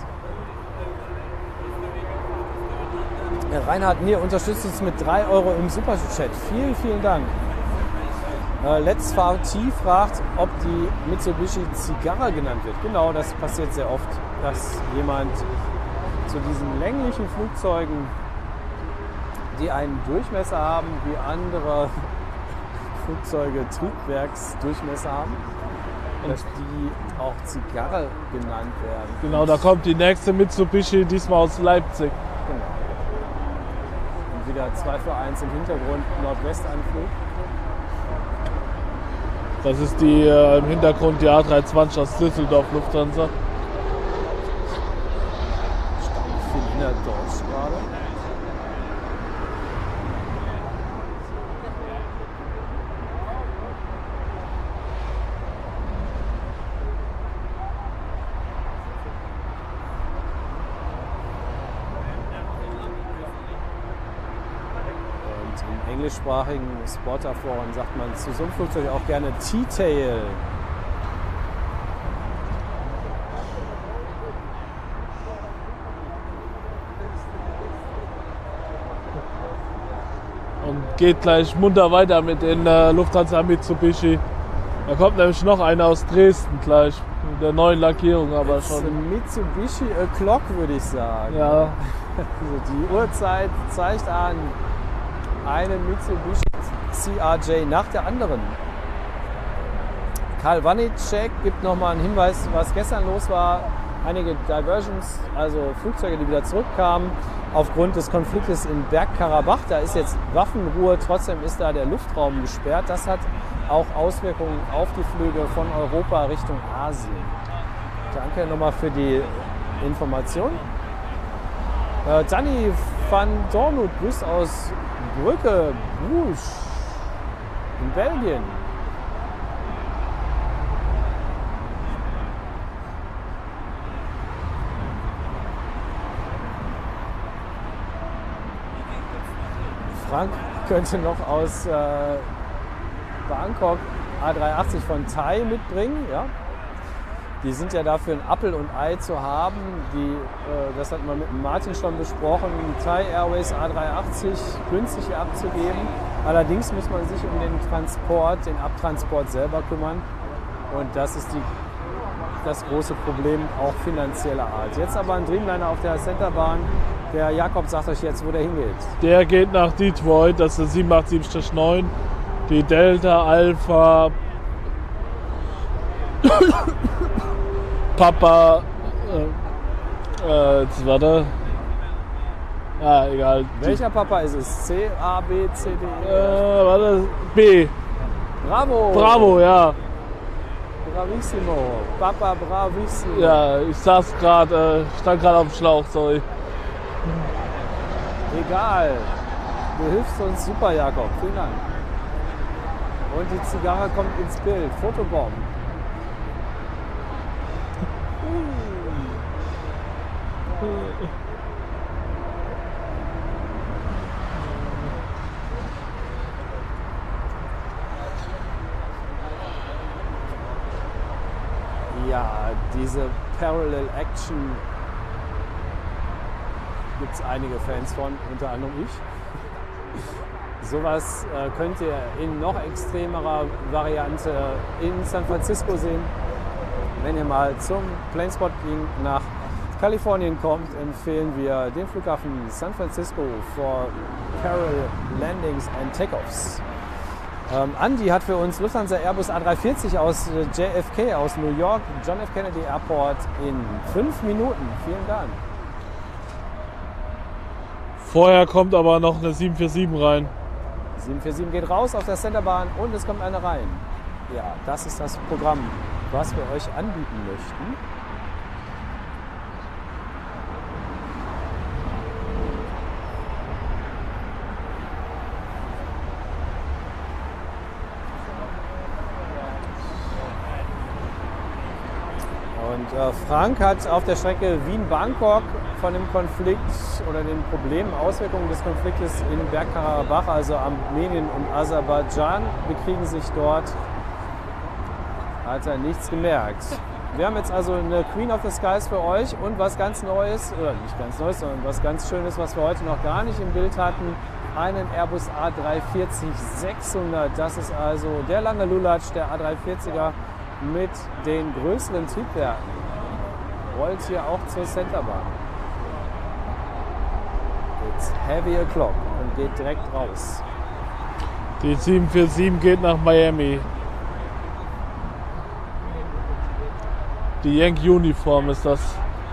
Reinhard Nier unterstützt uns mit 3 Euro im Superchat. Vielen, vielen Dank. Let's VT fragt, ob die Mitsubishi Cigarra genannt wird. Genau, das passiert sehr oft, dass jemand zu diesen länglichen Flugzeugen, die einen Durchmesser haben, wie andere Flugzeuge Triebwerksdurchmesser haben, dass die auch Zigarre genannt werden. Genau, da kommt die nächste Mitsubishi, diesmal aus Leipzig. Genau. Und wieder 2 für 1 im Hintergrund, Nordwestanflug. Das ist die im Hintergrund die A320 aus Düsseldorf Lufthansa. Viel innerdeutsch gerade. Und im englischsprachigen Spotter-Foren sagt man zu so einem Flugzeug auch gerne T-Tail. Und geht gleich munter weiter mit den Lufthansa Mitsubishi. Da kommt nämlich noch einer aus Dresden gleich, mit der neuen Lackierung, aber Das ist schon. ein Mitsubishi Clock, würde ich sagen. Ja, Also die Uhrzeit zeigt an eine Mitsubishi CRJ nach der anderen. Karl Wanicek gibt nochmal einen Hinweis, was gestern los war. Einige Diversions, also Flugzeuge, die wieder zurückkamen, aufgrund des Konfliktes in Bergkarabach. Da ist jetzt Waffenruhe, trotzdem ist da der Luftraum gesperrt. Das hat auch Auswirkungen auf die Flüge von Europa Richtung Asien. Danke nochmal für die Information. Danny van Dornut grüßt aus Brücke, Bruges in Belgien. Frank könnte noch aus Bangkok A380 von Thai mitbringen. Ja. Die sind ja dafür ein Appel und Ei zu haben. Das hat man mit Martin schon besprochen. Thai Airways A380 günstig hier abzugeben. Allerdings muss man sich um den Transport, den Abtransport selber kümmern. Und das ist das große Problem, auch finanzieller Art. Jetzt aber ein Dreamliner auf der Centerbahn. Der Jakob sagt euch jetzt, wo der hingeht. der geht nach Detroit, das ist 787-9. Die Delta Alpha Papa jetzt warte. Ja, egal. Welcher Papa ist es? C, A, B, C, D, E? Warte. B. Bravo! Bravo, ja. Bravissimo! Papa Bravissimo! Ja, ich saß gerade, stand gerade auf dem Schlauch, sorry. Egal. Du hilfst uns super, Jakob. Vielen Dank. Und die Zigarre kommt ins Bild. Fotobomb. Ja, diese Parallel Action Gibt es einige Fans von, unter anderem ich. Sowas könnt ihr in noch extremerer Variante in San Francisco sehen. Wenn ihr mal zum Planespotting nach Kalifornien kommt, empfehlen wir den Flughafen San Francisco for Carol Landings and Takeoffs. Andy hat für uns Lufthansa Airbus A340 aus JFK, aus New York, John F. Kennedy Airport in 5 Minuten. Vielen Dank. Vorher kommt aber noch eine 747 rein. 747 geht raus auf der Centerbahn und es kommt eine rein. Ja, das ist das Programm, was wir euch anbieten möchten. Und Frank hat auf der Strecke Wien-Bangkok von dem Konflikt oder den Problemen, Auswirkungen des Konfliktes in Bergkarabach, also Armenien und Aserbaidschan, bekriegen sich dort, hat er nichts gemerkt. Wir haben jetzt also eine Queen of the Skies für euch und was ganz Neues, oder nicht ganz Neues, sondern was ganz Schönes, was wir heute noch gar nicht im Bild hatten, einen Airbus A340-600. Das ist also der lange Lulatsch, der A340er mit den größeren Triebwerken. Rollt hier auch zur Centerbahn. It's heavy o'clock und geht direkt raus. Die 747 geht nach Miami. Die Yankee-Uniform ist das.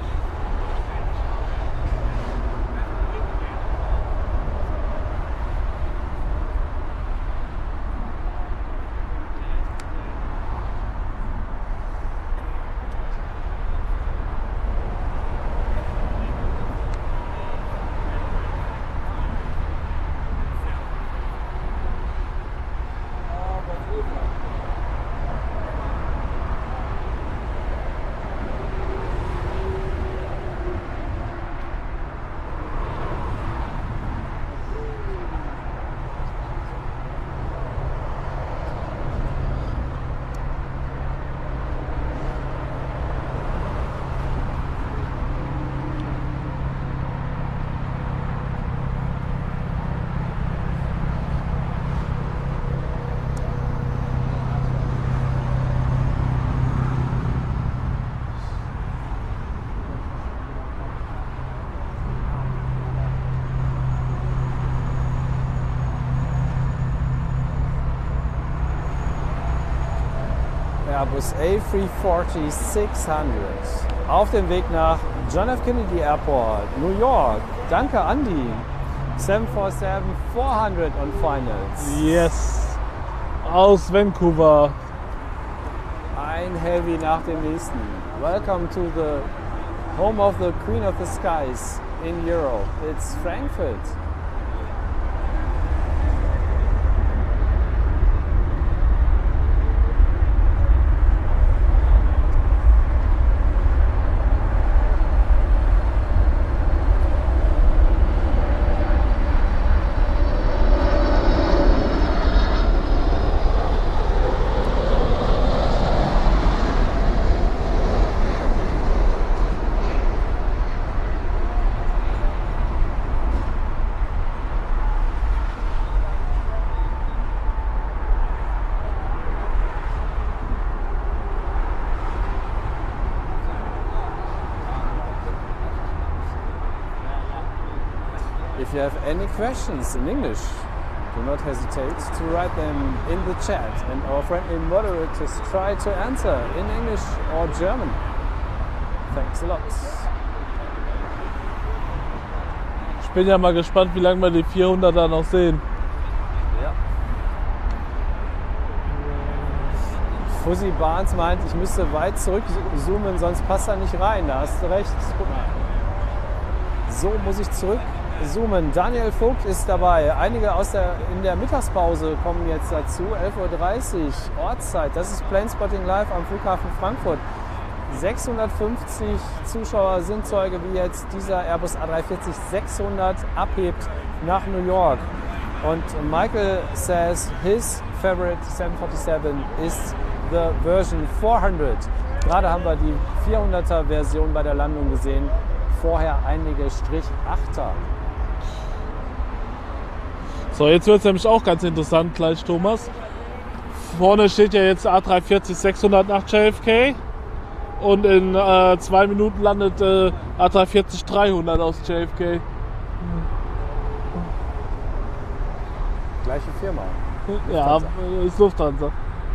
Airbus A340-600 auf dem Weg nach John F. Kennedy Airport, New York. Danke, Andy. 747-400 on finals. Yes. Aus Vancouver. Ein Heavy nach dem nächsten. Welcome to the home of the Queen of the Skies in Europe. It's Frankfurt. If you have any questions in English, do not hesitate to write them in the chat and our friendly moderators try to answer in English or German. Thanks a lot. Ich bin ja mal gespannt, wie lange wir die 400er noch sehen. Ja. Fuzzy Barnes meint, ich müsste weit zurückzoomen, sonst passt er nicht rein. Da hast du recht. Guck mal. So muss ich zurückzoomen. Daniel Vogt ist dabei. Einige in der Mittagspause kommen jetzt dazu. 11:30 Uhr Ortszeit. Das ist Planespotting Live am Flughafen Frankfurt. 650 Zuschauer sind Zeuge, wie jetzt dieser Airbus A340-600 abhebt nach New York. Und Michael says his favorite 747 is the version 400. Gerade haben wir die 400er Version bei der Landung gesehen vorher einige Strich-8er. So, jetzt wird es nämlich auch ganz interessant gleich, Thomas. Vorne steht ja jetzt A340-600 nach JFK und in 2 Minuten landet A340-300 aus JFK. Gleiche Firma. Ja, ist Lufthansa.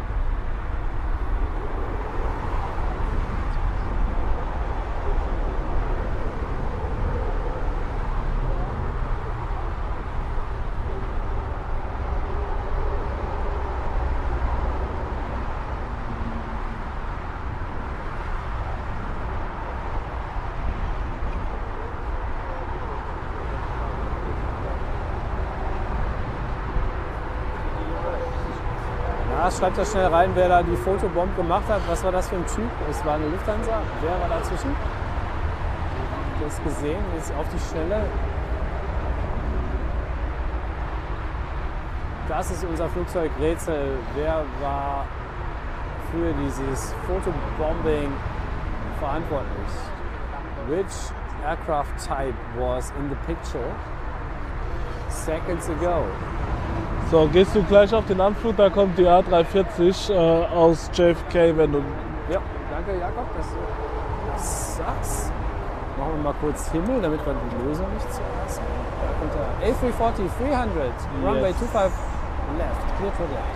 Ja, schreibt da schnell rein, wer da die Fotobomb gemacht hat. Was war das für ein Typ? Es war eine Lufthansa. Wer war dazwischen? Du hast gesehen, jetzt auf die Schnelle. Das ist unser Flugzeugrätsel. Wer war für dieses Fotobombing verantwortlich? Which aircraft type was in the picture seconds ago? So, gehst du gleich auf den Anflug, da kommt die A340 aus JFK, wenn du... Ja, danke Jakob, dass du das sagst. Machen wir mal kurz Himmel, damit wir die Lösung nicht zuerst machen. Da kommt der A340 300, Runway 25 left, clear to left.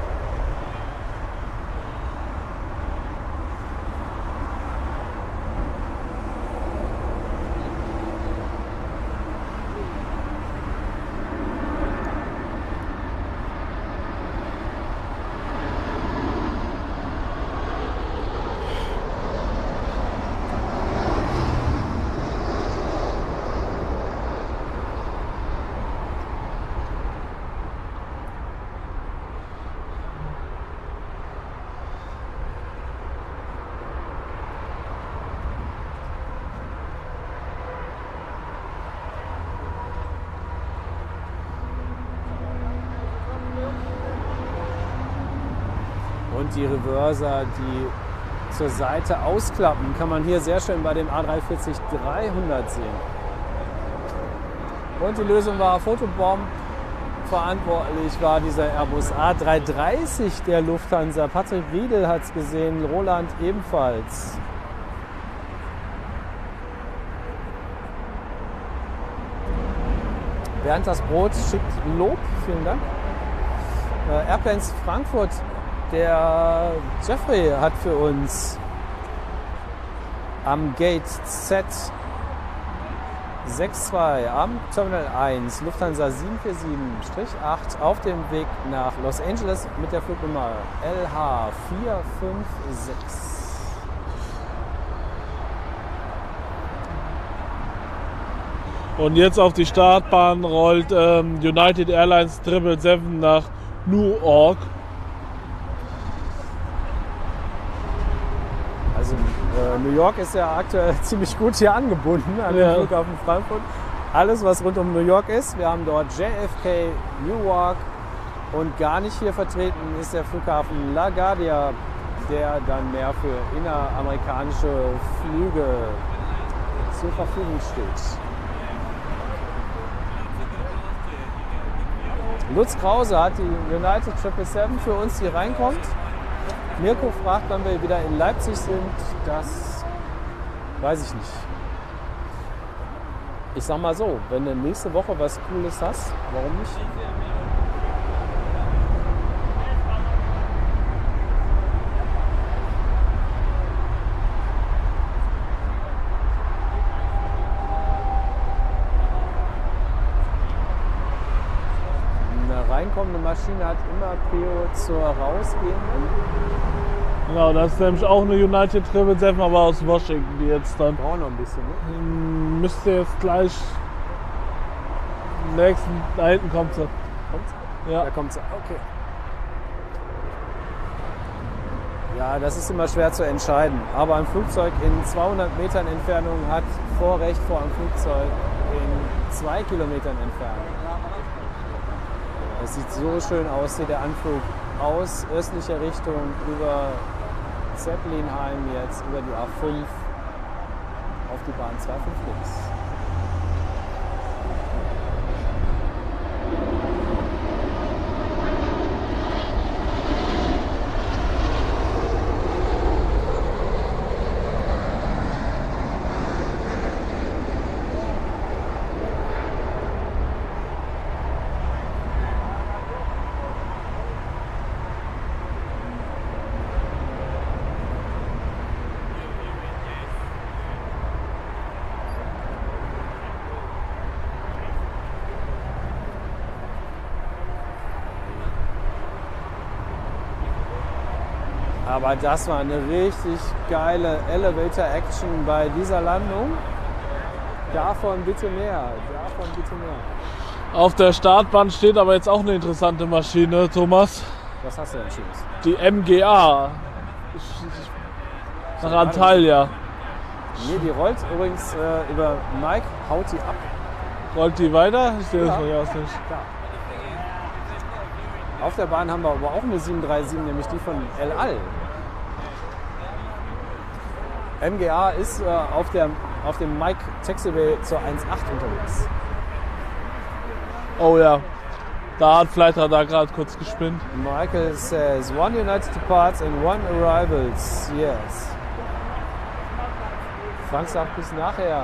Und die Reverser, die zur Seite ausklappen, kann man hier sehr schön bei dem A340-300 sehen. Und die Lösung war Fotobomb. Verantwortlich war dieser Airbus A330 der Lufthansa. Patrick Riedel hat es gesehen, Roland ebenfalls. Bernd das Brot schickt Lob, vielen Dank. Airplanes Frankfurt, der Jeffrey hat für uns am Gate Z62 am Terminal 1 Lufthansa 747-8 auf dem Weg nach Los Angeles mit der Flugnummer LH456. Und jetzt auf die Startbahn rollt United Airlines 777 nach Newark. Also New York ist ja aktuell ziemlich gut hier angebunden an den Flughafen Frankfurt. Alles, was rund um New York ist. Wir haben dort JFK, Newark und gar nicht hier vertreten ist der Flughafen LaGuardia, der dann mehr für inneramerikanische Flüge zur Verfügung steht. Lutz Krause hat die United 777 für uns, die reinkommt. Mirko fragt, wann wir wieder in Leipzig sind. Das weiß ich nicht. Ich sag mal so, wenn du nächste Woche was Cooles hast, warum nicht? Reinkommende Maschine hat immer Prio zur rausgehenden. Genau, das ist nämlich auch eine United 777, aber aus Washington, die jetzt dann... Braucht noch ein bisschen, ne? Müsste jetzt gleich... Nächsten, da hinten kommt sie. Kommt sie? Ja. Da kommt sie, okay. Ja, das ist immer schwer zu entscheiden. Aber ein Flugzeug in 200 Metern Entfernung hat Vorrecht vor einem Flugzeug in 2 Kilometern Entfernung. Es sieht so schön aus, hier der Anflug aus östlicher Richtung über Zeppelinheim jetzt, über die A5. auf die Bahn 25 links. Aber das war eine richtig geile Elevator-Action bei dieser Landung. Davon bitte mehr, davon bitte mehr. Auf der Startbahn steht aber jetzt auch eine interessante Maschine, Thomas. Was hast du denn Schönes? Die MGA. Nach Antalya. Nee, die rollt übrigens über Mike, haut die ab. Rollt die weiter? Ich sehe das Ja. von hier aus nicht. Klar. Auf der Bahn haben wir aber auch eine 737, nämlich die von El Al. MGA ist auf dem Mike Taxiway zur 1.8 unterwegs. Oh ja, da hat Flightradar gerade kurz gespinnt. Michael says, 1 United departs and 1 arrivals. Yes. Frank sagt bis nachher.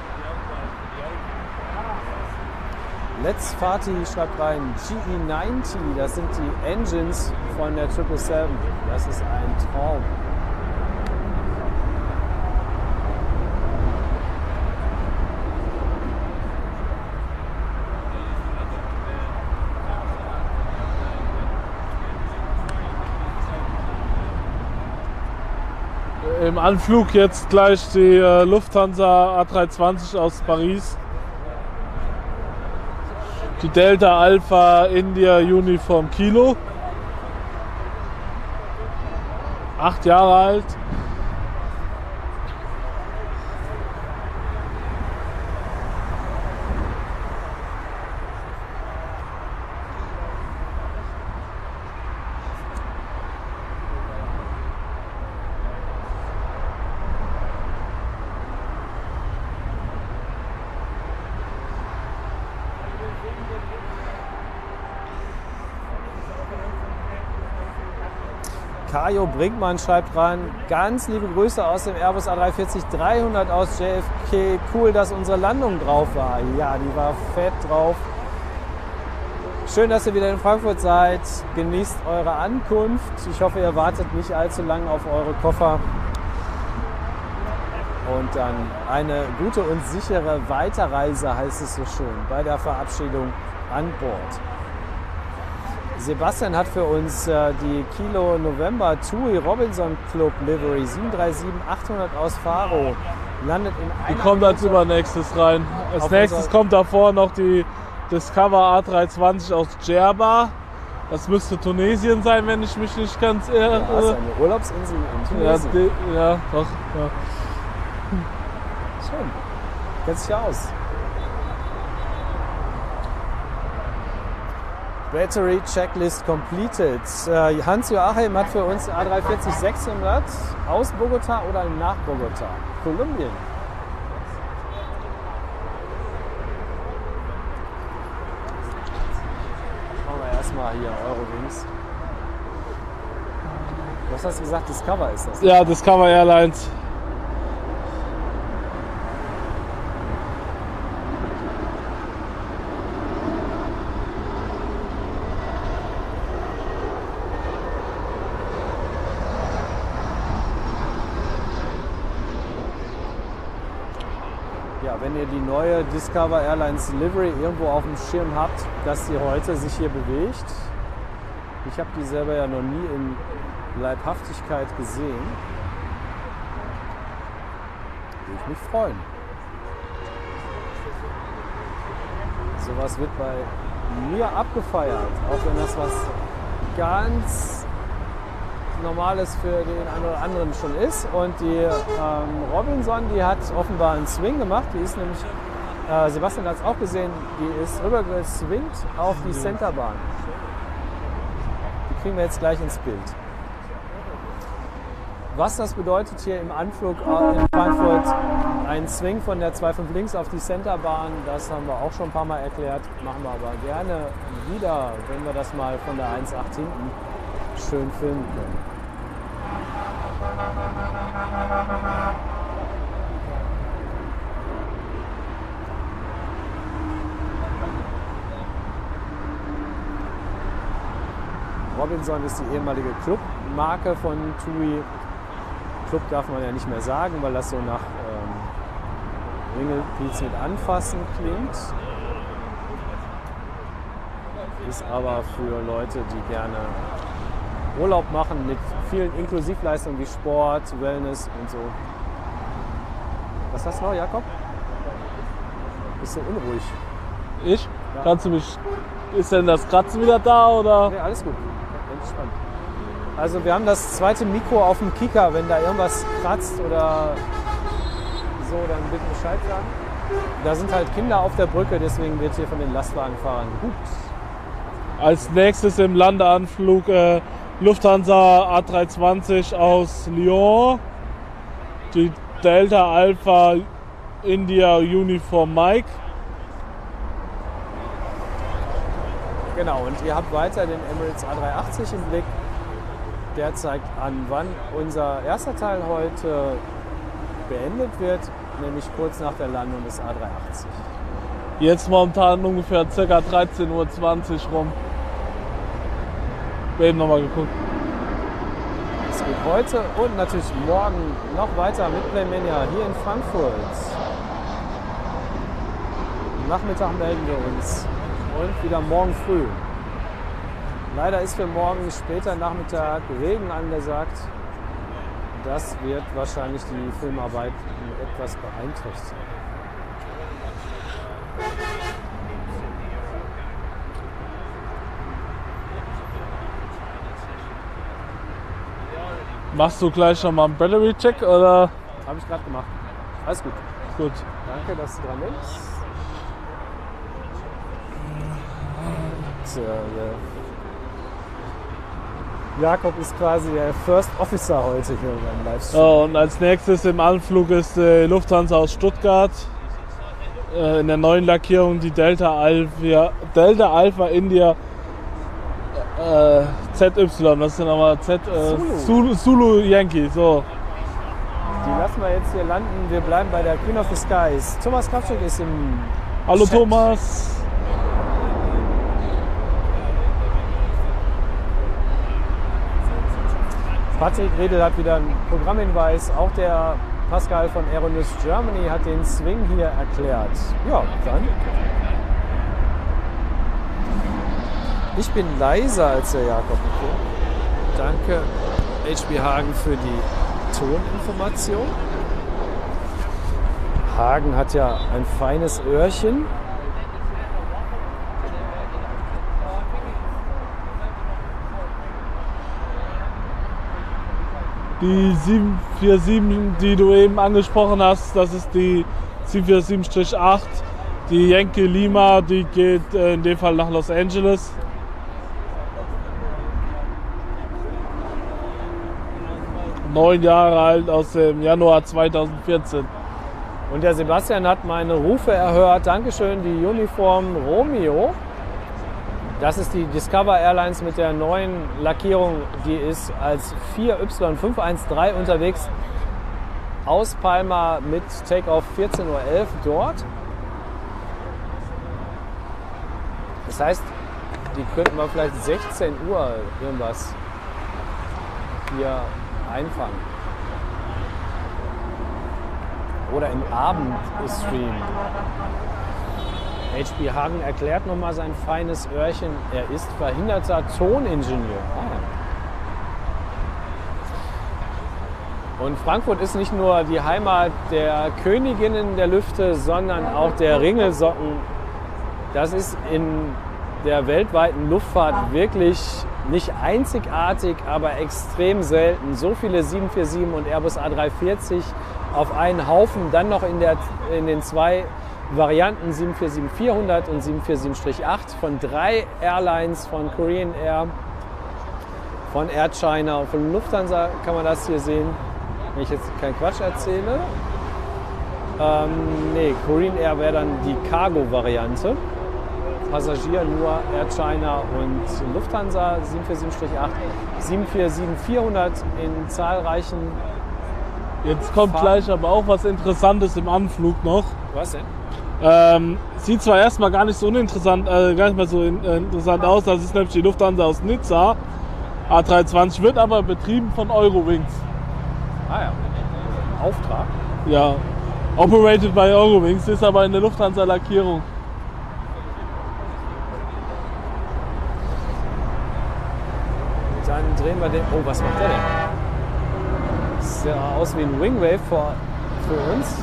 Let's Party schreibt rein, GE90, das sind die Engines von der 777. Das ist ein Traum. Im Anflug jetzt gleich die Lufthansa A320 aus Paris. Die Delta Alpha India Uniform Kilo. 8 Jahre alt. Kajo Brinkmann schreibt rein, ganz liebe Grüße aus dem Airbus A340-300 aus JFK. Cool, dass unsere Landung drauf war. Ja, die war fett drauf. Schön, dass ihr wieder in Frankfurt seid. Genießt eure Ankunft. Ich hoffe, ihr wartet nicht allzu lange auf eure Koffer. Und dann eine gute und sichere Weiterreise, heißt es so schön, bei der Verabschiedung an Bord. Sebastian hat für uns die Kilo November TUI Robinson Club Livery 737-800 aus Faro. Landet in Die einer kommt als Minute. übernächstes rein. Als Auf nächstes unser- kommt davor noch die Discover A320 aus Djerba. Das müsste Tunesien sein, wenn ich mich nicht ganz irre. Ja, ist eine Urlaubsinsel in Ja, Tunesien. ja, doch. Ja. Schön. Kennt sich aus. Battery Checklist completed. Hans-Joachim hat für uns A340-600 aus Bogota oder nach Bogota? Kolumbien. Schauen wir erstmal hier Eurowings. Was hast du gesagt? Discover ist das? Ja, Discover Airlines. Ja, wenn ihr die neue Discover Airlines Livery irgendwo auf dem Schirm habt, dass sie heute sich hier bewegt. Ich habe die selber ja noch nie in Leibhaftigkeit gesehen. Würde ich mich freuen. Sowas wird bei mir abgefeiert, auch wenn das was ganz Normales für den einen oder anderen schon ist. Und die Robinson, die hat offenbar einen Swing gemacht. Die ist nämlich, Sebastian hat es auch gesehen, die ist rüber geswingt auf die Centerbahn. Die kriegen wir jetzt gleich ins Bild. Was das bedeutet hier im Anflug in Frankfurt, ein Swing von der 2.5 links auf die Centerbahn, das haben wir auch schon ein paar Mal erklärt, machen wir aber gerne wieder, wenn wir das mal von der 1.8 hinten schön filmen können. Robinson ist die ehemalige Clubmarke von TUI. Club darf man ja nicht mehr sagen, weil das so nach Ringelpiez mit Anfassen klingt. Ist aber für Leute, die gerne Urlaub machen mit vielen Inklusivleistungen wie Sport, Wellness und so. Was hast du noch, Jakob? Bist du unruhig? Ich? Ja. Kannst du mich... Ist denn das Kratzen wieder da, oder? Nee, alles gut. Entspannt. Also wir haben das zweite Mikro auf dem Kicker. Wenn da irgendwas kratzt oder so, dann bitte Bescheid sagen. Da sind halt Kinder auf der Brücke, deswegen wird hier von den Lastwagenfahrern gehupt. Als nächstes im Landeanflug Lufthansa A320 aus Lyon. Die Delta Alpha India Uniform Mike. Genau, und ihr habt weiter den Emirates A380 im Blick. Der zeigt an, wann unser erster Teil heute beendet wird, nämlich kurz nach der Landung des A380. Jetzt momentan ungefähr ca. 13:20 Uhr rum. Wir haben eben nochmal geguckt. Es geht heute und natürlich morgen noch weiter mit Playmania hier in Frankfurt. Am Nachmittag melden wir uns und wieder morgen früh. Leider ist für morgen später Nachmittag Regen angesagt. Das wird wahrscheinlich die Filmarbeit etwas beeinträchtigen. Machst du gleich schon mal einen Battery Check oder? Habe ich gerade gemacht. Alles gut. Gut. Danke, dass du dran bist. Jakob ist quasi der First Officer heute hier beim Livestream. Ja, und als nächstes im Anflug ist Lufthansa aus Stuttgart. In der neuen Lackierung die Delta Alpha India ZY. Das ist ja nochmal Zulu Yankee. So. Die lassen wir jetzt hier landen. Wir bleiben bei der Queen of the Skies. Thomas Kraftschick ist im Hallo Chat. Thomas. Patrick Redel hat wieder einen Programmhinweis. Auch der Pascal von Aeronus Germany hat den Swing hier erklärt. Ja, dann. Ich bin leiser als der Jakob. Danke, HB Hagen, für die Toninformation. Hagen hat ja ein feines Öhrchen. Die 747, die du eben angesprochen hast, das ist die 747-8. Die Yankee Lima, die geht in dem Fall nach Los Angeles. Neun Jahre alt, aus dem Januar 2014. Und der Sebastian hat meine Rufe erhört. Dankeschön, die Uniform Romeo. Das ist die Discover Airlines mit der neuen Lackierung. Die ist als 4Y513 unterwegs aus Palma mit Takeoff 14:11 Uhr dort. Das heißt, die könnten wir vielleicht 16 Uhr irgendwas hier einfangen. Oder im Abendstream. HB Hagen erklärt nochmal sein feines Öhrchen. Er ist verhinderter Toningenieur. Und Frankfurt ist nicht nur die Heimat der Königinnen der Lüfte, sondern auch der Ringelsocken. Das ist in der weltweiten Luftfahrt wirklich nicht einzigartig, aber extrem selten. So viele 747 und Airbus A340 auf einen Haufen, dann noch in den zwei Varianten 747-400 und 747-8 von 3 Airlines, von Korean Air, Von Air China und von Lufthansa kann man das hier sehen, wenn ich jetzt keinen Quatsch erzähle. Nee, Korean Air wäre dann die Cargo-Variante. Passagier nur Air China und Lufthansa 747-8, 747-400 in zahlreichen. Jetzt kommt gleich aber auch was Interessantes im Anflug noch. Was denn? Sieht zwar erstmal gar nicht so uninteressant, gar nicht mal so interessant aus, das ist nämlich die Lufthansa aus Nizza. A320 wird aber betrieben von Eurowings. Ah ja, Auftrag. Ja, operated by Eurowings, ist aber in der Lufthansa-Lackierung. Dann drehen wir den. Oh, was macht der denn? Das sieht ja aus wie ein Wingwave für uns.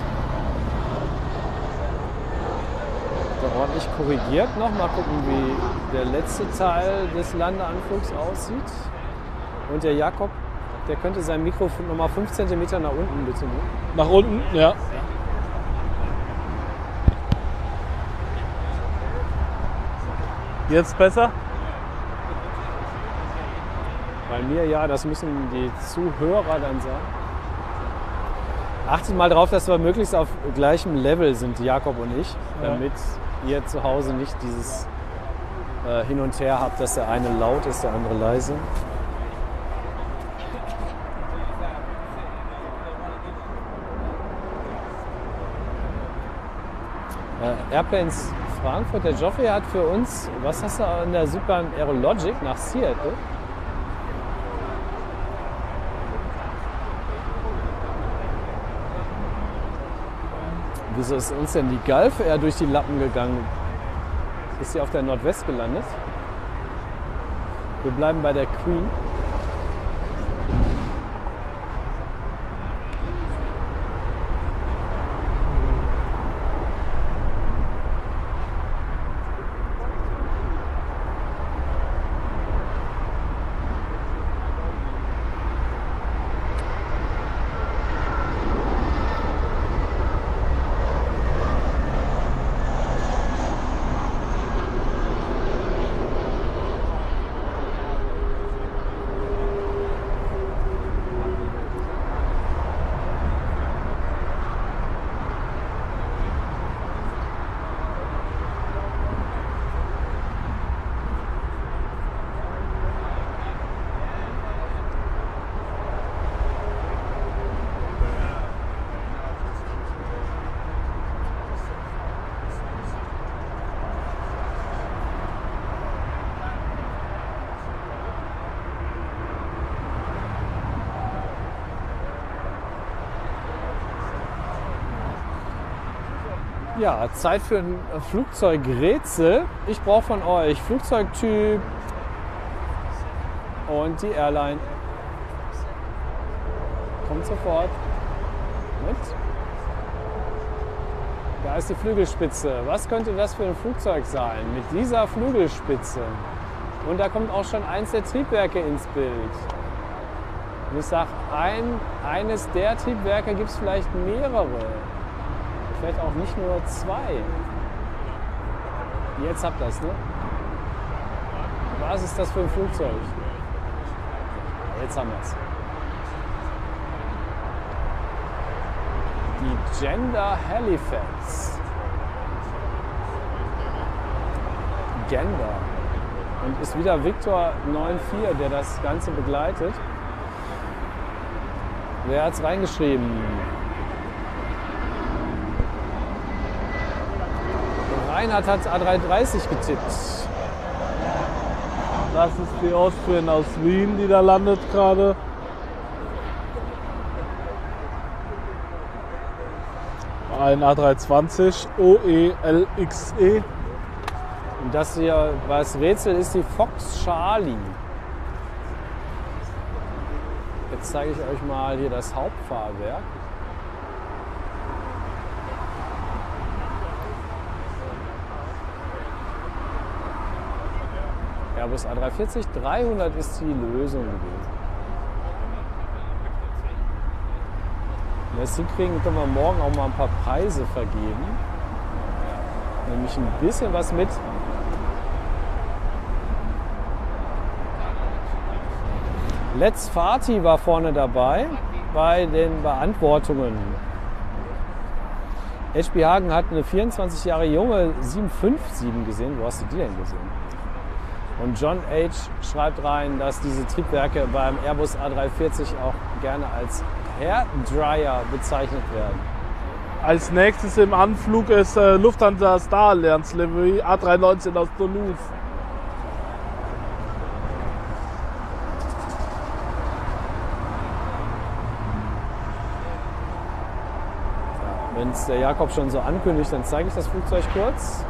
Da ordentlich korrigiert noch. Mal gucken, wie der letzte Teil des Landeanflugs aussieht. Und der Jakob, der könnte sein Mikro noch mal 5 cm nach unten bitte nehmen. Nach unten, ja. Jetzt besser? Bei mir ja, das müssen die Zuhörer dann sagen. Achtet mal drauf, dass wir möglichst auf gleichem Level sind, Jakob und ich, damit ihr zu Hause nicht dieses Hin und Her habt, dass der eine laut ist, der andere leise. Airplanes Frankfurt, der Geoffrey hat für uns, was hast du an der Super Aerologic nach Seattle? Wieso ist uns denn die Gulf Air durch die Lappen gegangen? Ist sie auf der Nordwest gelandet? Wir bleiben bei der Queen. Ja, Zeit für ein Flugzeugrätsel. Ich brauche von euch Flugzeugtyp und die Airline. Kommt sofort mit. Da ist die Flügelspitze. Was könnte das für ein Flugzeug sein mit dieser Flügelspitze? Und da kommt auch schon eins der Triebwerke ins Bild. Und ich sage, eines der Triebwerke gibt es vielleicht mehrere. Vielleicht auch nicht nur 2. Jetzt habt ihr es, ne? Was ist das für ein Flugzeug? Jetzt haben wir es. Die Gander Halifax. Gander. Und ist wieder Victor 94, der das Ganze begleitet. Wer hat es reingeschrieben? Reinhard hat A330 getippt. Das ist die Austrian aus Wien, die da landet gerade. Ein A320 OELXE. Und das hier, was Rätsel ist, die Fox Charlie. Jetzt zeige ich euch mal hier das Hauptfahrwerk. Airbus A340, 300 ist die Lösung gewesen. Wenn wir es hinkriegen, können wir morgen auch mal ein paar Preise vergeben. Nämlich ein bisschen was mit. Let's Farty war vorne dabei bei den Beantwortungen. HB Hagen hat eine 24 Jahre junge 757 gesehen. Wo hast du die denn gesehen? Und John H. schreibt rein, dass diese Triebwerke beim Airbus A340 auch gerne als Hairdryer bezeichnet werden. Als nächstes im Anflug ist Lufthansa Star Alliance Livery A319 aus Toulouse. Wenn es der Jakob schon so ankündigt, dann zeige ich das Flugzeug kurz.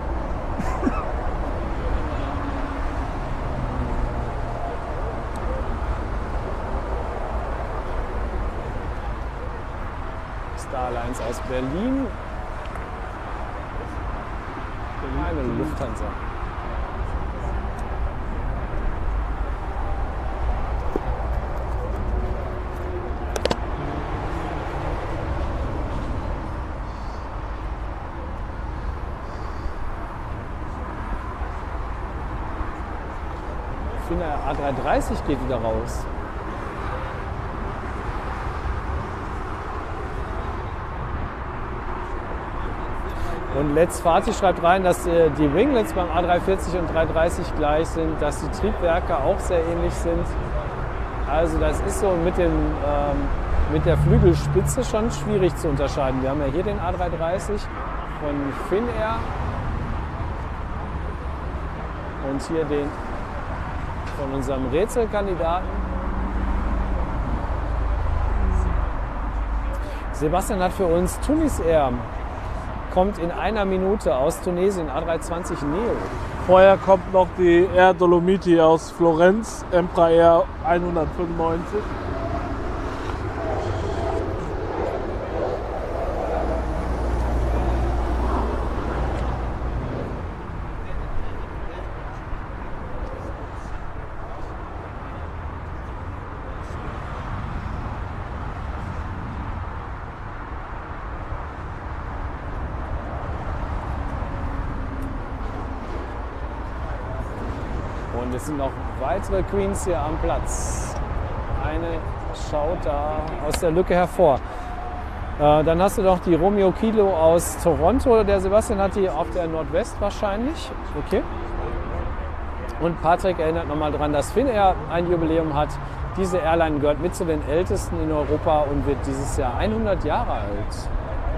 Star Alliance aus Berlin. Eine Lufthansa. Der A330 geht wieder raus. Und Let's Farty schreibt rein, dass die Winglets beim A340 und 330 gleich sind, dass die Triebwerke auch sehr ähnlich sind. Also das ist so mit der Flügelspitze schon schwierig zu unterscheiden. Wir haben ja hier den A330 von Finnair und hier den von unserem Rätselkandidaten. Sebastian hat für uns Tunis Air. Kommt in einer Minute aus Tunesien, A320 Neo. Vorher kommt noch die Air Dolomiti aus Florenz, Embraer 195. Und es sind noch weitere Queens hier am Platz. Eine schaut da aus der Lücke hervor. Dann hast du noch die Romeo Kilo aus Toronto. Der Sebastian hat die auf der Nordwest wahrscheinlich. Okay. Und Patrick erinnert nochmal daran, dass Finnair ein Jubiläum hat. Diese Airline gehört mit zu den ältesten in Europa und wird dieses Jahr 100 Jahre alt.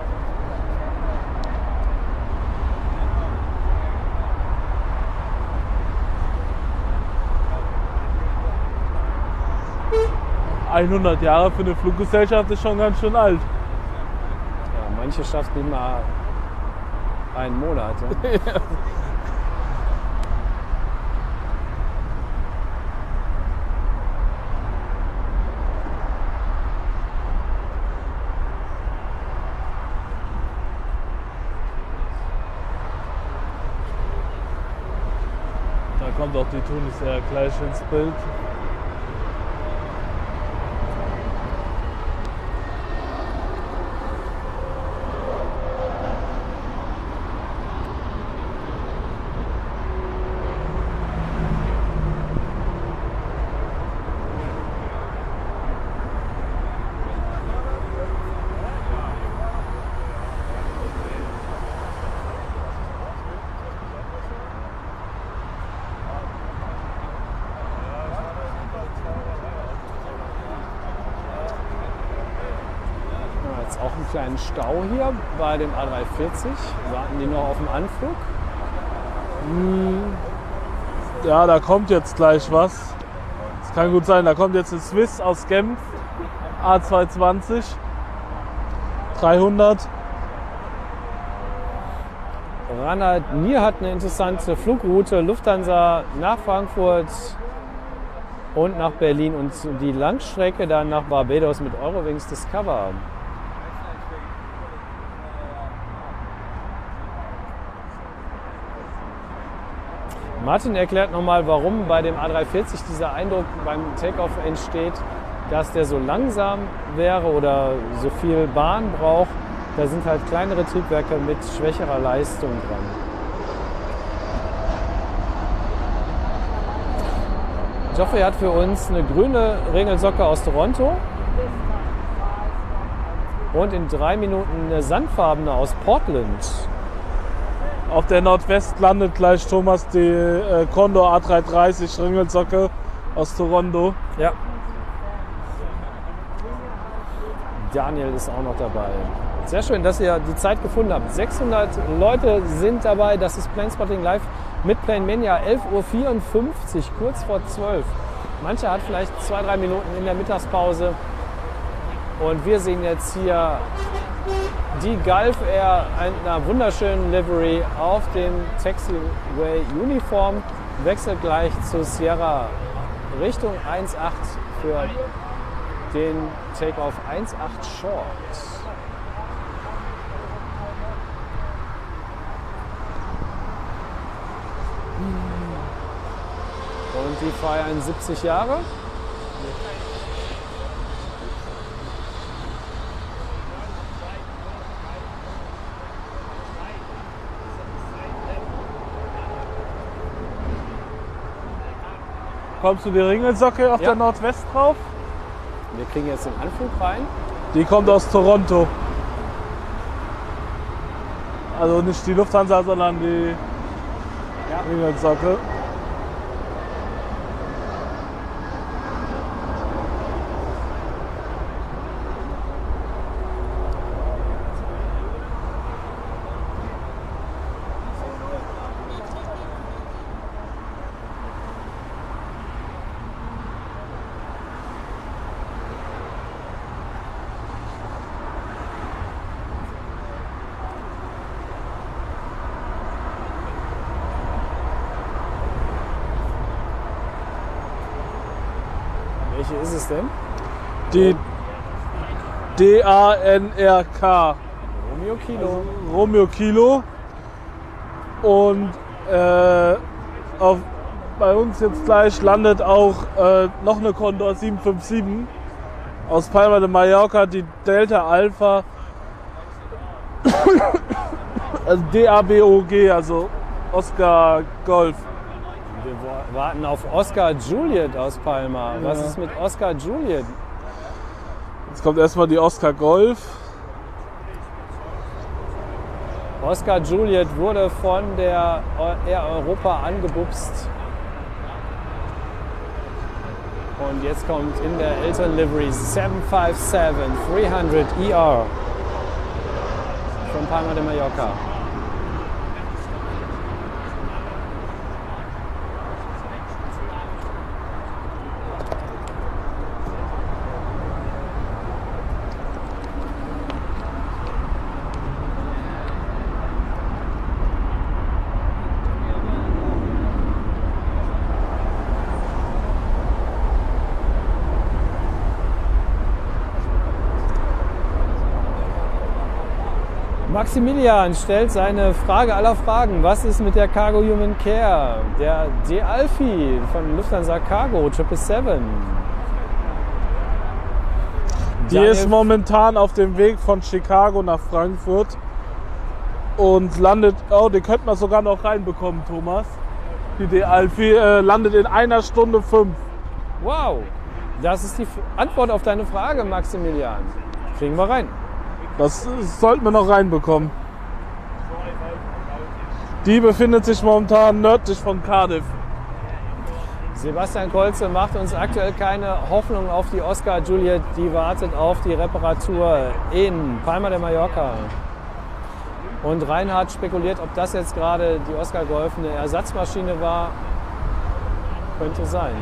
Ja. 100 Jahre für eine Fluggesellschaft ist schon ganz schön alt. Ja, manche schaffen nicht mal einen Monat. Ja. Da kommt auch die Tunis Air gleich ins Bild. Auch einen kleinen Stau hier bei dem A340. Warten die noch auf den Anflug? Ja, da kommt jetzt gleich was. Das kann gut sein. Da kommt jetzt ein Swiss aus Genf, A220, 300. Ranald Nier hat eine interessante Flugroute. Lufthansa nach Frankfurt und nach Berlin und die Langstrecke dann nach Barbados mit Eurowings Discover. Martin erklärt nochmal, warum bei dem A340 dieser Eindruck beim Takeoff entsteht, dass der so langsam wäre oder so viel Bahn braucht. Da sind halt kleinere Triebwerke mit schwächerer Leistung dran. Geoffrey hat für uns eine grüne Ringelsocke aus Toronto und in 3 Minuten eine sandfarbene aus Portland. Auf der Nordwest landet gleich Thomas die Condor A330 Ringelsocke aus Toronto. Ja. Daniel ist auch noch dabei. Sehr schön, dass ihr die Zeit gefunden habt. 600 Leute sind dabei. Das ist Planespotting Live mit Planemania. 11:54 Uhr, kurz vor 12. Mancher hat vielleicht 2-3 Minuten in der Mittagspause. Und wir sehen jetzt hier die Gulf Air in einer wunderschönen Livery auf dem Taxiway Uniform. Wechselt gleich zu Sierra Richtung 1.8 für den Takeoff 1.8 Short. Und die feiern 70 Jahre. Kommst du die Ringelsocke auf Ja. der Nordwest drauf? Wir kriegen jetzt den Anflug rein. Die kommt aus Toronto. Also nicht die Lufthansa, sondern die Ringelsocke. Welche ist es denn? Die DANRK. Romeo Kilo. Romeo Kilo. Und bei uns jetzt gleich landet auch noch eine Condor 757 aus Palma de Mallorca, die Delta Alpha, also DABOG, also Oscar Golf. Wir warten auf Oscar Juliet aus Palma. Was ist mit Oscar Juliet? Jetzt kommt erstmal die Oscar Golf. Oscar Juliet wurde von der Air Europa angebupst. Und jetzt kommt in der Elton Livery 757-300 ER von Palma de Mallorca. Maximilian stellt seine Frage aller Fragen. Was ist mit der Cargo Human Care? Der De-Alfie von Lufthansa Cargo 777. Die ist momentan auf dem Weg von Chicago nach Frankfurt und landet, oh, die könnte man sogar noch reinbekommen, Thomas. Die De-Alfie landet in 1 Stunde 5. Wow, das ist die Antwort auf deine Frage, Maximilian. Kriegen wir rein. Das sollten wir noch reinbekommen. Die befindet sich momentan nördlich von Cardiff. Sebastian Kolze macht uns aktuell keine Hoffnung auf die Oscar Juliet. Die wartet auf die Reparatur in Palma de Mallorca. Und Reinhard spekuliert, ob das jetzt gerade die Oscar Golf eine Ersatzmaschine war. Könnte sein.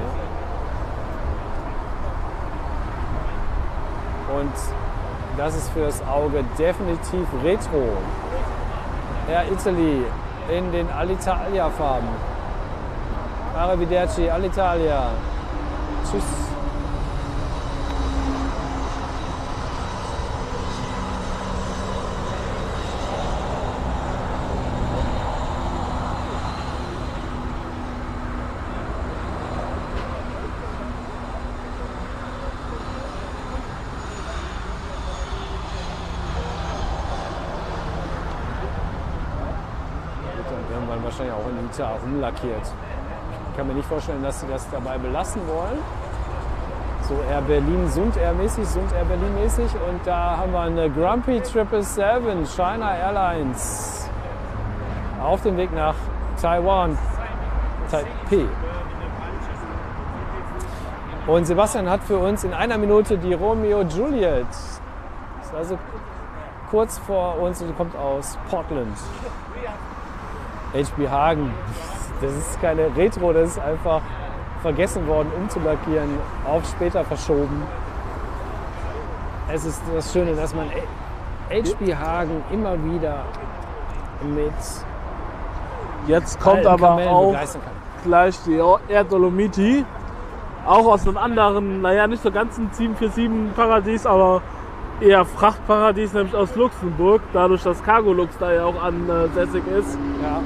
Ja? Und das ist fürs Auge definitiv Retro. Air Italy in den Alitalia-Farben. Arrivederci, Alitalia. Tschüss. Wahrscheinlich auch in Nizza rumlackiert. kann mir nicht vorstellen, dass sie das dabei belassen wollen. So Air Berlin, Sund Air mäßig, Sund Air Berlin mäßig. Und da haben wir eine Grumpy 777 China Airlines auf dem Weg nach Taiwan, Taipei. Und Sebastian hat für uns in einer Minute die Romeo Juliet. Ist also kurz vor uns und die kommt aus Portland. HB Hagen. Das ist keine Retro, das ist einfach vergessen worden umzulackieren, auf später verschoben. Es ist das Schöne, dass man HB Hagen immer wieder mit Jetzt kommt alten aber Kamellen auch begeistern kann. gleich die Air Dolomiti. Auch aus einem anderen, naja, nicht so ganz ein 747-Paradies, aber eher Frachtparadies, nämlich aus Luxemburg. Dadurch, dass Cargolux da ja auch ansässig ist. Ja.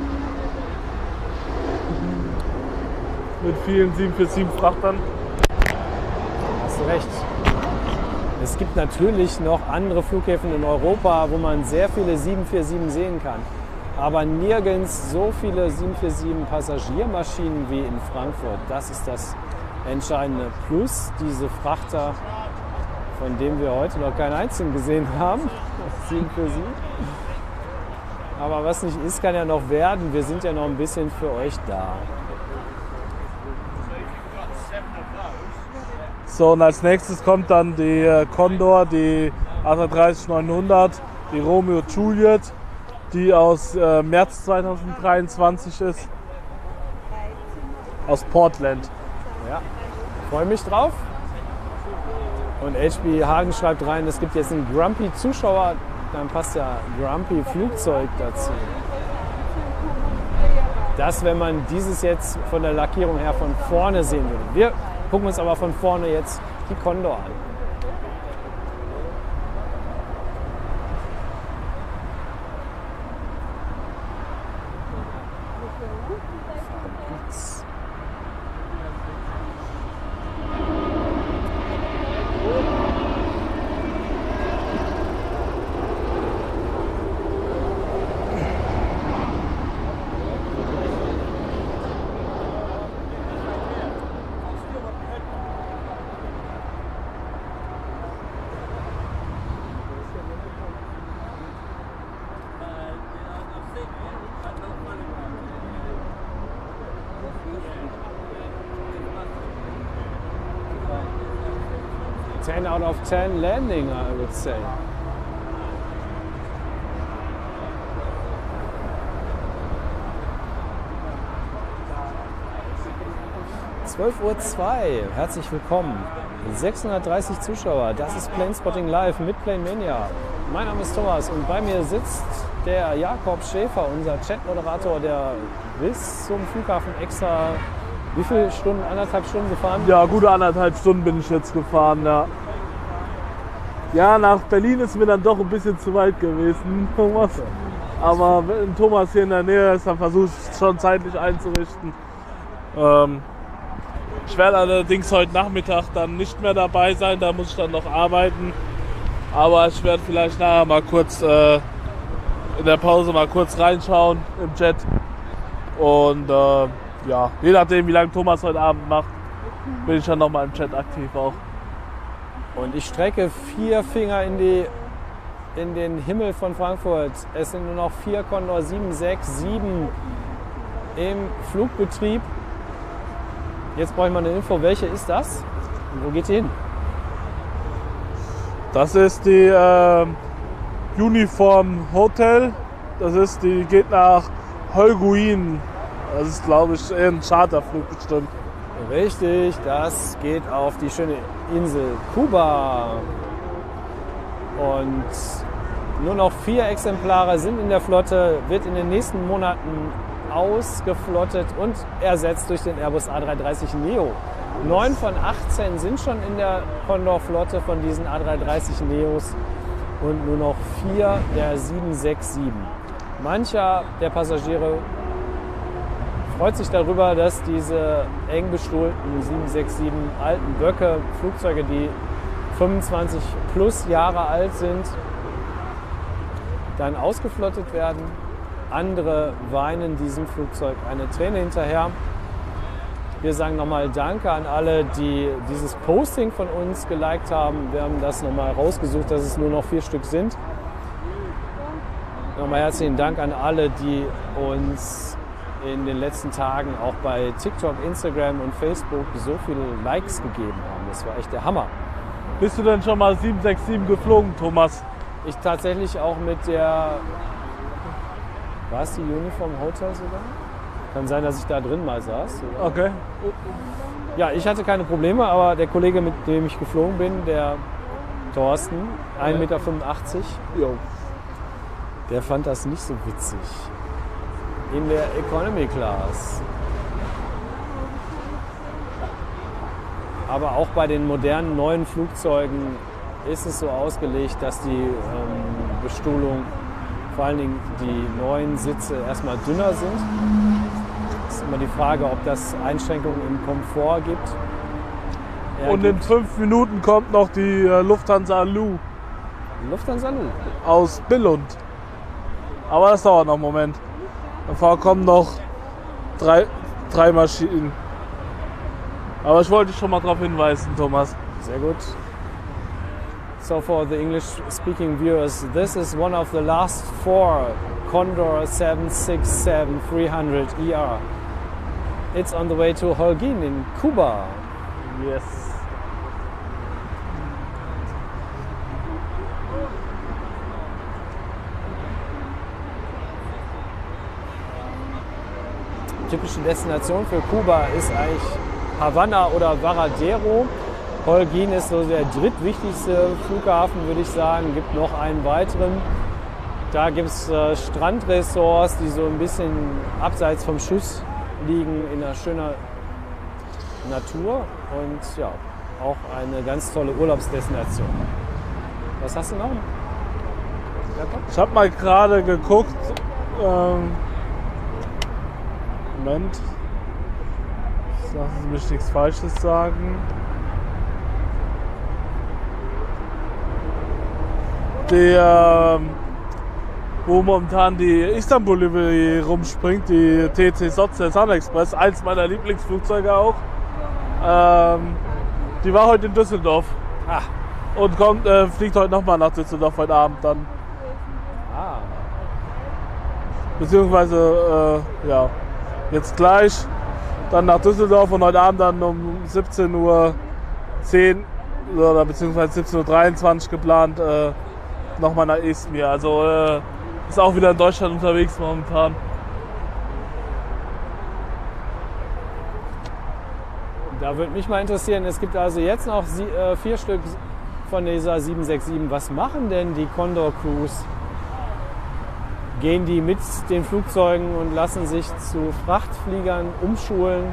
Mit vielen 747-Frachtern. Hast du recht. Es gibt natürlich noch andere Flughäfen in Europa, wo man sehr viele 747 sehen kann. Aber nirgends so viele 747 Passagiermaschinen wie in Frankfurt. Das ist das Entscheidende. Plus diese Frachter, von denen wir heute noch keinen einzigen gesehen haben. 747. Aber was nicht ist, kann ja noch werden. Wir sind ja noch ein bisschen für euch da. So, und als nächstes kommt dann die Condor, die A330-900, die Romeo Juliet, die aus März 2023 ist, aus Portland. Ja, freue mich drauf. Und HB Hagen schreibt rein, es gibt jetzt einen Grumpy Zuschauer, dann passt ja Grumpy Flugzeug dazu. Das, wenn man dieses jetzt von der Lackierung her von vorne sehen würde. Wir gucken uns aber von vorne jetzt die Condor an. Ten out of 10 landing, I would say. Uhr 2, herzlich willkommen. 630 Zuschauer, das ist Planespotting Live mit Plane Mania. Mein Name ist Thomas und bei mir sitzt der Jakob Schäfer, unser Chat-Moderator, der bis zum Flughafen extra, wie viele Stunden, 1,5 Stunden gefahren? Ja, gute 1,5 Stunden bin ich jetzt gefahren, ja. Ja, nach Berlin ist mir dann doch ein bisschen zu weit gewesen, Thomas. Aber wenn Thomas hier in der Nähe ist, dann versuche ich es schon zeitlich einzurichten. Ich werde allerdings heute Nachmittag dann nicht mehr dabei sein, da muss ich dann noch arbeiten. Aber ich werde vielleicht nachher mal kurz in der Pause mal kurz reinschauen im Chat. Und ja, je nachdem wie lange Thomas heute Abend macht, bin ich dann nochmal im Chat aktiv auch. Und ich strecke 4 Finger in den Himmel von Frankfurt. Es sind nur noch 4 Condor 767 im Flugbetrieb. Jetzt brauche ich mal eine Info, welche ist das? Und wo geht die hin? Das ist die Uniform Hotel. Die geht nach Holguin. Das ist, glaube ich, eher ein Charterflug bestimmt. Richtig, das geht auf die schöne Insel Kuba. Und nur noch 4 Exemplare sind in der Flotte, wird in den nächsten Monaten ausgeflottet und ersetzt durch den Airbus A330 Neo. 9 von 18 sind schon in der Condor-Flotte von diesen A330 Neos und nur noch 4 der 767. Mancher der Passagiere freut sich darüber, dass diese eng bestuhlten 767 alten Böcke, Flugzeuge, die 25 plus Jahre alt sind, dann ausgeflottet werden. Andere weinen diesem Flugzeug eine Träne hinterher. Wir sagen nochmal Danke an alle, die dieses Posting von uns geliked haben. Wir haben das nochmal rausgesucht, dass es nur noch 4 Stück sind. Nochmal herzlichen Dank an alle, die uns in den letzten Tagen auch bei TikTok, Instagram und Facebook so viele Likes gegeben haben. Das war echt der Hammer. Bist du denn schon mal 767 geflogen, Thomas? Ich tatsächlich auch mit der, war es die Uniform Hotel sogar? Kann sein, dass ich da drin mal saß. Oder? Okay. Ja, ich hatte keine Probleme, aber der Kollege, mit dem ich geflogen bin, der Thorsten, 1,85 Meter, der fand das nicht so witzig. In der Economy Class. Aber auch bei den modernen neuen Flugzeugen ist es so ausgelegt, dass die Bestuhlung, vor allen Dingen die neuen Sitze, erstmal dünner sind. Es ist immer die Frage, ob das Einschränkungen im Komfort gibt. Und in 5 Minuten kommt noch die Lufthansa Lu Lufthansa Lu aus Billund. Aber das dauert noch einen Moment. Davor kommen noch drei Maschinen. Aber ich wollte dich schon mal darauf hinweisen, Thomas. Sehr gut. So for the English-speaking viewers, this is one of the last 4 Condor 767-300 ER. It's on the way to Holguín in Cuba. Yes. Typische Destination für Kuba ist eigentlich Havanna oder Varadero. Holguín ist so der drittwichtigste Flughafen, würde ich sagen. Gibt noch einen weiteren. Da gibt es Strandresorts, die so ein bisschen abseits vom Schuss liegen, in einer schönen Natur. Und ja, auch eine ganz tolle Urlaubsdestination. Was hast du noch? Ich habe mal gerade geguckt. Moment. Lassen Sie mich nichts Falsches sagen. Der, wo momentan die Istanbul-Livery rumspringt, die TC Sotze Sun Express, eins meiner Lieblingsflugzeuge auch. Die war heute in Düsseldorf. Und fliegt heute nochmal nach Düsseldorf heute Abend dann. Beziehungsweise, ja, jetzt gleich dann nach Düsseldorf und heute Abend dann um 17:10 Uhr oder beziehungsweise 17:23 Uhr geplant nochmal nach Izmir. Also ist auch wieder in Deutschland unterwegs momentan. Da würde mich mal interessieren, es gibt also jetzt noch 4 Stück von dieser 767. Was machen denn die Condor Crews? Gehen die mit den Flugzeugen und lassen sich zu Frachtfliegern umschulen?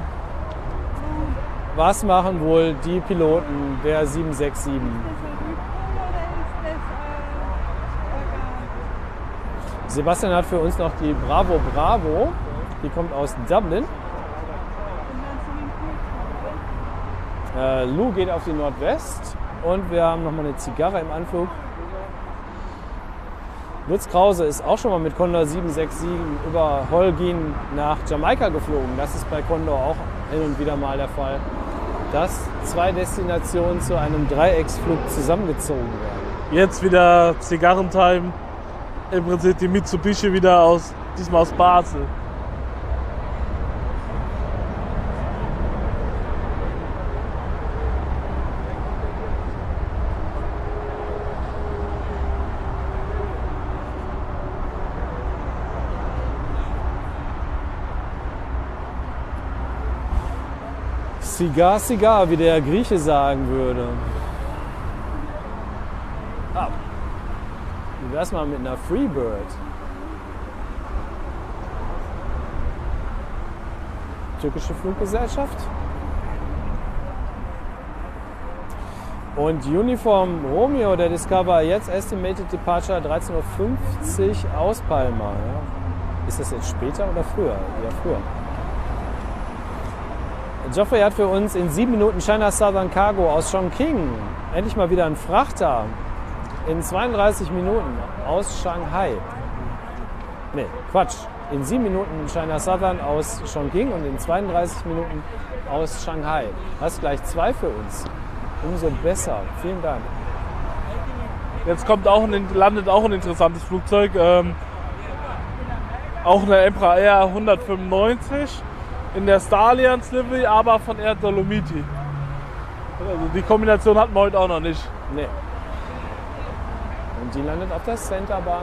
Was machen wohl die Piloten der 767? Sebastian hat für uns noch die Bravo Bravo. Die kommt aus Dublin. Lou geht auf die Nordwest. Und wir haben noch mal eine Zigarre im Anflug. Lutz Krause ist auch schon mal mit Condor 767 über Holguín nach Jamaika geflogen. Das ist bei Condor auch hin und wieder mal der Fall, dass 2 Destinationen zu einem Dreiecksflug zusammengezogen werden. Jetzt wieder Zigarrentime. Im Prinzip die Mitsubishi wieder diesmal aus Basel. Cigar, Cigar, wie der Grieche sagen würde. Wie wär's mal mit einer Freebird? Türkische Fluggesellschaft. Und Uniform Romeo, der Discover, jetzt Estimated Departure 13:50 Uhr aus Palma. Ja. Ist das jetzt später oder früher? Ja, früher. Geoffrey hat für uns in 7 Minuten China Southern Cargo aus Chongqing. Endlich mal wieder ein Frachter. In 32 Minuten aus Shanghai. Nee, Quatsch. in 7 Minuten China Southern aus Chongqing und in 32 Minuten aus Shanghai. Hast gleich 2 für uns. Umso besser. Vielen Dank. Jetzt landet auch ein interessantes Flugzeug. Auch eine Embraer Air 195 in der Star Alliance Livery, aber von Air Dolomiti. Also die Kombination hatten wir heute auch noch nicht. Nee. Und die landet auf der Centerbahn.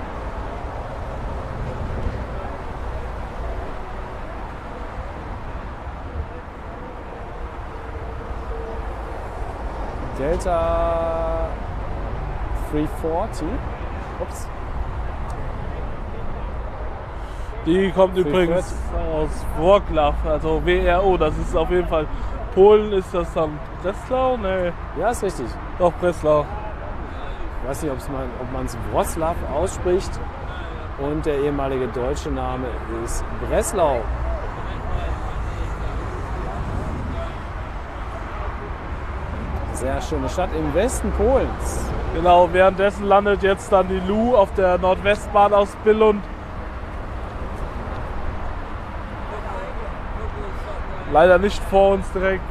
Delta 340. Ups. Die kommt übrigens aus Wrocław, also WRO. Das ist auf jeden Fall Polen. Ist das dann Breslau? Nee. Ja, ist richtig. Doch, Breslau. Ich weiß nicht, ob man es Wrocław ausspricht. Und der ehemalige deutsche Name ist Breslau. Sehr schöne Stadt im Westen Polens. Genau, währenddessen landet jetzt dann die Lu auf der Nordwestbahn aus Billund. Leider nicht vor uns direkt.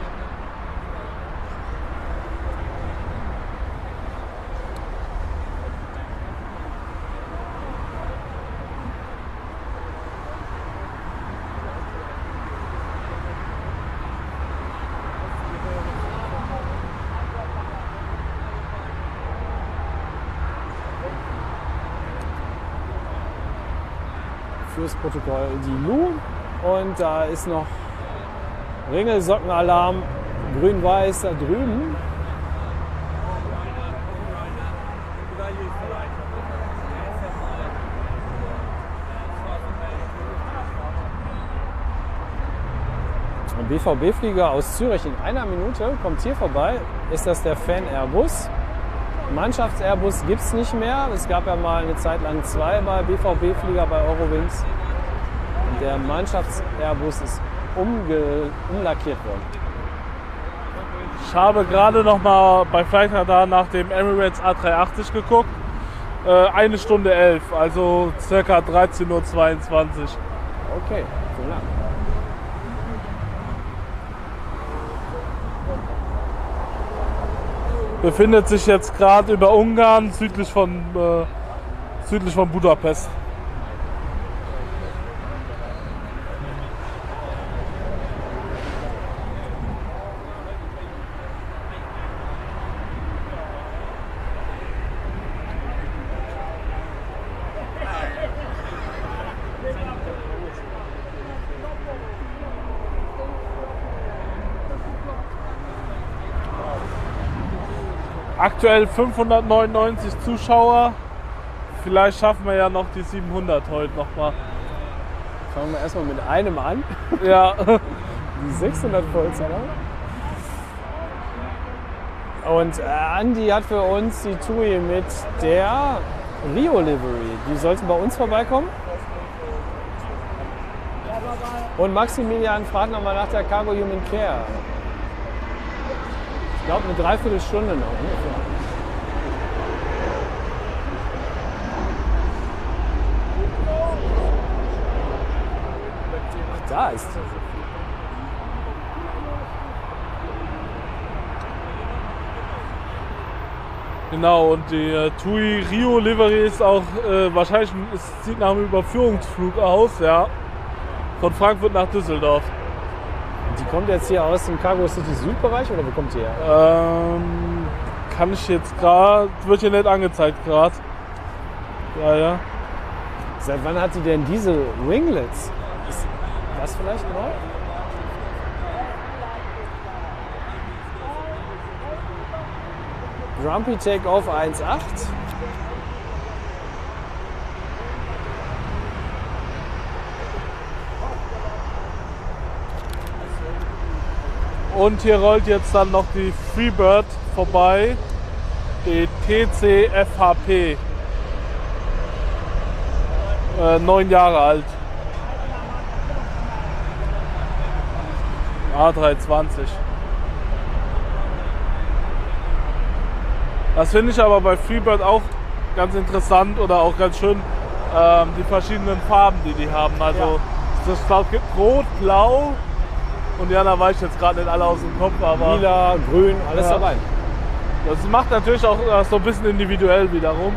Fürs Protokoll die Lu. Und da ist noch Ringelsockenalarm, grün-weiß da drüben. Ein BVB-Flieger aus Zürich in einer Minute kommt hier vorbei. Ist das der Fan-Airbus? Mannschafts-Airbus gibt es nicht mehr. Es gab ja mal eine Zeit lang 2 bei BVB-Flieger bei Eurowings. Und der Mannschafts-Airbus ist umlackiert worden. Ich habe gerade noch mal bei Flightradar nach dem Emirates A380 geguckt. 1 Stunde 11, also ca. 13:22 Uhr. Okay, vielen Dank. Befindet sich jetzt gerade über Ungarn, südlich von Budapest. Aktuell 599 Zuschauer. Vielleicht schaffen wir ja noch die 700 heute nochmal. Fangen wir erstmal mit einem an. Ja. Die 600 Vollzahler. Und Andi hat für uns die TUI mit der Rio Livery. Die sollten bei uns vorbeikommen. Und Maximilian fragt nochmal nach der Cargo Human Care. Ich glaube, eine Dreiviertelstunde noch ungefähr. Ach, da ist sie. Genau, und die TUI Rio Livery ist auch wahrscheinlich, es sieht nach einem Überführungsflug aus, ja. Von Frankfurt nach Düsseldorf. Die kommt jetzt hier aus dem Cargo City Südbereich oder wo kommt die her? Kann ich jetzt gerade, wird hier nicht angezeigt gerade. Ja, ja. Seit wann hat die denn diese Winglets? Ist das vielleicht neu? Grumpy Takeoff 1.8. Und hier rollt jetzt dann noch die Freebird vorbei, die TCFHP, 9 Jahre alt, A320. Das finde ich aber bei Freebird auch ganz interessant oder auch ganz schön. die verschiedenen Farben, die haben. Also das gibt Rot, Blau und die anderen weiß ich jetzt gerade nicht alle aus dem Kopf, aber Lila, Grün, alles dabei. Das macht natürlich auch so ein bisschen individuell wiederum.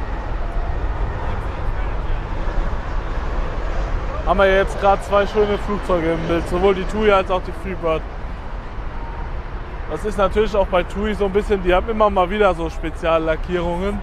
Haben wir jetzt gerade zwei schöne Flugzeuge im Bild, sowohl die TUI als auch die Freebird. Das ist natürlich auch bei TUI so ein bisschen, die haben immer mal wieder so Speziallackierungen.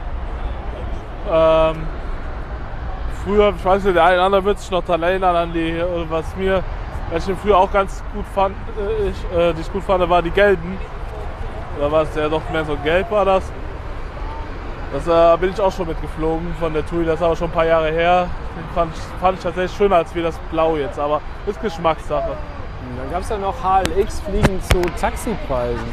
Früher, ich weiß nicht, der eine oder andere wird sich noch daran erinnern, an die, was ich früher auch ganz gut fand, die ich gut fand, war die gelben. Oder war es ja doch mehr so gelb war das. Das bin ich auch schon mitgeflogen von der TUI, das ist aber schon ein paar Jahre her. Den fand ich tatsächlich schöner als wie das Blau jetzt, aber ist Geschmackssache. Dann gab es ja noch HLX, Fliegen zu Taxipreisen.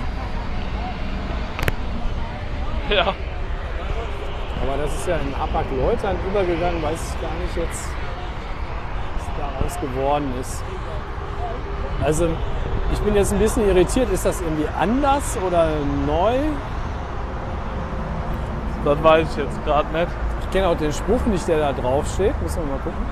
Ja. Aber das ist ja in Hapag-Lloyd übergegangen, weiß ich gar nicht jetzt, was daraus geworden ist. Also ich bin jetzt ein bisschen irritiert, ist das irgendwie anders oder neu? Das weiß ich jetzt gerade nicht. Ich kenne auch den Spruch nicht, der da drauf steht, müssen wir mal gucken.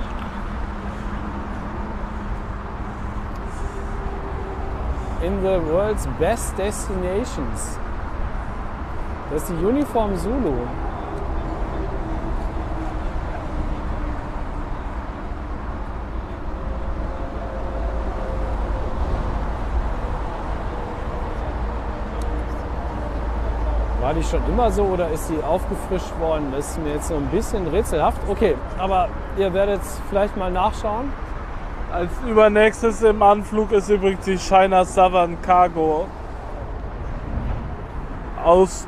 In the world's best destinations. Das ist die Uniform Zulu. War die schon immer so oder ist sie aufgefrischt worden? Das ist mir jetzt so ein bisschen rätselhaft. Okay, aber ihr werdet vielleicht mal nachschauen. Als übernächstes im Anflug ist übrigens die China Southern Cargo aus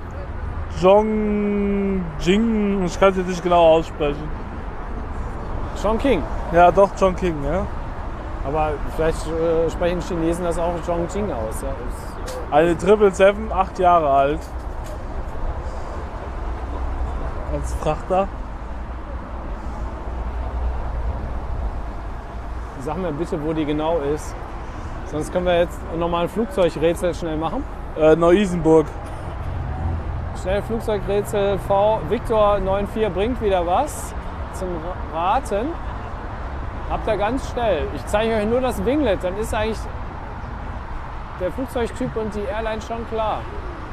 Chongqing. Ich kann es jetzt nicht genau aussprechen. Chongqing. Ja, doch, Chongqing, ja. Aber vielleicht sprechen Chinesen das auch Chongqing aus. Ja. Eine 777, 8 Jahre alt. Als Frachter. Sag mir bitte, wo die genau ist. Sonst können wir jetzt nochmal ein Flugzeugrätsel schnell machen. Neu-Isenburg. Schnell Flugzeugrätsel V. Victor 94 bringt wieder was zum Raten. Habt ihr ganz schnell. Ich zeige euch nur das Winglet, dann ist eigentlich der Flugzeugtyp und die Airline schon klar.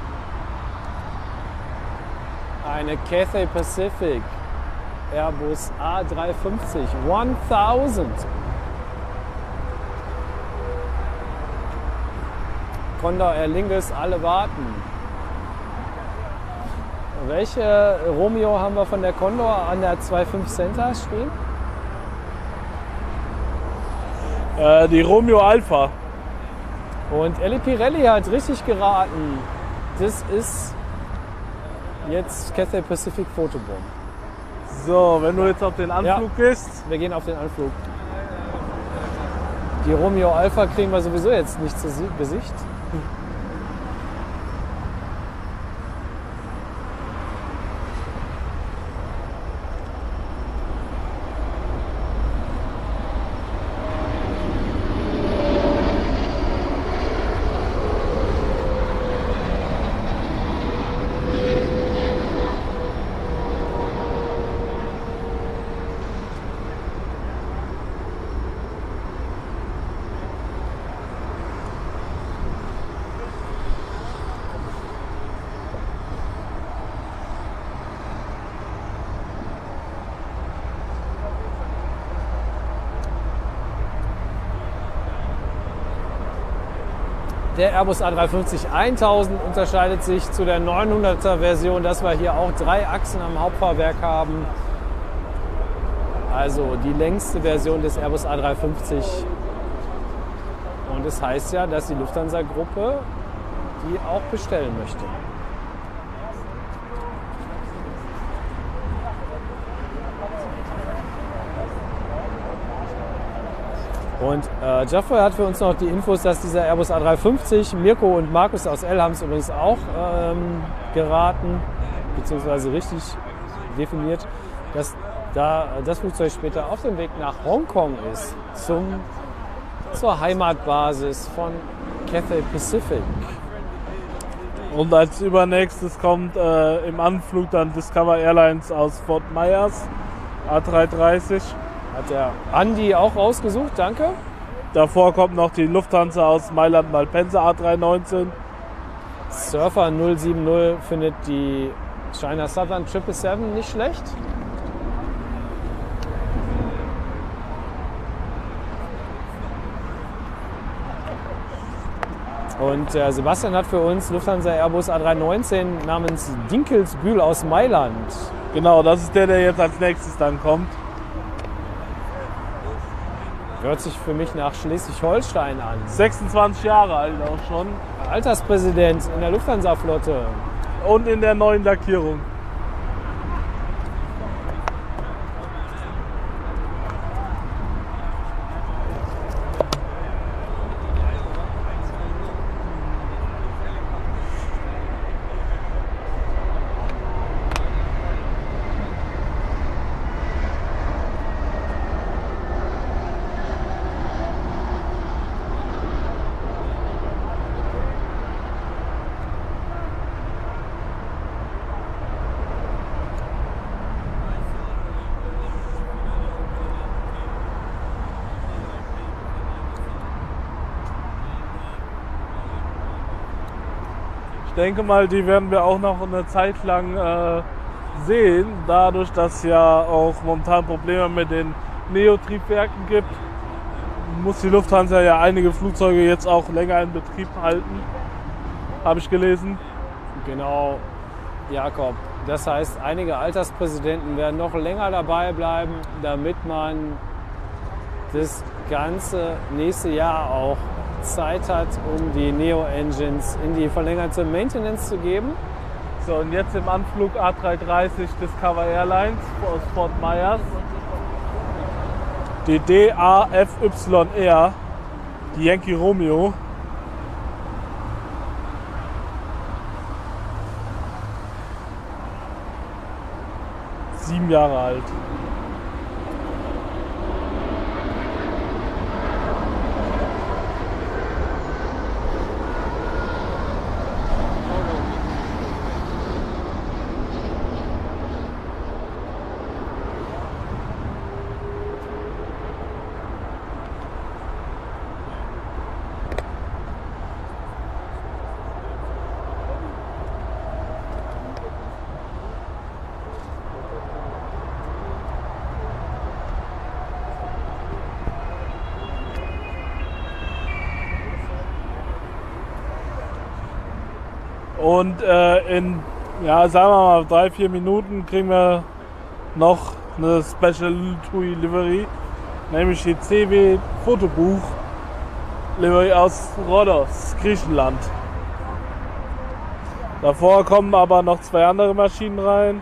Eine Cathay Pacific Airbus A350 1000. Condor Air Lingus, alle warten. Welche Romeo haben wir von der Condor an der 25 Center stehen? Die Romeo Alpha. Und Ellie Pirelli hat richtig geraten. Das ist jetzt Cathay Pacific Photobomb. So, wenn du jetzt auf den Anflug gehst. Wir gehen auf den Anflug. Die Romeo Alpha kriegen wir sowieso jetzt nicht zu Gesicht. Der Airbus A350 1000 unterscheidet sich zu der 900er Version, dass wir hier auch 3 Achsen am Hauptfahrwerk haben. Also die längste Version des Airbus A350. Und das heißt ja, dass die Lufthansa-Gruppe die auch bestellen möchte. Und Geoffrey hat für uns noch die Infos, dass dieser Airbus A350, Mirko und Markus aus L haben es übrigens auch geraten, beziehungsweise richtig definiert, dass da das Flugzeug später auf dem Weg nach Hongkong ist, zur Heimatbasis von Cathay Pacific. Und als übernächstes kommt im Anflug dann Discover Airlines aus Fort Myers A330. Hat der Andi auch rausgesucht, danke. Davor kommt noch die Lufthansa aus Mailand Malpensa A319. Surfer 070 findet die China Southern 777 nicht schlecht. Und Sebastian hat für uns Lufthansa Airbus A319 namens Dinkelsbühl aus Mailand. Genau, das ist der jetzt als nächstes dann kommt. Hört sich für mich nach Schleswig-Holstein an. 26 Jahre alt auch schon. Alterspräsident in der Lufthansa-Flotte. Und in der neuen Lackierung. Ich denke mal, die werden wir auch noch eine Zeit lang sehen, dadurch, dass es ja auch momentan Probleme mit den Neo-Triebwerken gibt. Muss die Lufthansa ja einige Flugzeuge jetzt auch länger in Betrieb halten, habe ich gelesen. Genau, Jakob. Das heißt, einige Alterspräsidenten werden noch länger dabei bleiben, damit man das ganze nächste Jahr auch Zeit hat, um die Neo-Engines in die verlängerte Maintenance zu geben. So, und jetzt im Anflug A330 Discover Airlines aus Fort Myers. Die DAFYR, die Yankee Romeo. Sieben Jahre alt. Und in, ja, sagen wir mal, 3-4 Minuten kriegen wir noch eine Special TUI Livery, nämlich die CW Fotobuch Livery aus Rhodos, Griechenland. Davor kommen aber noch 2 andere Maschinen rein,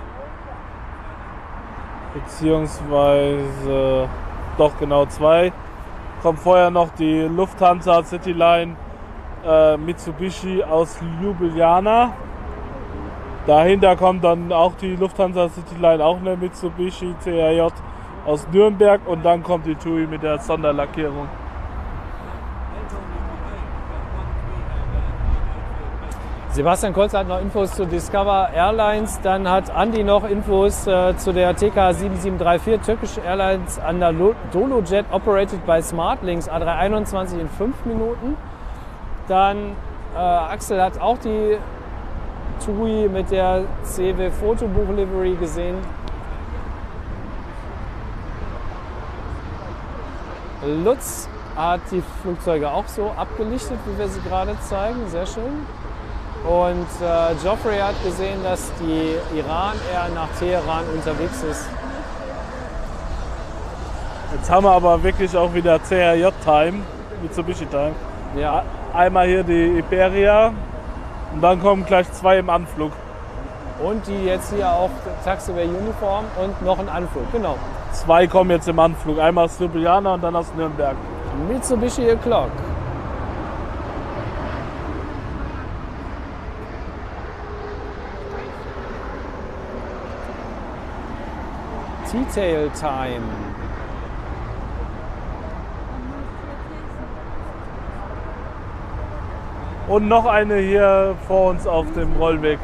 beziehungsweise doch genau 2. Kommt vorher noch die Lufthansa Cityline Mitsubishi aus Ljubljana. Dahinter kommt dann auch die Lufthansa Cityline, auch eine Mitsubishi CRJ aus Nürnberg, und dann kommt die TUI mit der Sonderlackierung. Sebastian Kolz hat noch Infos zu Discover Airlines, dann hat Andi noch Infos zu der TK 7734 Turkish Airlines Anadolu Jet operated by Smartlinks A321 in 5 Minuten. Dann Axel hat auch die TUI mit der CW Fotobuch Livery gesehen. Lutz hat die Flugzeuge auch so abgelichtet, wie wir sie gerade zeigen. Sehr schön. Und Geoffrey hat gesehen, dass die Iran Air nach Teheran unterwegs ist. Jetzt haben wir aber wirklich auch wieder CRJ-Time, Mitsubishi-Time. Ja. Einmal hier die Iberia und dann kommen gleich 2 im Anflug. Und die jetzt hier auch Taxiway Uniform und noch ein Anflug, genau. 2 kommen jetzt im Anflug, einmal aus Ljubljana und dann aus Nürnberg. Mitsubishi Clock. T-Tail Time. Und noch eine hier vor uns auf dem Rollweg.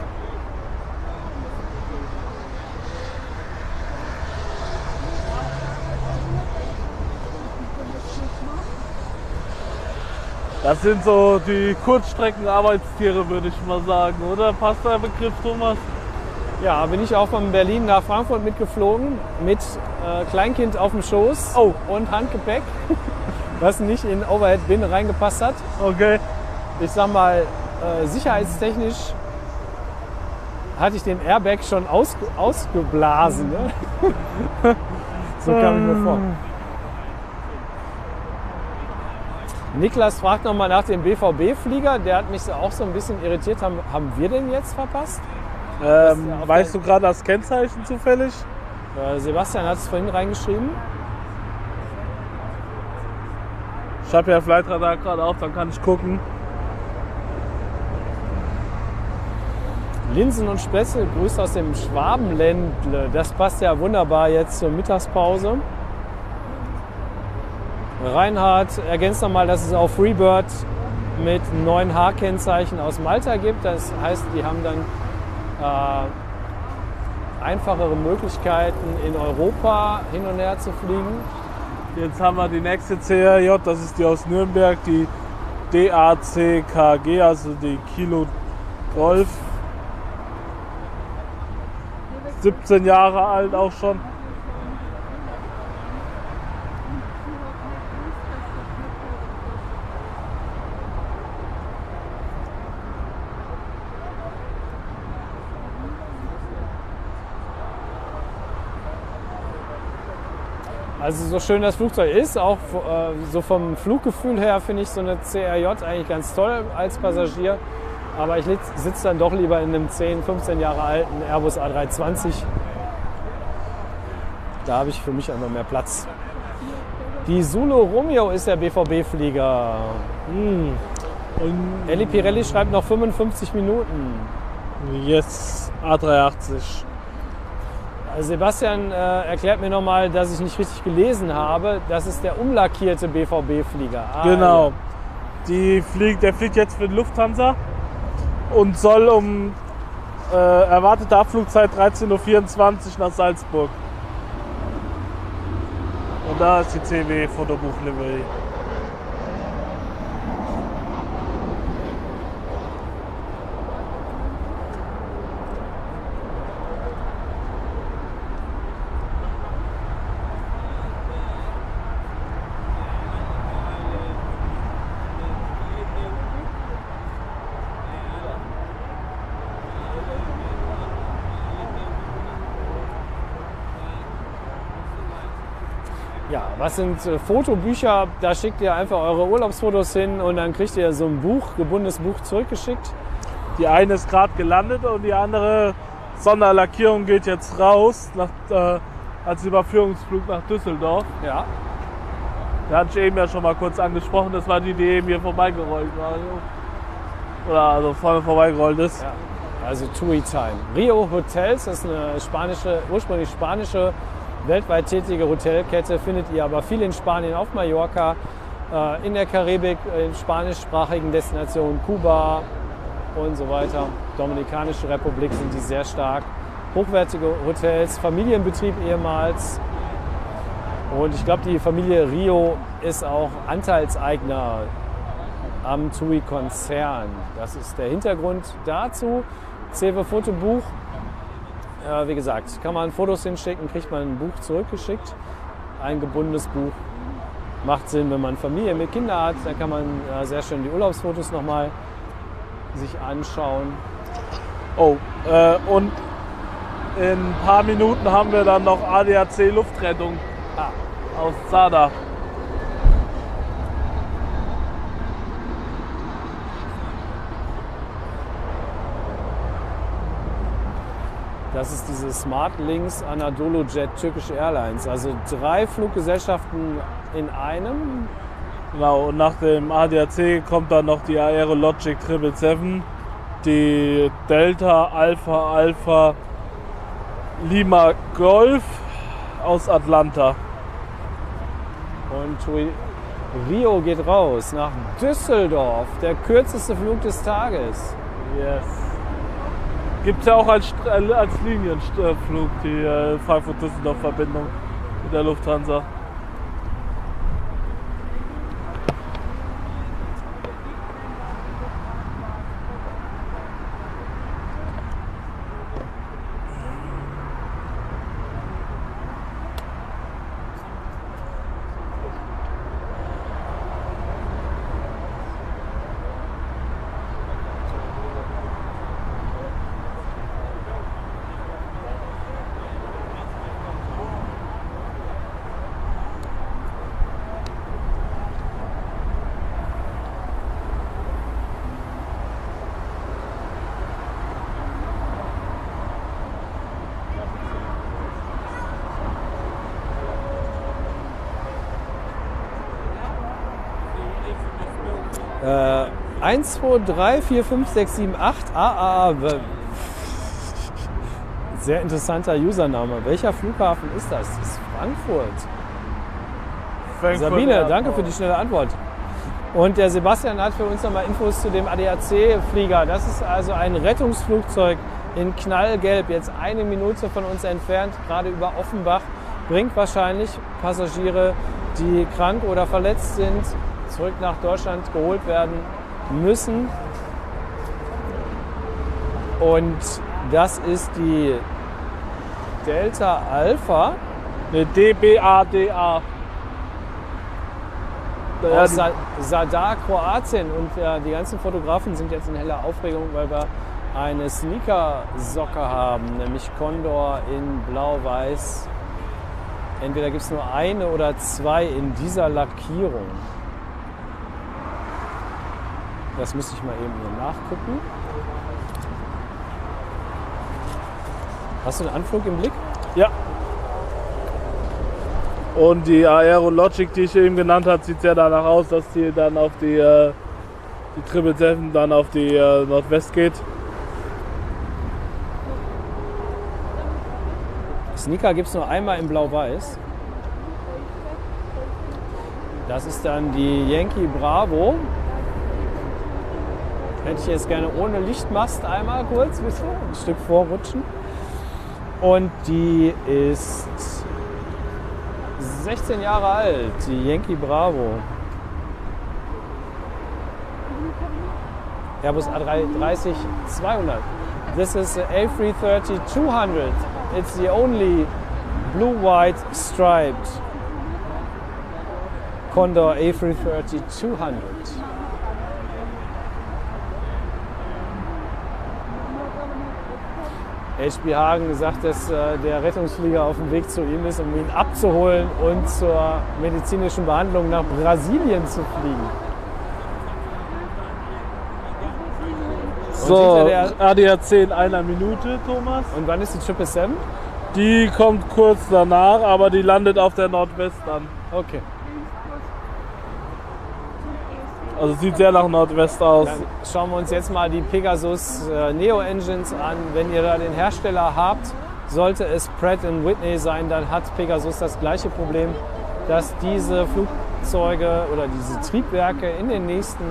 Das sind so die Kurzstreckenarbeitstiere, würde ich mal sagen, oder? Passt der Begriff, Thomas? Ja, bin ich auch von Berlin nach Frankfurt mitgeflogen, mit Kleinkind auf dem Schoß und Handgepäck, was nicht in Overhead Bin reingepasst hat. Okay. Ich sag mal, sicherheitstechnisch hatte ich den Airbag schon ausgeblasen. Ne? So kam ich mir vor. Niklas fragt nochmal nach dem BVB-Flieger. Der hat mich auch so ein bisschen irritiert. Haben wir den jetzt verpasst? Weißt du gerade das Kennzeichen zufällig? Sebastian hat es vorhin reingeschrieben. Ich habe ja Flightradar gerade auf, dann kann ich gucken. Linsen und Spätzle, Grüße aus dem Schwabenländle. Das passt ja wunderbar jetzt zur Mittagspause. Reinhard ergänzt nochmal, dass es auch Freebird mit 9H-Kennzeichen aus Malta gibt. Das heißt, die haben dann einfachere Möglichkeiten, in Europa hin und her zu fliegen. Jetzt haben wir die nächste CRJ, das ist die aus Nürnberg, die DACKG, also die Kilo Golf. 17 Jahre alt auch schon. Also so schön das Flugzeug ist, auch so vom Fluggefühl her finde ich so eine CRJ eigentlich ganz toll als Passagier. Aber ich sitze dann doch lieber in einem 10, 15 Jahre alten Airbus A320. Da habe ich für mich einfach mehr Platz. Die Zulu Romeo ist der BVB-Flieger. Und Elli Pirelli schreibt noch 55 Minuten. Yes, A380. Sebastian erklärt mir nochmal, dass ich nicht richtig gelesen habe. Das ist der umlackierte BVB-Flieger. Genau. Ja. Der fliegt jetzt für die Lufthansa und soll um erwartete Abflugzeit 13:24 Uhr nach Salzburg. Und da ist die CW Fotobuch-Livery. Ja, was sind Fotobücher? Da schickt ihr einfach eure Urlaubsfotos hin und dann kriegt ihr so ein Buch, gebundenes Buch zurückgeschickt. Die eine ist gerade gelandet und die andere Sonderlackierung geht jetzt raus als Überführungsflug nach Düsseldorf. Ja. Da hatte ich eben ja schon mal kurz angesprochen, das war die eben hier vorbeigerollt war. Oder also vorne vorbeigerollt ist. Ja. Also TUI Time. Rio Hotels, das ist eine ursprünglich spanische, weltweit tätige Hotelkette, findet ihr aber viel in Spanien, auf Mallorca, in der Karibik, in spanischsprachigen Destinationen, Kuba und so weiter. Dominikanische Republik sind die sehr stark. Hochwertige Hotels, Familienbetrieb ehemals. Und ich glaube, die Familie Rio ist auch Anteilseigner am TUI-Konzern. Das ist der Hintergrund dazu. CW Fotobuch. Wie gesagt, kann man Fotos hinschicken, kriegt man ein Buch zurückgeschickt. Ein gebundenes Buch. Macht Sinn, wenn man Familie mit Kindern hat. Dann kann man sehr schön die Urlaubsfotos nochmal sich anschauen. Oh, und in ein paar Minuten haben wir dann noch ADAC Luftrettung aus Zadar. Das ist diese Smart Links Anadolu Jet Turkish Airlines. Also 3 Fluggesellschaften in einem. Genau, und nach dem ADAC kommt dann noch die Aerologic 777, die Delta Alpha Alpha Lima Golf aus Atlanta. Und TUI Rio geht raus nach Düsseldorf, der kürzeste Flug des Tages. Yes. Gibt es ja auch als Linienflug die Frankfurt-Düsseldorf-Verbindung mit der Lufthansa. 1, 2, 3, 4, 5, 6, 7, 8. Sehr interessanter Username. Welcher Flughafen ist das? Das ist Frankfurt. Sabine, danke für die schnelle Antwort. Und der Sebastian hat für uns nochmal Infos zu dem ADAC-Flieger. Das ist also ein Rettungsflugzeug in knallgelb, jetzt 1 Minute von uns entfernt, gerade über Offenbach. Bringt wahrscheinlich Passagiere, die krank oder verletzt sind, zurück nach Deutschland geholt werden müssen. Und das ist die Delta Alpha. Eine DBADA. Aus Zadar, Kroatien. Und die ganzen Fotografen sind jetzt in heller Aufregung, weil wir eine Sneaker-Socke haben, nämlich Condor in blau-weiß. Entweder gibt es nur eine oder zwei in dieser Lackierung. Das müsste ich mal eben hier nachgucken. Hast du einen Anflug im Blick? Ja. Und die Aerologic, die ich eben genannt habe, sieht sehr danach aus, dass die dann auf die 777 dann auf die Nordwest geht. Sneaker gibt es nur einmal in blau-weiß. Das ist dann die Yankee Bravo. Hätte ich jetzt gerne ohne Lichtmast einmal kurz, wisst ihr? Ein Stück vorrutschen. Und die ist 16 Jahre alt, die Yankee Bravo. Airbus A330-200. This is the A330-200. It's the only blue-white striped Condor A330-200. HB Hagen sagt, dass der Rettungsflieger auf dem Weg zu ihm ist, um ihn abzuholen und zur medizinischen Behandlung nach Brasilien zu fliegen. So, ADAC in 1 Minute, Thomas. Und wann ist die 777? Die kommt kurz danach, aber die landet auf der Nordwest an. Okay. Also sieht sehr nach Nordwest aus. Dann schauen wir uns jetzt mal die Pegasus Neo Engines an. Wenn ihr da den Hersteller habt, sollte es Pratt & Whitney sein, dann hat Pegasus das gleiche Problem, dass diese Flugzeuge oder diese Triebwerke in den nächsten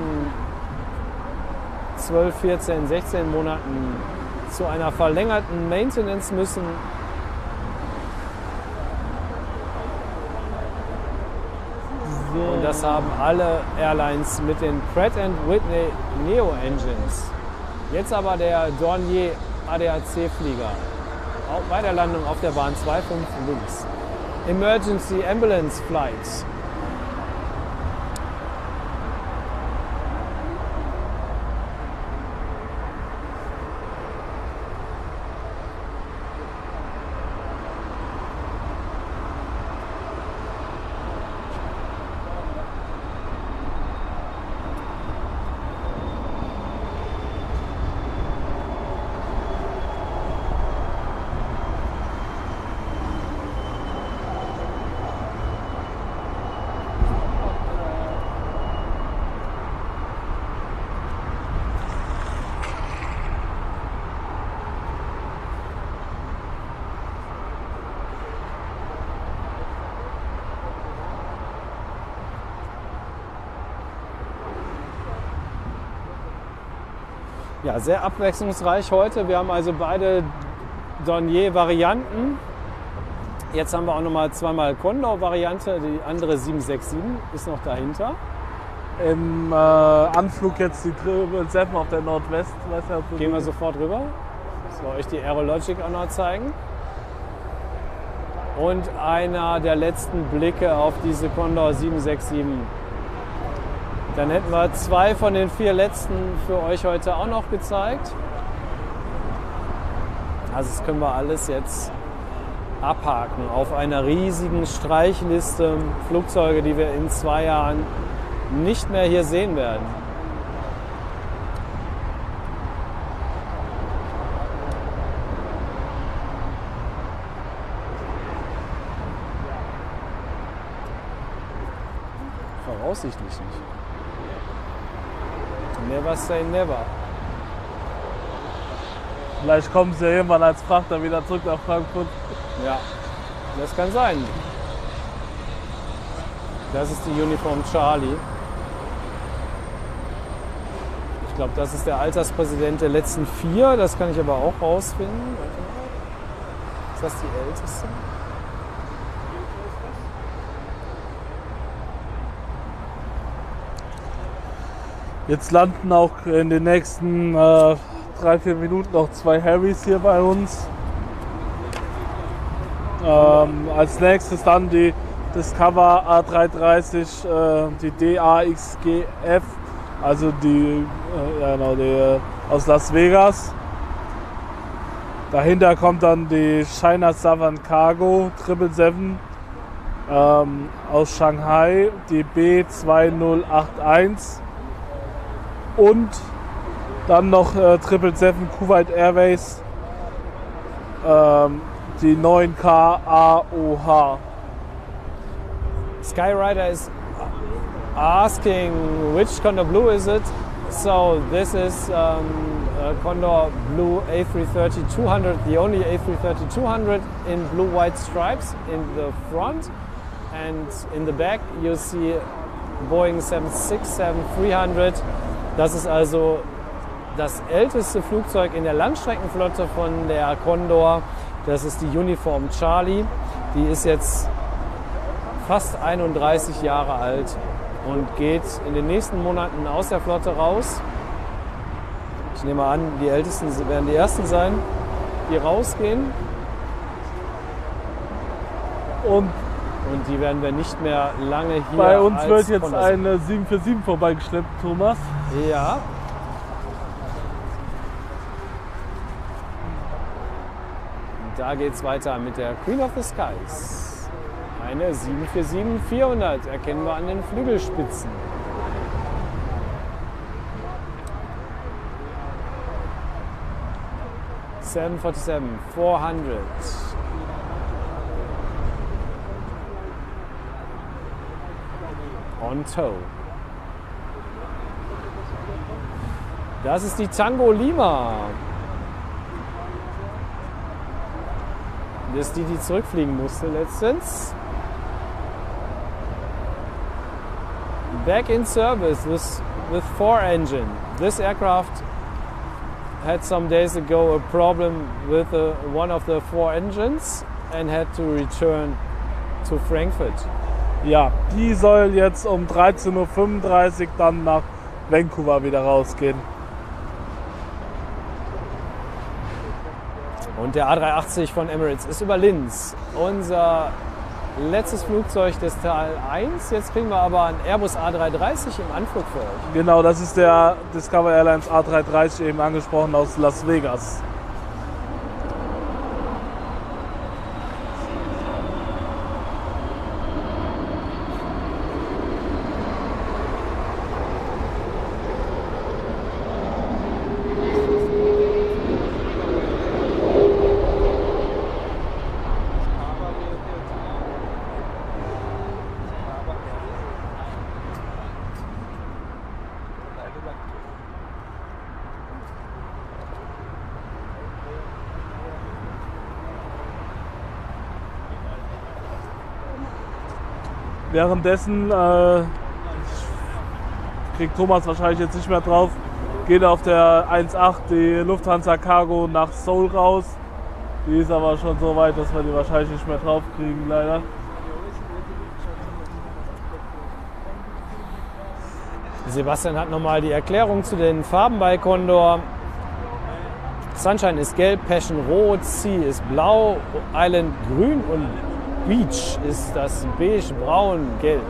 12, 14, 16 Monaten zu einer verlängerten Maintenance müssen. Und das haben alle Airlines mit den Pratt & Whitney Neo Engines. Jetzt aber der Dornier ADAC-Flieger. Auch bei der Landung auf der Bahn 25 links. Emergency Ambulance Flights. Ja, sehr abwechslungsreich heute. Wir haben also beide Dornier-Varianten. Jetzt haben wir auch noch mal zweimal Condor-Variante. Die andere 767 ist noch dahinter. Im Anflug jetzt die 777 auf der Nordwest. Gehen wir sofort rüber. Soll euch die Aerologic auch noch zeigen. Und einer der letzten Blicke auf diese Condor 767. Dann hätten wir 2 von den 4 letzten für euch heute auch noch gezeigt. Also das können wir alles jetzt abhaken auf einer riesigen Streichliste Flugzeuge, die wir in 2 Jahren nicht mehr hier sehen werden. Voraussichtlich nicht. Never say never. Vielleicht kommen sie ja irgendwann als Frachter wieder zurück nach Frankfurt. Ja, das kann sein. Das ist die Uniform Charlie. Ich glaube, das ist der Alterspräsident der letzten 4. Das kann ich aber auch rausfinden. Warte mal. Ist das die älteste? Jetzt landen auch in den nächsten 3-4 Minuten noch 2 Harrys hier bei uns. Als nächstes dann die Discover A330, die DAXGF, also die, die aus Las Vegas. Dahinter kommt dann die China Southern Cargo 777 aus Shanghai, die B2081 und dann noch 777 Kuwait Airways, die 9K AOH. Skyrider is asking which Condor Blue is it. So this is Condor Blue A330-200, the only A330-200 in blue-white stripes in the front, and in the back you see Boeing 767-300. Das ist also das älteste Flugzeug in der Langstreckenflotte von der Condor. Das ist die Uniform Charlie. Die ist jetzt fast 31 Jahre alt und geht in den nächsten Monaten aus der Flotte raus. Ich nehme an, die Ältesten werden die Ersten sein, die rausgehen. Und die werden wir nicht mehr lange hier. Bei uns als wird jetzt Condor eine 747 vorbeigeschleppt, Thomas. Ja. Und da geht es weiter mit der Queen of the Skies. Eine 747-400 erkennen wir an den Flügelspitzen. ...747-400. On tow. Das ist die Tango Lima. Das ist die zurückfliegen musste letztens. Back in service with 4 engine. This aircraft had some days ago a problem with one of the 4 engines and had to return to Frankfurt. Ja, die soll jetzt um 13:35 Uhr dann nach Vancouver wieder rausgehen. Und der A380 von Emirates ist über Linz. Unser letztes Flugzeug des Teil 1. Jetzt kriegen wir aber einen Airbus A330 im Anflug für euch. Genau, das ist der Discover Airlines A330 eben angesprochen aus Las Vegas. Währenddessen kriegt Thomas wahrscheinlich jetzt nicht mehr drauf, geht auf der 1.8 die Lufthansa Cargo nach Seoul raus. Die ist aber schon so weit, dass wir die wahrscheinlich nicht mehr drauf kriegen, leider. Sebastian hat nochmal die Erklärung zu den Farben bei Condor. Sunshine ist gelb, Passion rot, Sea ist blau, Island grün und Beach ist das beige, braun, gelb.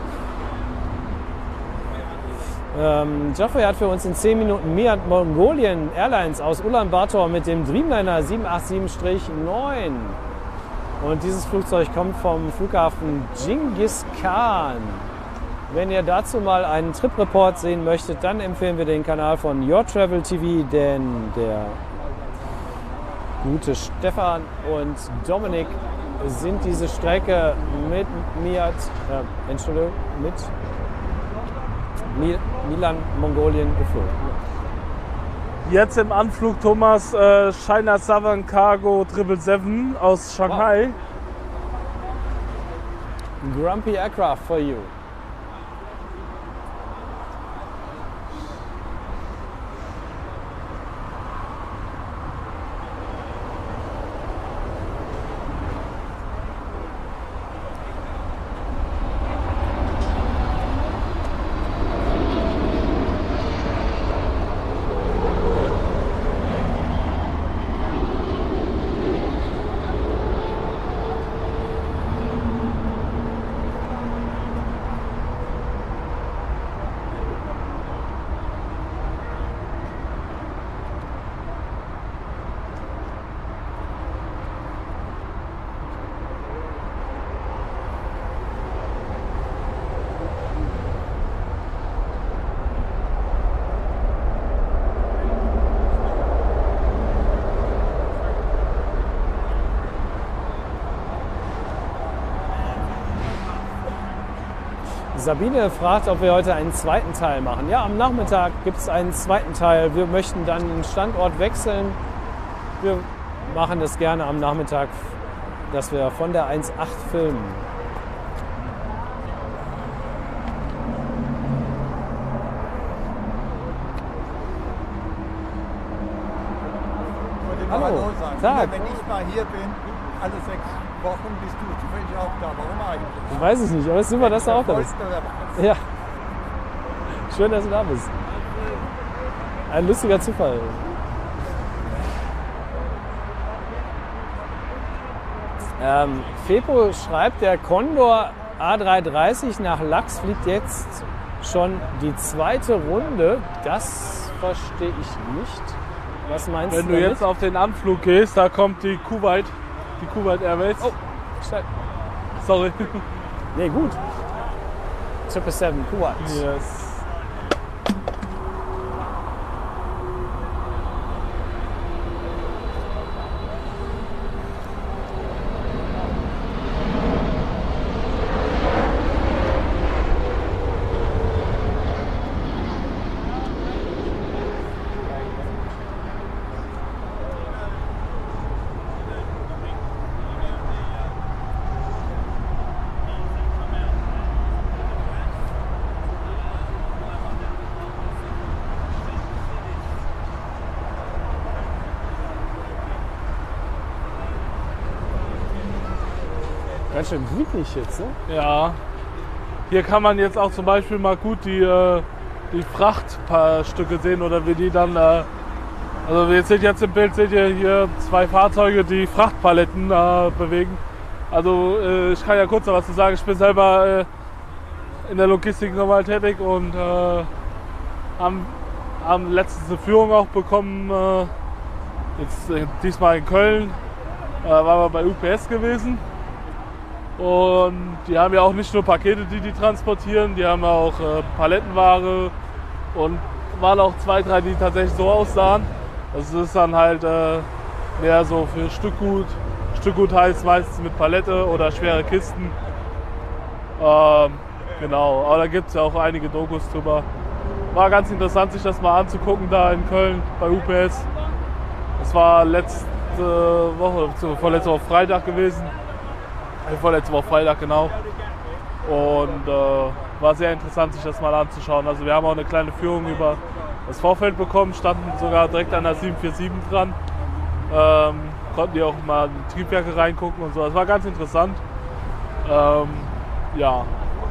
Geoffrey hat für uns in 10 Minuten Miat Mongolian Airlines aus Ulaanbaatar mit dem Dreamliner 787-9. Und dieses Flugzeug kommt vom Flughafen Genghis Khan. Wenn ihr dazu mal einen Trip-Report sehen möchtet, dann empfehlen wir den Kanal von Your Travel TV, denn der gute Stefan und Dominik sind diese Strecke mit Milan, Mongolien geflogen. Jetzt im Anflug, Thomas, China Southern Cargo 777 aus Shanghai. Wow. Grumpy aircraft for you. Sabine fragt, ob wir heute einen zweiten Teil machen. Ja, am Nachmittag gibt es einen zweiten Teil. Wir möchten dann den Standort wechseln. Wir machen das gerne am Nachmittag, dass wir von der 1.8 filmen. Hallo, Tag. Wenn ich mal hier bin, alle 6 Wochen bist du zufällig auch da. Warum eigentlich? Ich weiß es nicht, aber es ist super, dass du auch da bist. Ja. Schön, dass du da bist. Ein lustiger Zufall. Fepo schreibt, der Condor A330 nach Lachs fliegt jetzt schon die zweite Runde. Das verstehe ich nicht. Was meinst Wenn du du damit? jetzt auf den Anflug gehst, da kommt die Kuwait Airways. Oh, steil. Sorry. Nee, gut. 777, Kuwait. Yes. Ganz schön wirklich jetzt, ne? Ja. Hier kann man jetzt auch zum Beispiel mal gut die Frachtstücke sehen oder wie die dann. Also ihr seht jetzt im Bild, seht ihr hier 2 Fahrzeuge, die Frachtpaletten bewegen. Also ich kann ja kurz noch was zu sagen. Ich bin selber in der Logistik normal tätig und haben letztens eine Führung auch bekommen. Jetzt diesmal in Köln. Waren wir bei UPS gewesen. Und die haben ja auch nicht nur Pakete, die transportieren, die haben auch Palettenware und waren auch 2, 3, die tatsächlich so aussahen. Das ist dann halt mehr so für Stückgut. Stückgut heißt meistens mit Palette oder schwere Kisten. Genau, aber da gibt es ja auch einige Dokus drüber. War ganz interessant, sich das mal anzugucken da in Köln bei UPS. Das war letzte Woche, vorletzte Woche Freitag gewesen. Vorletzte Woche Freitag, genau. Und war sehr interessant, sich das mal anzuschauen. Also wir haben auch eine kleine Führung über das Vorfeld bekommen, standen sogar direkt an der 747 dran. Konnten die auch mal in die Triebwerke reingucken und so. Das war ganz interessant. Ja.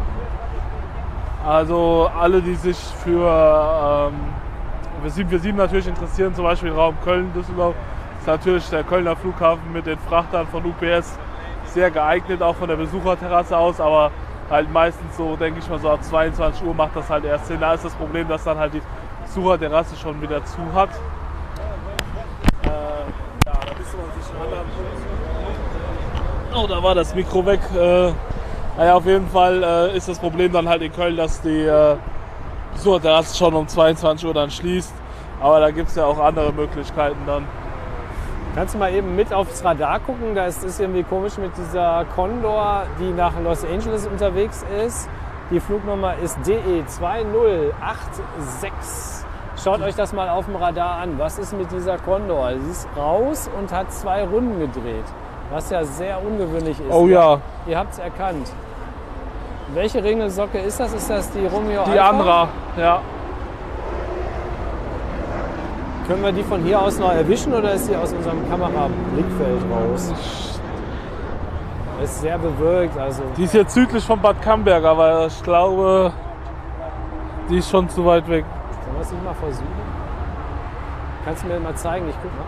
Also alle, die sich für 747 natürlich interessieren, zum Beispiel im Raum Köln-Düsseldorf, ist natürlich der Kölner Flughafen mit den Frachtern von UPS sehr geeignet, auch von der Besucherterrasse aus, aber halt meistens so, denke ich mal, so ab 22 Uhr macht das halt erst Sinn. Da ist das Problem, dass dann halt die Besucherterrasse schon wieder zu hat. Ja, da bist du mal sich einen anderen Punkt. Oh, da war das Mikro weg. Naja, auf jeden Fall ist das Problem dann halt in Köln, dass die Besucherterrasse schon um 22 Uhr dann schließt. Aber da gibt es ja auch andere Möglichkeiten dann. Kannst du mal eben mit aufs Radar gucken? Da ist es irgendwie komisch mit dieser Condor, die nach Los Angeles unterwegs ist. Die Flugnummer ist DE2086. Schaut euch das mal auf dem Radar an. Was ist mit dieser Condor? Sie ist raus und hat 2 Runden gedreht, was ja sehr ungewöhnlich ist. Oh ja. Ihr habt es erkannt. Welche Ringelsocke ist das? Ist das die Romeo Die Alpha? Andra, ja. Können wir die von hier aus noch erwischen oder ist sie aus unserem Kamerablickfeld raus? Ist sehr bewölkt, also Die ist jetzt südlich von Bad Camberg, aber ich glaube, die ist schon zu weit weg. sollen wir es nicht mal versuchen? Kannst du mir mal zeigen? Ich guck mal.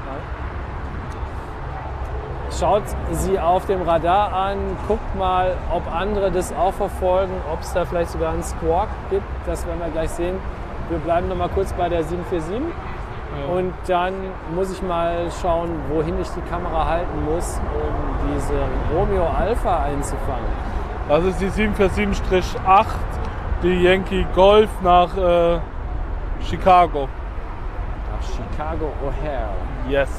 Schaut sie auf dem Radar an, guckt mal, ob andere das auch verfolgen, ob es da vielleicht sogar einen Squawk gibt. Das werden wir gleich sehen. Wir bleiben noch mal kurz bei der 747. Ja. Und dann muss ich mal schauen, wohin ich die Kamera halten muss, um diese Romeo Alpha einzufangen. Das ist die 747-8, die Yankee Golf nach Chicago. Nach Chicago O'Hare. Yes.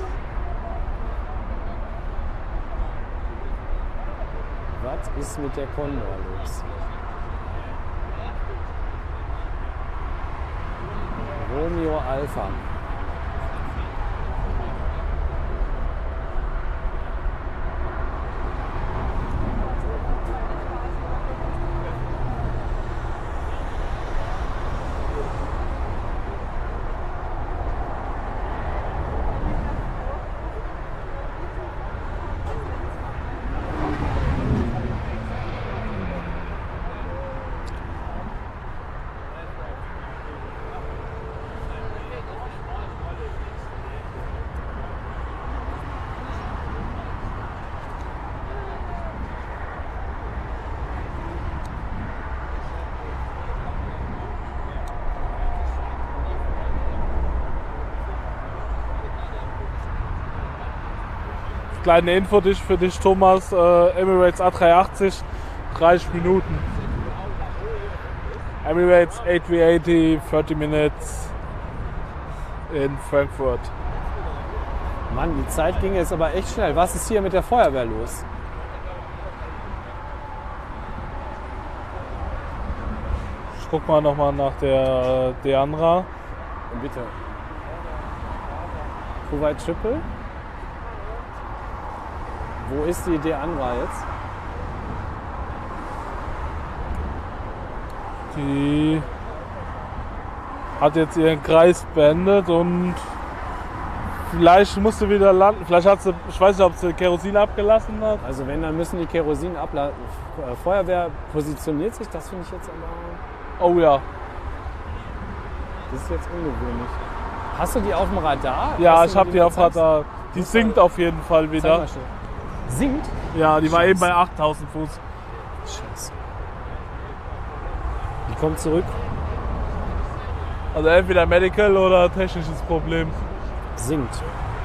Was ist mit der Condor los? Romeo Alpha. Kleine Info für dich, Thomas. Emirates A380, 30 Minuten. Emirates A380, 30 Minutes in Frankfurt. Mann, die Zeit ging jetzt aber echt schnell. Was ist hier mit der Feuerwehr los? Ich guck mal nochmal nach der Deandra. Bitte. Kuwait Triple. Wo ist die Deandra jetzt? Die hat jetzt ihren Kreis beendet und vielleicht musste wieder landen. Vielleicht hat sie, ich weiß nicht, ob sie Kerosin abgelassen hat. Also wenn, dann müssen die Kerosin abladen. Feuerwehr positioniert sich, das finde ich jetzt aber... Oh ja. Das ist jetzt ungewöhnlich. Hast du die auf dem Radar? Ja, Hast ich du habe die auf Radar. Die sinkt auf jeden Fall Zeig wieder. mal schnell. Sinkt? Ja, die war Scheiße. eben bei 8000 Fuß. Scheiße. Die kommt zurück. Also entweder Medical oder technisches Problem. Sinkt.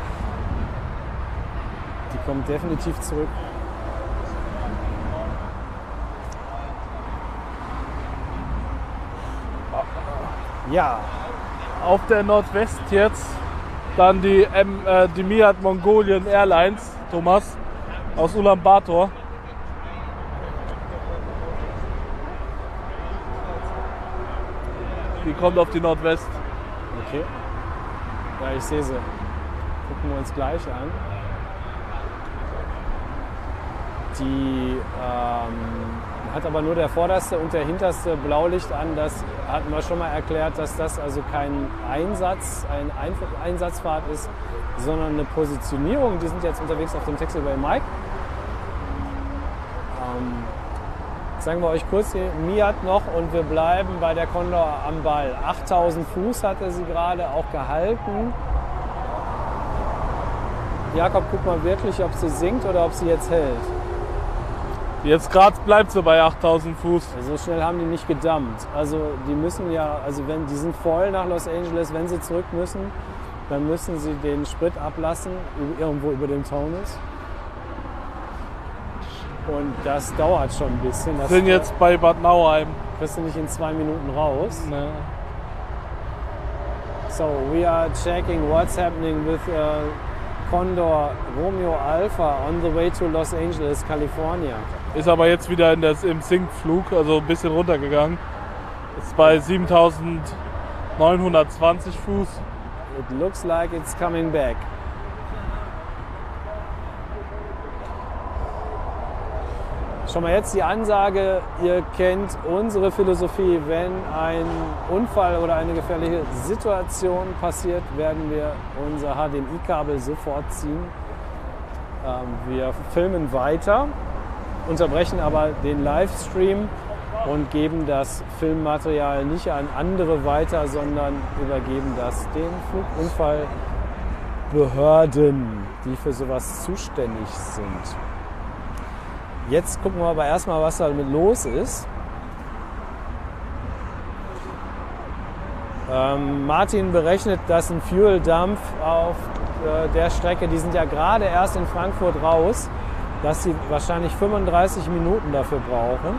Die kommt definitiv zurück. Ja, Auf der Nordwest jetzt dann die Miat Mongolian Airlines, Thomas, aus Ulaanbaatar. Die kommt auf die Nordwest. okay. Ja, ich sehe sie. Gucken wir uns gleich an. Die hat aber nur der vorderste und der hinterste Blaulicht an. Das hatten wir schon mal erklärt, dass das also kein Einsatzfahrt ist, sondern eine Positionierung. Die sind jetzt unterwegs auf dem Taxiway Mike. Sagen wir euch kurz hier Miat noch und wir bleiben bei der Condor am Ball. 8000 Fuß hatte sie gerade auch gehalten. Jakob, guck mal wirklich, ob sie sinkt oder ob sie jetzt hält. Jetzt gerade bleibt sie bei 8000 Fuß. So schnell haben die nicht gedumpt. Also die müssen ja, also wenn die sind voll nach Los Angeles, wenn sie zurück müssen, dann müssen sie den Sprit ablassen, irgendwo über dem Taunus. Und das dauert schon ein bisschen. Das Sind jetzt bei Bad Nauheim. kriegst du nicht in 2 Minuten raus. Ne. So we are checking what's happening with Condor Romeo Alpha on the way to Los Angeles, California. Ist aber jetzt wieder im Sinkflug, also ein bisschen runtergegangen. Ist bei 7.920 Fuß. It looks like it's coming back. Schon mal jetzt die Ansage, ihr kennt unsere Philosophie, wenn ein Unfall oder eine gefährliche Situation passiert, werden wir unser HDMI-Kabel sofort ziehen. Wir filmen weiter, unterbrechen aber den Livestream und geben das Filmmaterial nicht an andere weiter, sondern übergeben das den Flugunfallbehörden, die für sowas zuständig sind. Jetzt gucken wir aber erstmal, was damit los ist. Martin berechnet, dass ein Fuel-Dump auf der Strecke, die sind ja gerade erst in Frankfurt raus, dass sie wahrscheinlich 35 Minuten dafür brauchen.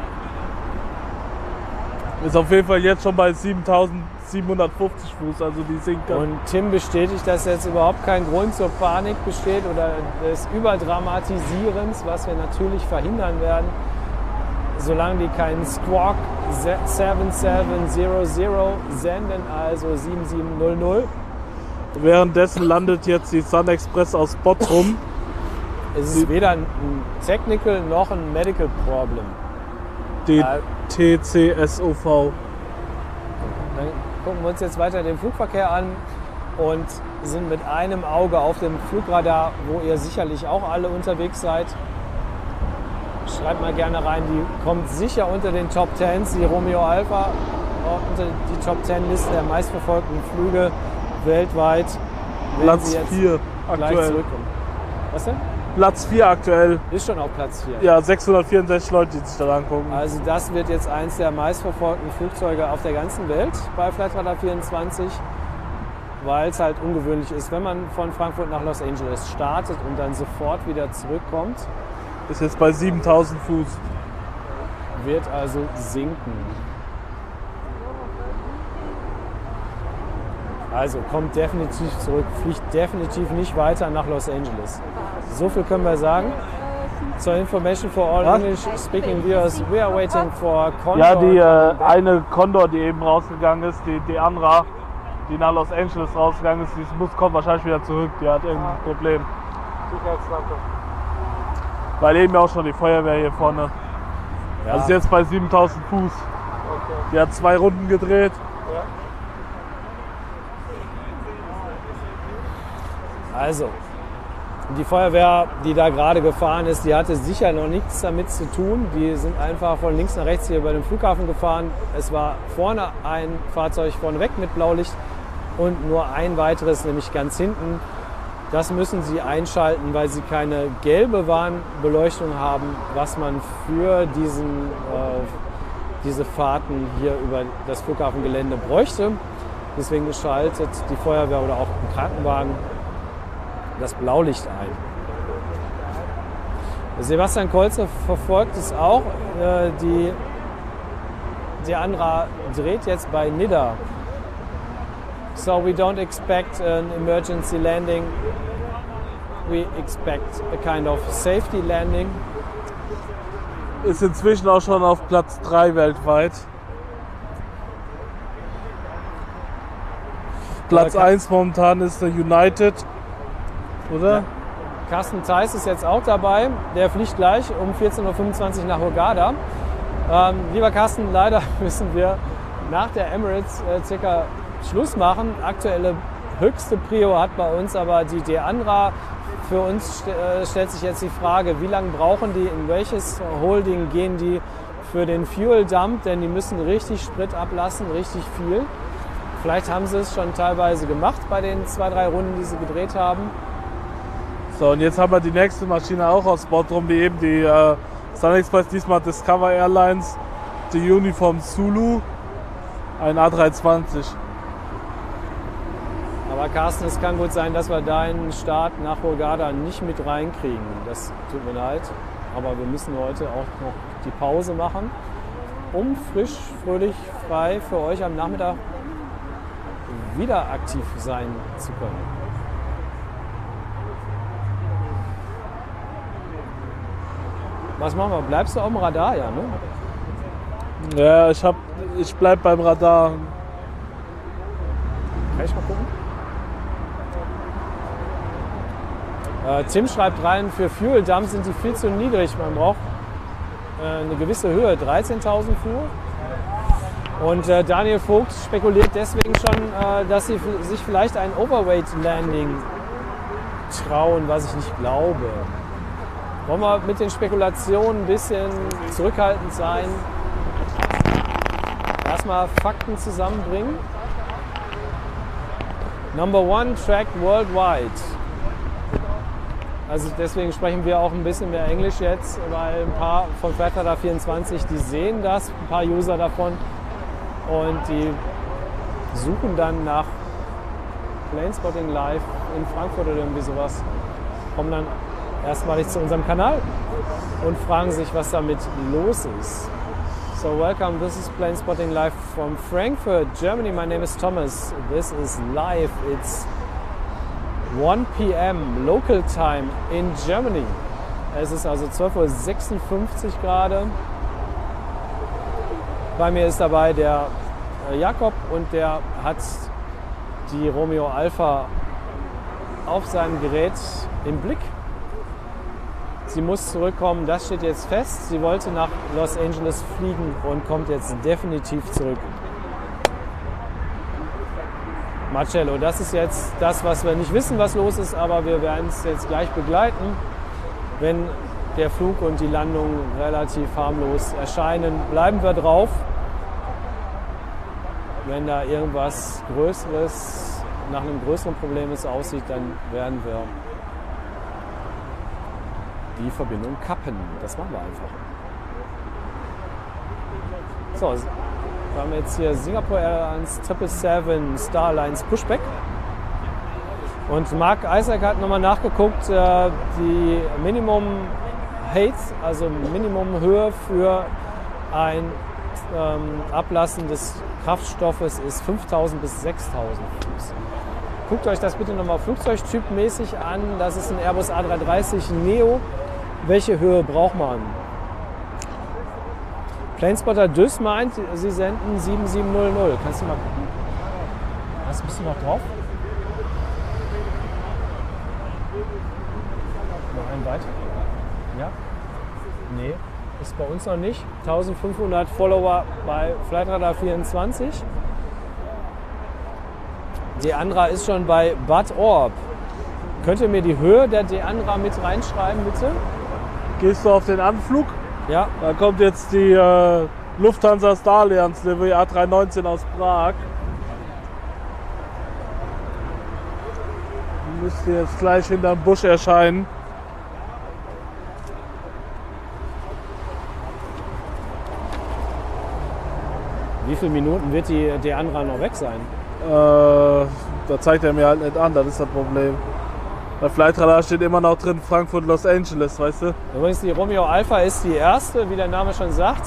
Ist auf jeden Fall jetzt schon bei 7.750 Fuß, also die sinken. Und Tim bestätigt, dass jetzt überhaupt kein Grund zur Panik besteht oder des Überdramatisierens, was wir natürlich verhindern werden, solange die keinen Squawk 7700 senden, also 7700. Währenddessen landet jetzt die Sun Express aus Bottrum. Es ist weder ein Technical noch ein Medical Problem. Die TCSOV. Dann gucken wir uns jetzt weiter den Flugverkehr an und sind mit einem Auge auf dem Flugradar, wo ihr sicherlich auch alle unterwegs seid. Schreibt mal gerne rein, die kommt sicher unter den Top 10s, die Romeo Alpha, unter die Top 10 Liste der meistverfolgten Flüge weltweit. Platz 4 aktuell. Was denn? Platz 4 aktuell. Ist schon auf Platz 4. Ja, 664 Leute, die sich da angucken. Also das wird jetzt eins der meistverfolgten Flugzeuge auf der ganzen Welt bei Flightradar 24, weil es halt ungewöhnlich ist, wenn man von Frankfurt nach Los Angeles startet und dann sofort wieder zurückkommt. Ist jetzt bei 7.000 Fuß. Wird also sinken. Also kommt definitiv zurück, fliegt definitiv nicht weiter nach Los Angeles. So viel können wir sagen. So information for all English-speaking viewers, we are waiting for Condor. Ja, die eine Condor, die eben rausgegangen ist, die Andra, die nach Los Angeles rausgegangen ist, die kommt wahrscheinlich wieder zurück. Die hat irgendein Problem. Weil eben auch schon die Feuerwehr hier vorne. Ja. Also ist jetzt bei 7.000 Fuß. Die hat 2 Runden gedreht. Also, die Feuerwehr, die da gerade gefahren ist, die hatte sicher noch nichts damit zu tun. Die sind einfach von links nach rechts hier über den Flughafen gefahren. Es war vorne ein Fahrzeug vorneweg mit Blaulicht und nur ein weiteres, nämlich ganz hinten. Das müssen sie einschalten, weil sie keine gelbe Warnbeleuchtung haben, was man für diese Fahrten hier über das Flughafengelände bräuchte. Deswegen schaltet die Feuerwehr oder auch ein Krankenwagen das Blaulicht ein. Sebastian Kolzer verfolgt es auch. Die Andra dreht jetzt bei Nidda. So we don't expect an emergency landing. We expect a kind of safety landing. Ist inzwischen auch schon auf Platz 3 weltweit. Platz 1 momentan ist der United. Oder? Ja. Carsten Theiss ist jetzt auch dabei. Der fliegt gleich um 14.25 Uhr nach Hurghada. Lieber Carsten, leider müssen wir nach der Emirates circa Schluss machen. Aktuelle höchste Prio hat bei uns aber die De-Andra. Für uns stellt sich jetzt die Frage, wie lange brauchen die, in welches Holding gehen die für den Fuel Dump, denn die müssen richtig Sprit ablassen, richtig viel. Vielleicht haben sie es schon teilweise gemacht bei den 2-3 Runden, die sie gedreht haben. So, und jetzt haben wir die nächste Maschine auch aus Bottrum, wie eben die Sun Express, diesmal Discover Airlines, die Uniform Zulu, ein A320. Aber Carsten, es kann gut sein, dass wir deinen Start nach Hurghada nicht mit reinkriegen. Das tut mir leid, aber wir müssen heute auch noch die Pause machen, um frisch, fröhlich, frei für euch am Nachmittag wieder aktiv sein zu können. Was machen wir? Bleibst du auf dem Radar, ja, ne? Ja, ich bleib beim Radar. Kann ich mal gucken? Tim schreibt rein, für Fuel Dumps sind die viel zu niedrig. Man braucht eine gewisse Höhe, 13.000 Fuhr. Und Daniel Vogt spekuliert deswegen schon, dass sie sich vielleicht ein Overweight Landing trauen, was ich nicht glaube. Wollen wir mit den Spekulationen ein bisschen zurückhaltend sein? Erstmal Fakten zusammenbringen. Number one track worldwide. Also deswegen sprechen wir auch ein bisschen mehr Englisch jetzt, weil ein paar von Flightradar 24, die sehen das, ein paar User davon, und die suchen dann nach Planespotting Live in Frankfurt oder irgendwie sowas, kommen dann erstmalig zu unserem Kanal und fragen sich, was damit los ist. So welcome, this is Planespotting Live from Frankfurt, Germany. My name is Thomas. This is live. It's 1 p.m. local time in Germany. Es ist also 12.56 Uhr gerade. Bei mir ist dabei der Jakob und der hat die Romeo Alpha auf seinem Gerät im Blick. Sie muss zurückkommen, das steht jetzt fest. Sie wollte nach Los Angeles fliegen und kommt jetzt definitiv zurück. Marcello, das ist jetzt das, was wir nicht wissen, was los ist, aber wir werden es jetzt gleich begleiten. Wenn der Flug und die Landung relativ harmlos erscheinen, bleiben wir drauf. Wenn da irgendwas Größeres, nach einem größeren Problem aussieht, dann werden wir die Verbindung kappen. Das machen wir einfach. So, wir haben jetzt hier Singapore Airlines 777 Starlines Pushback. Und Mark Isaac hat nochmal nachgeguckt, die Minimum Height, also Minimum Höhe für ein Ablassen des Kraftstoffes ist 5.000 bis 6.000 Fuß. Guckt euch das bitte nochmal flugzeugtypmäßig an. Das ist ein Airbus A330 Neo. Welche Höhe braucht man? Planespotter Düss meint, sie senden 7700. Kannst du mal gucken? Bist du noch drauf? Noch einen weiter? Ja? Nee, ist bei uns noch nicht. 1500 Follower bei Flightradar 24. Deandra ist schon bei Bad Orb. Könnt ihr mir die Höhe der Deandra mit reinschreiben, bitte? Gehst du auf den Anflug? Ja. Da kommt jetzt die Lufthansa Starlines Livery A319 aus Prag. Müsste jetzt gleich hinterm Busch erscheinen. Wie viele Minuten wird die Deandra noch weg sein? Da zeigt er mir halt nicht an, das ist das Problem. Bei Flightradar steht immer noch drin Frankfurt, Los Angeles, weißt du? Übrigens, die Romeo Alpha ist die erste, wie der Name schon sagt.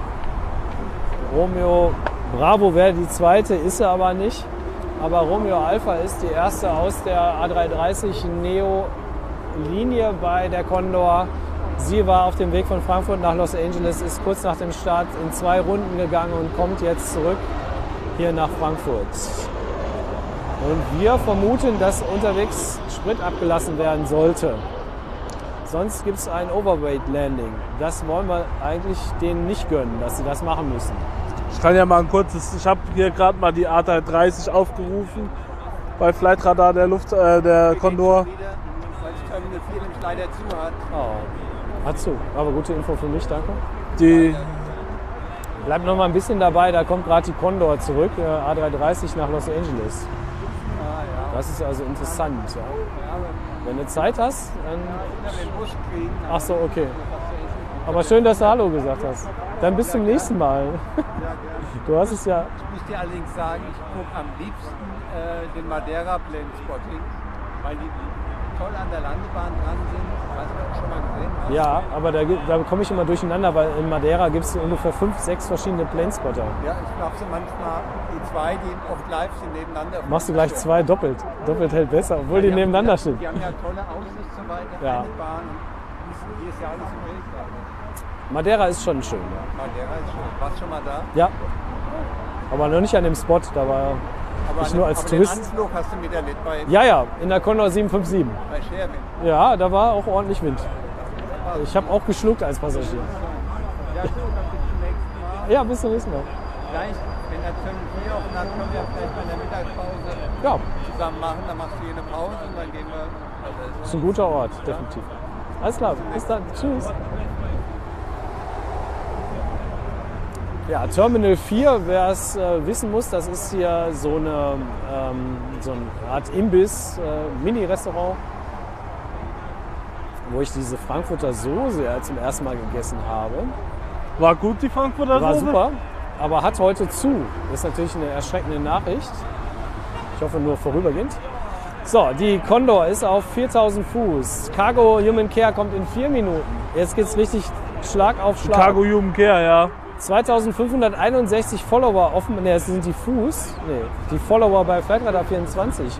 Romeo Bravo wäre die zweite, ist sie aber nicht. Aber Romeo Alpha ist die erste aus der A330 Neo Linie bei der Condor. Sie war auf dem Weg von Frankfurt nach Los Angeles, ist kurz nach dem Start in 2 Runden gegangen und kommt jetzt zurück hier nach Frankfurt. Und wir vermuten, dass unterwegs Sprit abgelassen werden sollte. Sonst gibt es ein Overweight Landing. Das wollen wir eigentlich denen nicht gönnen, dass sie das machen müssen. Ich kann ja mal ein kurzes, ich habe hier gerade mal die A330 aufgerufen bei Flightradar der Condor. Weil das Terminal 4 nämlich leider zu hat. Oh, hat zu. Aber gute Info für mich, danke. Die Bleibt noch mal ein bisschen dabei, da kommt gerade die Condor zurück, A330 nach Los Angeles. Das ist also interessant. Ja. Wenn du Zeit hast, dann... Ach so, okay. Aber schön, dass du Hallo gesagt hast. Dann bis zum nächsten Mal. Du hast es ja... Ich muss dir allerdings sagen, ich gucke am liebsten den Madeira Planespotting, weil die toll an der Landebahn dran sind. Hast du das schon mal gesehen? Ja, aber da komme ich immer durcheinander, weil in Madeira gibt es ungefähr 5, 6 verschiedene Planespotter. Ja, ich glaube so manchmal die 2, die oft live sind, nebeneinander. Machst du gleich 2 doppelt. Doppelt hält besser, obwohl die nebeneinander stehen. Die haben ja tolle Aussicht und so weiter, Ja. eine Bahn. Und hier ist ja alles im Bild. Madeira ist schon schön. Ja. Madeira ist schön. Warst du schon mal da? Ja. Aber noch nicht an dem Spot, da war ich nur als Tourist. Den Anflug hast du miterlebt bei Ja, in der Condor 757. Scherwind. Ja, da war auch ordentlich Wind. Ich habe auch geschluckt als Passagier. Ja, gut, dann bis zum nächsten Mal. Ja, bis zum nächsten Mal. Vielleicht, wenn der Termin hier offen hat, können wir vielleicht bei der Mittagspause Ja, zusammen machen. Dann machst du hier eine Pause und dann gehen wir. ist ein guter Ort, definitiv. Alles klar, bis dann. Tschüss. Ja, Terminal 4, wer es wissen muss, das ist hier so eine Art Imbiss, Mini-Restaurant, wo ich diese Frankfurter Soße zum ersten Mal gegessen habe. War gut die Frankfurter War Soße? super, aber hat heute zu. Das ist natürlich eine erschreckende Nachricht. Ich hoffe nur vorübergehend. So, die Condor ist auf 4000 Fuß. Cargo Human Care kommt in 4 Minuten. Jetzt geht's richtig Schlag auf Schlag. Cargo Human Care, ja. 2561 Follower offen. Ne, das sind die die Follower bei Flightradar 24.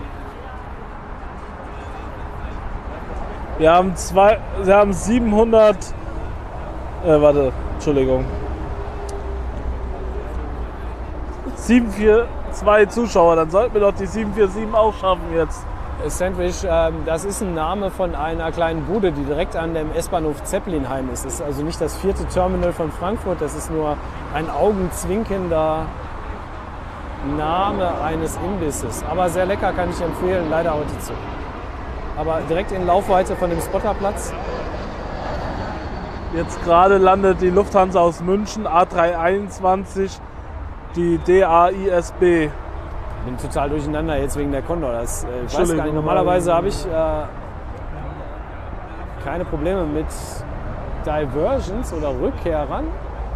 Wir haben 700. Entschuldigung. 742 Zuschauer, dann sollten wir doch die 747 auch schaffen jetzt. Sandwich, das ist ein Name von einer kleinen Bude, die direkt an dem S-Bahnhof Zeppelinheim ist. Das ist also nicht das 4. Terminal von Frankfurt, das ist nur ein augenzwinkender Name eines Imbisses. Aber sehr lecker, kann ich empfehlen, leider heute zu. Aber direkt in Laufweite von dem Spotterplatz. Jetzt gerade landet die Lufthansa aus München, A321, die DAISB. Ich bin total durcheinander jetzt wegen der Condor. Ich weiß gar nicht, normalerweise habe ich keine Probleme mit Diversions oder Rückkehrern.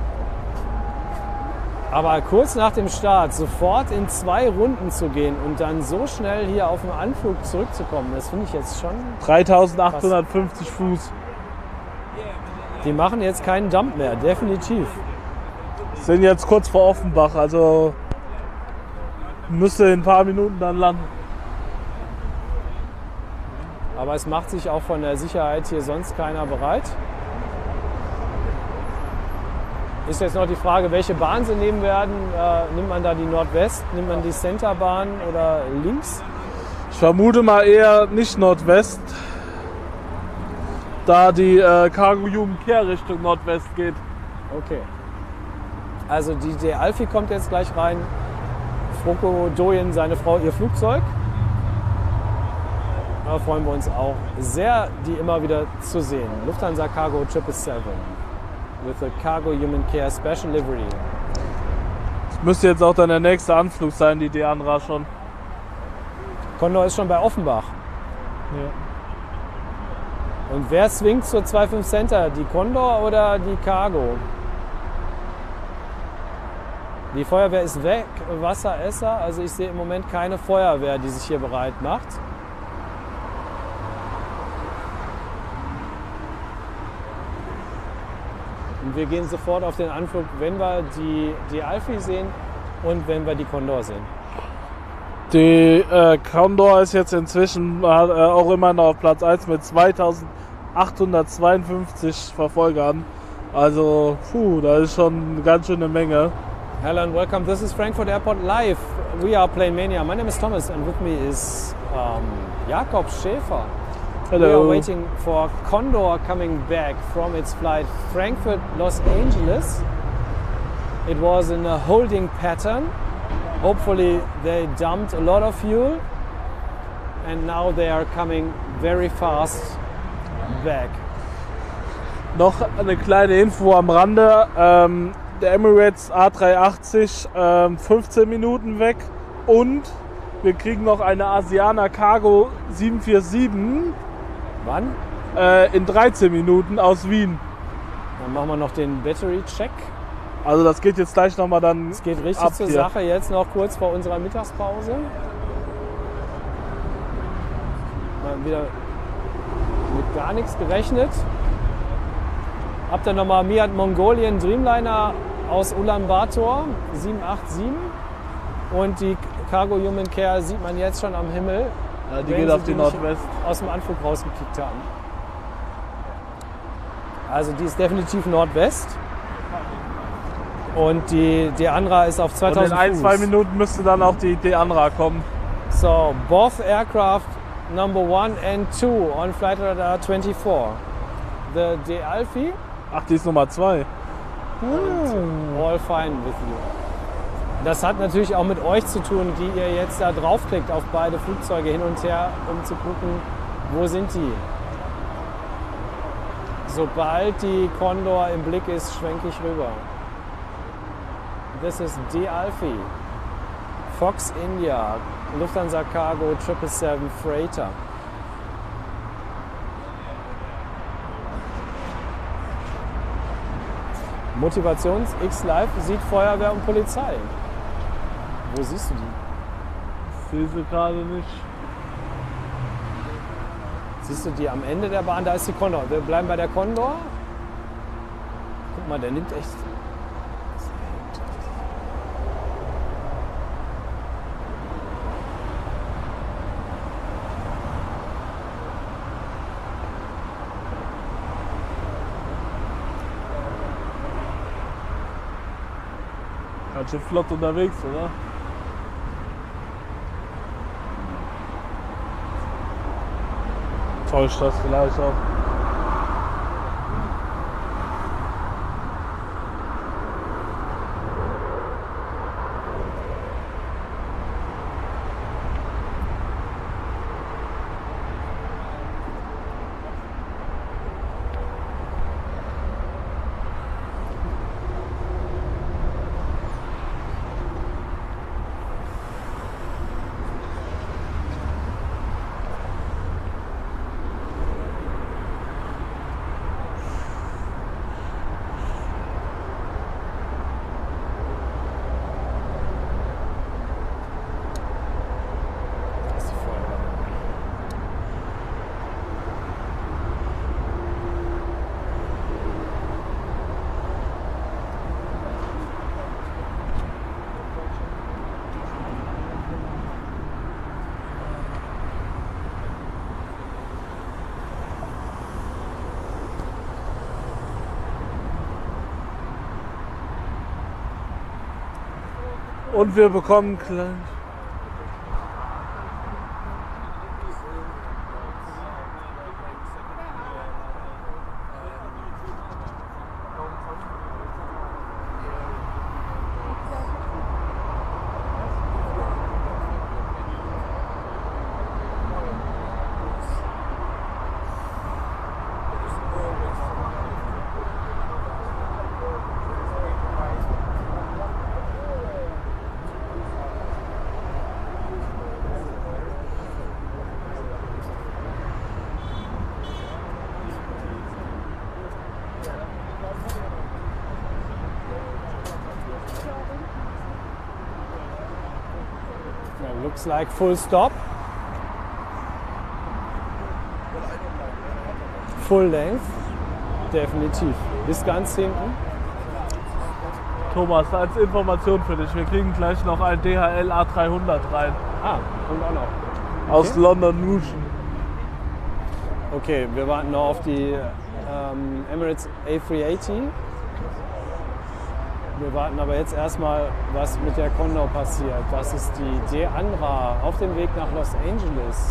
Aber kurz nach dem Start sofort in 2 Runden zu gehen und dann so schnell hier auf den Anflug zurückzukommen, das finde ich jetzt schon 3850 Fuß. Die machen jetzt keinen Dump mehr, definitiv. Sind jetzt kurz vor Offenbach, also müsste in ein paar Minuten dann landen. Aber es macht sich auch von der Sicherheit hier sonst keiner bereit. Ist jetzt noch die Frage, welche Bahn sie nehmen werden. Nimmt man da die Nordwest, nimmt man die Centerbahn oder links? Ich vermute mal eher nicht Nordwest, da die Cargo Human Care Richtung Nordwest geht. Okay. Also die Alfie kommt jetzt gleich rein. Froko Doyen, seine Frau, ihr Flugzeug. Da freuen wir uns auch sehr, die immer wieder zu sehen. Lufthansa Cargo 777 with a Cargo Human Care Special Livery. Das müsste jetzt auch dann der nächste Anflug sein, die Deanra schon. Condor ist schon bei Offenbach. Ja. Und wer swingt zur 25 Center? Die Condor oder die Cargo? Die Feuerwehr ist weg, Wasseresser. Also ich sehe im Moment keine Feuerwehr, die sich hier bereit macht. Und wir gehen sofort auf den Anflug, wenn wir die Alfie sehen und wenn wir die Condor sehen. Die Condor ist jetzt inzwischen auch immer noch auf Platz 1 mit 2852 Verfolgern. Also, das ist schon eine ganz schöne Menge. Hello and welcome. This is Frankfurt Airport Live. We are Plane Mania. My name is Thomas and with me is Jakob Schäfer. Hello. We are waiting for Condor coming back from its flight Frankfurt-Los Angeles. It was in a holding pattern. Hopefully they dumped a lot of fuel and now they are coming very fast back. Noch eine kleine Info am Rande. Der Emirates A380 15 Minuten weg und wir kriegen noch eine Asiana Cargo 747. Wann? In 13 Minuten aus Wien. Dann machen wir noch den Battery-Check. Also das geht jetzt gleich nochmal dann. Es geht richtig zur Sache jetzt noch kurz vor unserer Mittagspause. Mal wieder mit gar nichts gerechnet. Habt ihr nochmal Miat Mongolian Dreamliner aus Ulaanbaatar 787 und die Cargo Human Care sieht man jetzt schon am Himmel. Ja, die geht auf die Nordwest. Aus dem Anflug rausgekickt haben. Also die ist definitiv Nordwest. Und die Andra ist auf 2000 Und in Fuß. 1-2 Minuten müsste dann auch die Andra kommen. So, both aircraft number 1 and 2 on Flight Radar 24. The De Alfie, Ach, die ist Nummer 2. all fine with you. Das hat natürlich auch mit euch zu tun, die ihr jetzt da draufklickt auf beide Flugzeuge hin und her, um zu gucken, wo sind die. Sobald die Condor im Blick ist, schwenke ich rüber. This is De Alfie, Fox India, Lufthansa Cargo 777 Freighter. Motivations X-Live sieht Feuerwehr und Polizei. Wo siehst du die? Ich sehe sie gerade nicht. Siehst du die am Ende der Bahn? Da ist die Condor. Wir bleiben bei der Condor. Guck mal, der nimmt echt. Ganz schön flott unterwegs, oder? Täuscht das vielleicht auch. Und wir bekommen gleich. Looks like full stop. Full length. Definitiv. Bis ganz hinten. Thomas, als Information für dich, wir kriegen gleich noch ein DHL A300 rein. Ah, und auch noch. Aus London Luton. Okay, wir warten noch auf die Emirates A380. Wir warten aber jetzt erstmal, was mit der Condor passiert. Das ist die De Andra auf dem Weg nach Los Angeles.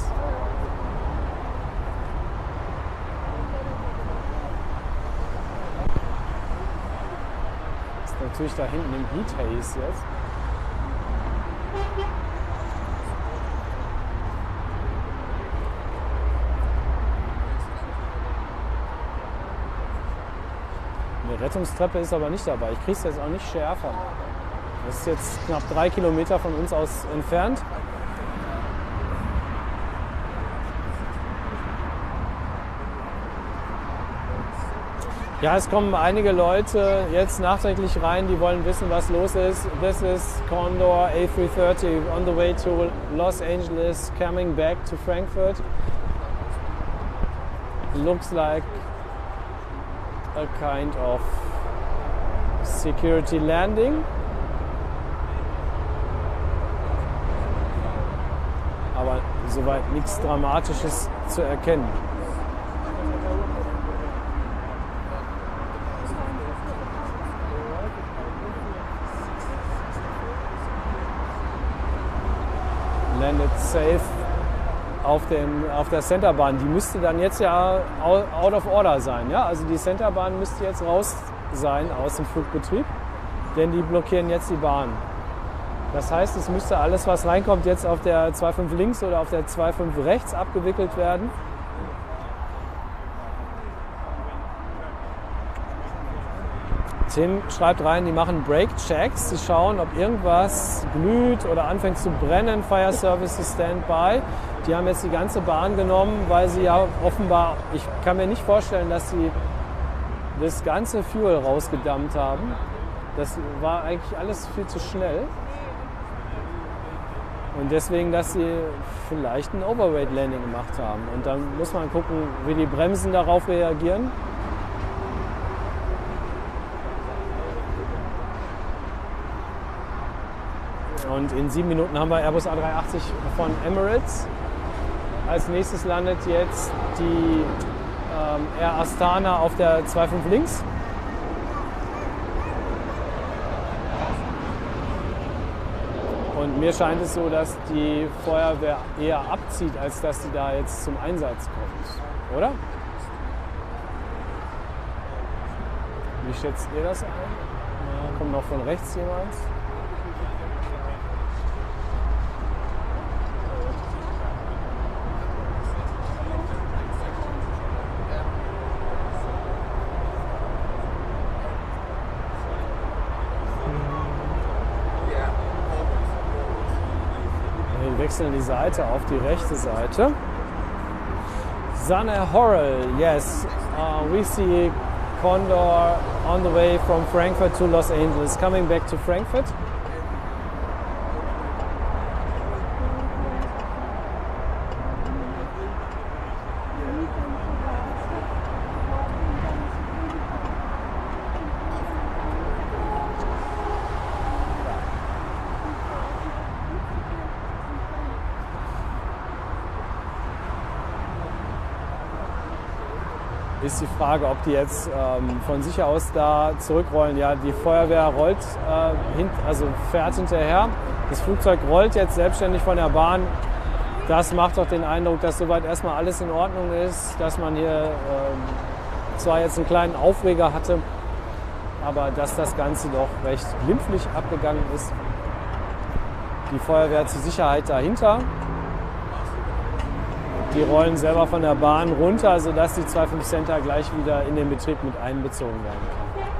Ist natürlich da hinten im Heat Haze jetzt. Eine Rettungstreppe ist aber nicht dabei. Ich kriege es jetzt auch nicht schärfer. Das ist jetzt knapp 3 Kilometer von uns aus entfernt. Ja, es kommen einige Leute jetzt nachträglich rein, die wollen wissen, was los ist. This is Condor A330 on the way to Los Angeles, coming back to Frankfurt. Looks like a kind of security landing. Aber soweit nichts Dramatisches zu erkennen. landet safe auf der Centerbahn. Die müsste dann jetzt ja out of order sein. Ja? Also die Centerbahn müsste jetzt raus sein aus dem Flugbetrieb, denn die blockieren jetzt die Bahn. Das heißt, es müsste alles, was reinkommt, jetzt auf der 2.5 links oder auf der 2.5 rechts abgewickelt werden. Tim schreibt rein, die machen Brake-Checks, sie schauen, ob irgendwas glüht oder anfängt zu brennen. Fire Services Standby. Die haben jetzt die ganze Bahn genommen, weil sie ja offenbar, ich kann mir nicht vorstellen, dass sie das ganze Fuel rausgedammt haben. Das war eigentlich alles viel zu schnell. Und deswegen, dass sie vielleicht ein Overweight Landing gemacht haben. Und dann muss man gucken, wie die Bremsen darauf reagieren. Und in 7 Minuten haben wir Airbus A380 von Emirates. Als nächstes landet jetzt die Air Astana auf der 2.5 links. Und mir scheint es so, dass die Feuerwehr eher abzieht, als dass sie da jetzt zum Einsatz kommt. Oder? Wie schätzt ihr das ein? Ja, kommt noch von rechts jemand? Wir wechseln die Seite auf die rechte Seite. Sanne Horrell, yes, we see Condor on the way from Frankfurt to Los Angeles, coming back to Frankfurt. Ist die Frage, ob die jetzt von sich aus da zurückrollen. Ja, die Feuerwehr rollt, fährt hinterher. Das Flugzeug rollt jetzt selbstständig von der Bahn. Das macht doch den Eindruck, dass soweit erstmal alles in Ordnung ist, dass man hier zwar jetzt einen kleinen Aufreger hatte, aber dass das Ganze doch recht glimpflich abgegangen ist. Die Feuerwehr zur Sicherheit dahinter. Die rollen selber von der Bahn runter, sodass die 2.5 Center gleich wieder in den Betrieb mit einbezogen werden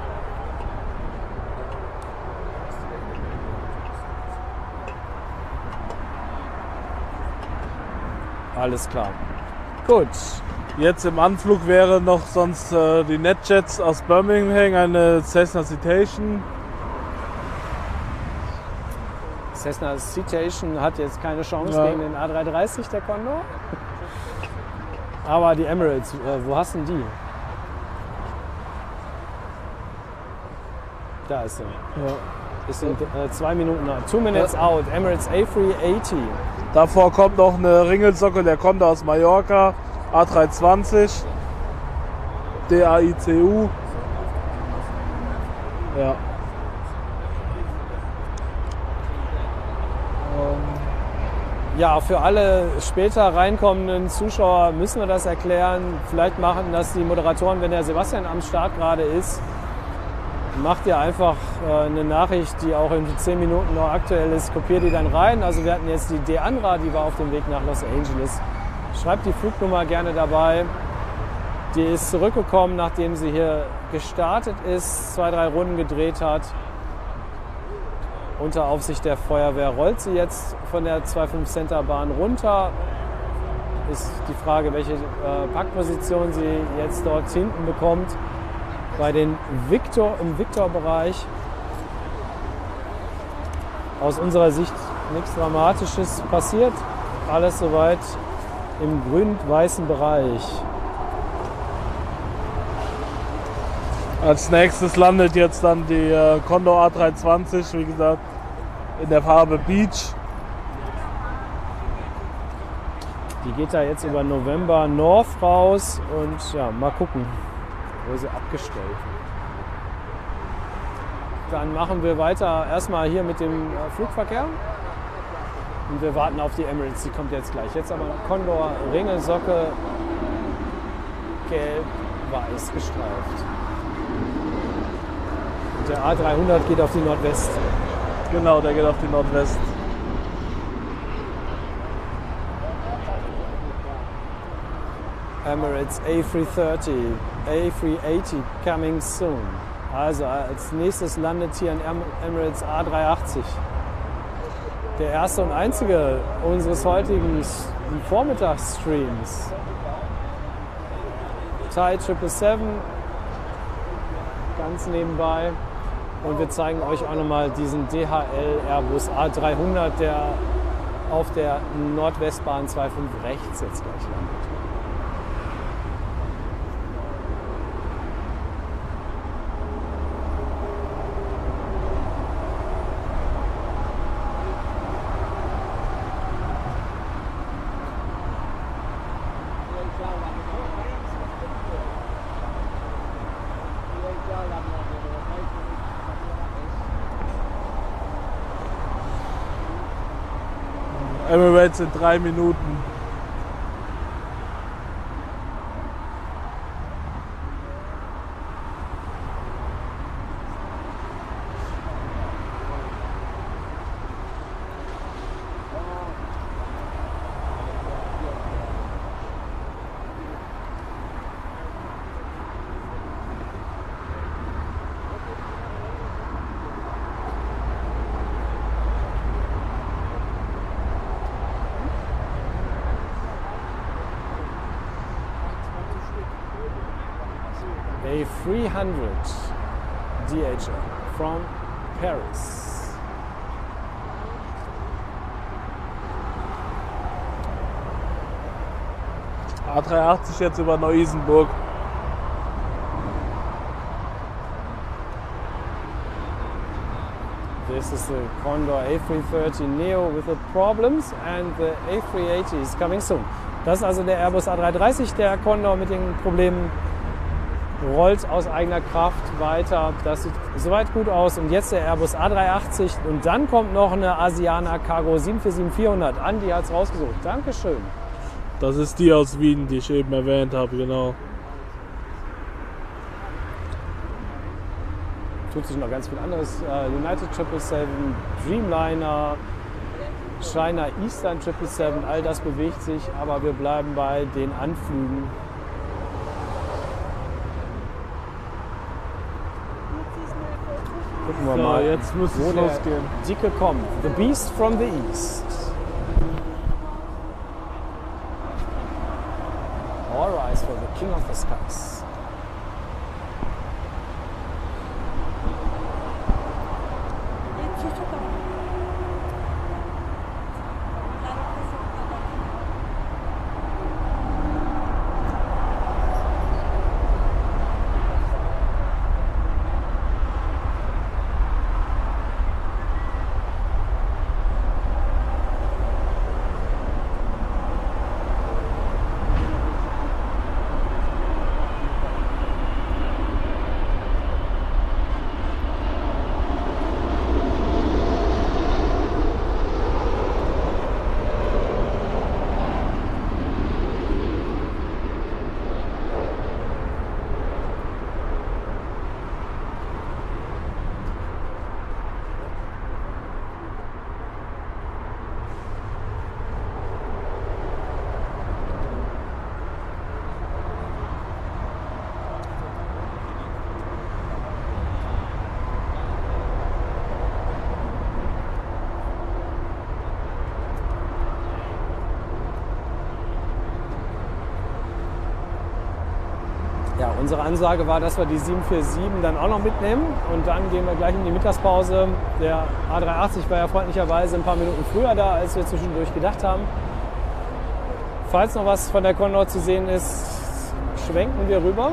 kann. Alles klar. Gut. Jetzt im Anflug wäre noch sonst die NetJets aus Birmingham, eine Cessna Citation. Cessna Citation hat jetzt keine Chance gegen den A330, der Condor. Aber die Emirates, wo hast du denn die? Da ist sie. Ja. Ist in 2 Minuten, 2 minutes out. Emirates A380. Davor kommt noch eine Ringelsocke, der Condor aus Mallorca, A320, DAICU. Ja. Ja, für alle später reinkommenden Zuschauer müssen wir das erklären. Vielleicht machen das die Moderatoren, wenn der Sebastian am Start gerade ist. Macht ihr einfach eine Nachricht, die auch in 10 Minuten noch aktuell ist, kopiert die dann rein. Also wir hatten jetzt die Deandra, die war auf dem Weg nach Los Angeles. Schreibt die Flugnummer gerne dabei. Die ist zurückgekommen, nachdem sie hier gestartet ist, 2, 3 Runden gedreht hat. Unter Aufsicht der Feuerwehr rollt sie jetzt von der 2.5 Center Bahn runter. Ist die Frage, welche Parkposition sie jetzt dort hinten bekommt. Bei den im Victor-Bereich. Aus unserer Sicht nichts Dramatisches passiert. Alles soweit im grün-weißen Bereich. Als nächstes landet jetzt dann die Condor A320, wie gesagt, in der Farbe Beach. Die geht da jetzt über November North raus und ja, mal gucken, wo sie abgestellt wird. Dann machen wir weiter erstmal hier mit dem Flugverkehr. Und wir warten auf die Emirates, die kommt jetzt gleich. Jetzt aber Condor, Ringelsocke, gelb-weiß gestreift. Und der A300 geht auf die Nordwest. Genau, der geht auf die Nordwest. Emirates A330, A380 coming soon. Also als nächstes landet hier ein Emirates A380. Der erste und einzige unseres heutigen Vormittagsstreams. Thai 777, ganz nebenbei. Und wir zeigen euch auch nochmal diesen DHL Airbus A300, der auf der Nordwestbahn 25 rechts jetzt gleich landet. Emirates in 3 Minuten. A300 DHL from Paris. A380 jetzt über Neu-Isenburg. This is the Condor A330 Neo with the problems and the A380 is coming soon. Das ist also der Airbus A330, der Condor mit den Problemen rollt aus eigener Kraft weiter. Das sieht soweit gut aus. Und jetzt der Airbus A380 und dann kommt noch eine Asiana Cargo 747-400. Andi hat es rausgesucht. Dankeschön. Das ist die aus Wien, die ich eben erwähnt habe, genau. Tut sich noch ganz viel anderes. United 777, Dreamliner, China Eastern 777, all das bewegt sich, aber wir bleiben bei den Anflügen. Gucken wir So, mal, jetzt muss es wo der losgehen. Dicke kommt. The Beast from the East. All rise for the King of the Skies. Ja, unsere Ansage war, dass wir die 747 dann auch noch mitnehmen und dann gehen wir gleich in die Mittagspause. Der A380 war ja freundlicherweise ein paar Minuten früher da, als wir zwischendurch gedacht haben. Falls noch was von der Condor zu sehen ist, schwenken wir rüber.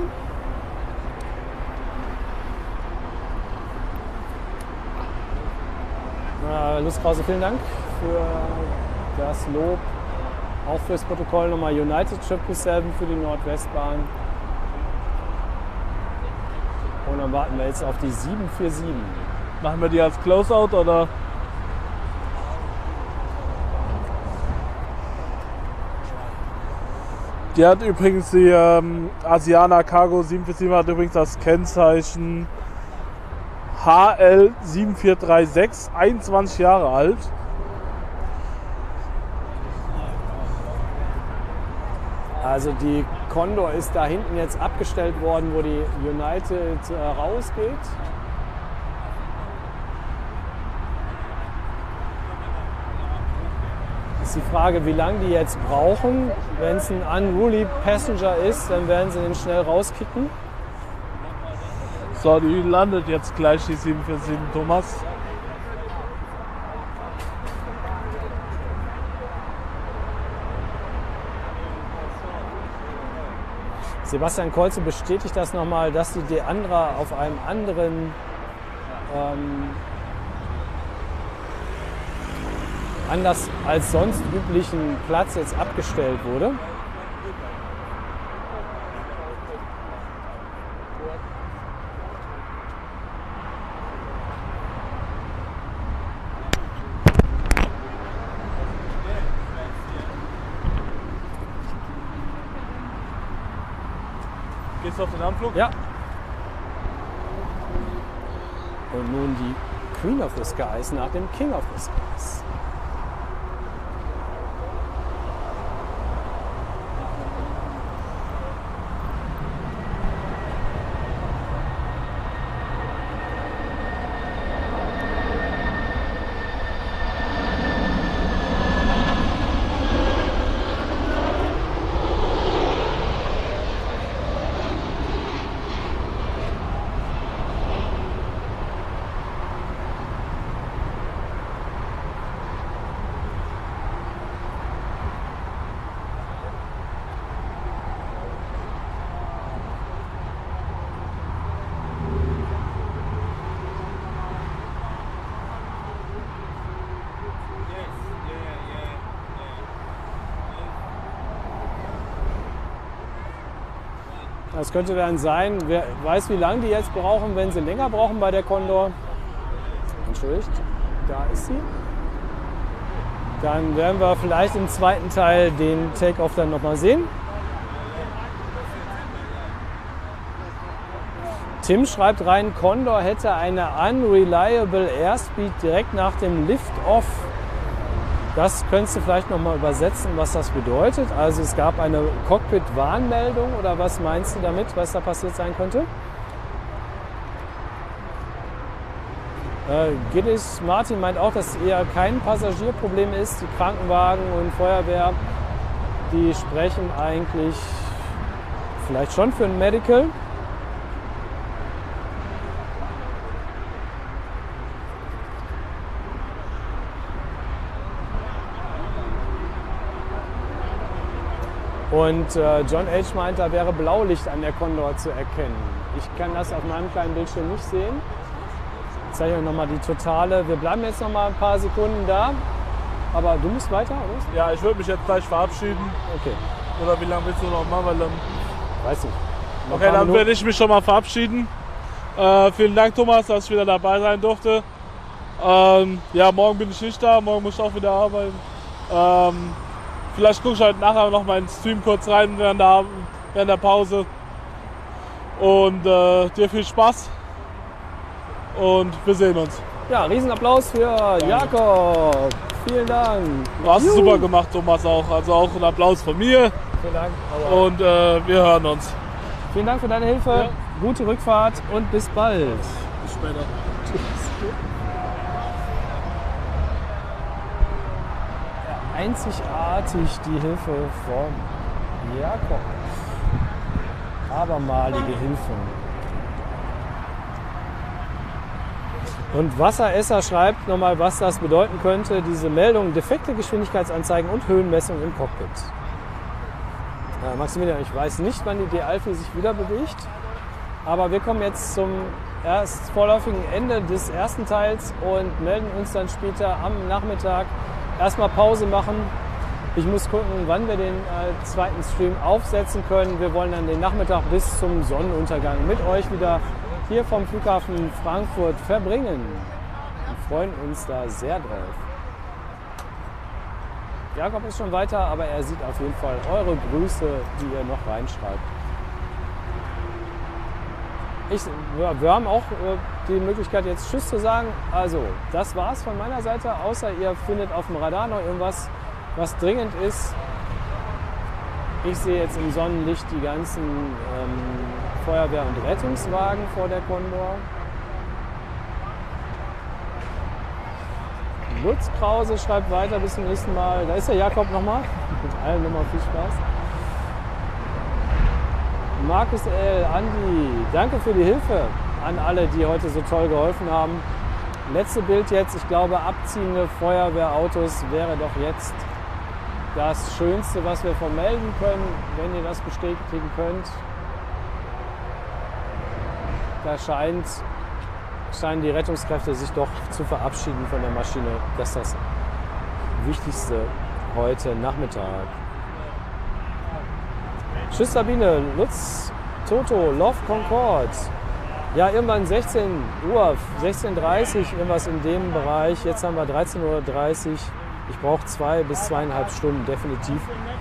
Lutz Krause, vielen Dank für das Lob. Auch fürs Protokoll nochmal United 777 für die Nordwestbahn. Und dann warten wir jetzt auf die 747. Machen wir die als Closeout oder? Die hat übrigens die Asiana Cargo 747 hat übrigens das Kennzeichen HL 7436, 21 Jahre alt. Also die Condor ist da hinten jetzt abgestellt worden, wo die United rausgeht. Ist die Frage, wie lange die jetzt brauchen. Wenn es ein unruly Passenger ist, dann werden sie den schnell rauskicken. So, die landet jetzt gleich, die 747 Thomas. Sebastian Kolze bestätigt das nochmal, dass die Deandra auf einem anderen anders als sonst üblichen Platz jetzt abgestellt wurde. Gehst du auf den Anflug? Ja. Und nun die Queen of the Skies nach dem King of the Skies. Das könnte dann sein, wer weiß, wie lange die jetzt brauchen, wenn sie länger brauchen bei der Condor. Entschuldigt, da ist sie. Dann werden wir vielleicht im zweiten Teil den Take-Off dann nochmal sehen. Tim schreibt rein, Condor hätte eine unreliable Airspeed direkt nach dem Lift-Off. Das könntest du vielleicht noch mal übersetzen, was das bedeutet. Also es gab eine Cockpit-Warnmeldung oder was meinst du damit, was da passiert sein könnte? Gillis Martin meint auch, dass es eher kein Passagierproblem ist. Die Krankenwagen und Feuerwehr, die sprechen eigentlich vielleicht schon für ein Medical. Und John H. meint, da wäre Blaulicht an der Condor zu erkennen. Ich kann das auf meinem kleinen Bildschirm nicht sehen. Ich zeige euch nochmal die totale. Wir bleiben jetzt noch mal ein paar Sekunden da. Aber du musst weiter, oder? Ja, ich würde mich jetzt gleich verabschieden. Okay. Oder wie lange willst du noch machen? Weil dann Weiß nicht. Noch okay, ein paar dann Minuten. werde ich mich schon mal verabschieden. Vielen Dank, Thomas, dass ich wieder dabei sein durfte. Ja, morgen bin ich nicht da. Morgen muss ich auch wieder arbeiten. Vielleicht gucke ich heute nachher noch mal in den Stream kurz rein während der Pause. Und dir viel Spaß. Und wir sehen uns. Ja, Riesenapplaus für Jakob. Vielen Dank. Du hast es super gemacht, Thomas, auch. Also auch ein Applaus von mir. Vielen Dank. Und wir hören uns. Vielen Dank für deine Hilfe. Ja. Gute Rückfahrt und bis bald. Bis später. Einzigartig die Hilfe von Jakob. Abermalige Hilfe. Und Wasseresser schreibt nochmal, was das bedeuten könnte. Diese Meldung, defekte Geschwindigkeitsanzeigen und Höhenmessung im Cockpit. Maximilian, ich weiß nicht, wann die D-Alpha sich wieder bewegt. Aber wir kommen jetzt zum vorläufigen Ende des ersten Teils und melden uns dann später am Nachmittag. Erstmal Pause machen. Ich muss gucken, wann wir den zweiten Stream aufsetzen können. Wir wollen dann den Nachmittag bis zum Sonnenuntergang mit euch wieder hier vom Flughafen Frankfurt verbringen. Wir freuen uns da sehr drauf. Jakob ist schon weiter, aber er sieht auf jeden Fall eure Grüße, die ihr noch reinschreibt. Wir haben auch die Möglichkeit, jetzt Tschüss zu sagen. Also, das war's von meiner Seite, außer ihr findet auf dem Radar noch irgendwas, was dringend ist. Ich sehe jetzt im Sonnenlicht die ganzen Feuerwehr- und Rettungswagen vor der Condor. Lutz Krause schreibt weiter, bis zum nächsten Mal. Da ist der Jakob nochmal. Mit allen nochmal viel Spaß. Markus L., Andi, danke für die Hilfe an alle, die heute so toll geholfen haben. Letzte Bild jetzt. Ich glaube, abziehende Feuerwehrautos wäre doch jetzt das Schönste, was wir vermelden können, wenn ihr das bestätigen könnt. Da scheinen die Rettungskräfte sich doch zu verabschieden von der Maschine. Das ist das Wichtigste heute Nachmittag. Tschüss Sabine, Lutz, Toto, Love Concord. Ja, irgendwann 16 Uhr, 16:30 Uhr, irgendwas in dem Bereich. Jetzt haben wir 13:30 Uhr. Ich brauche 2 bis 2,5 Stunden, definitiv.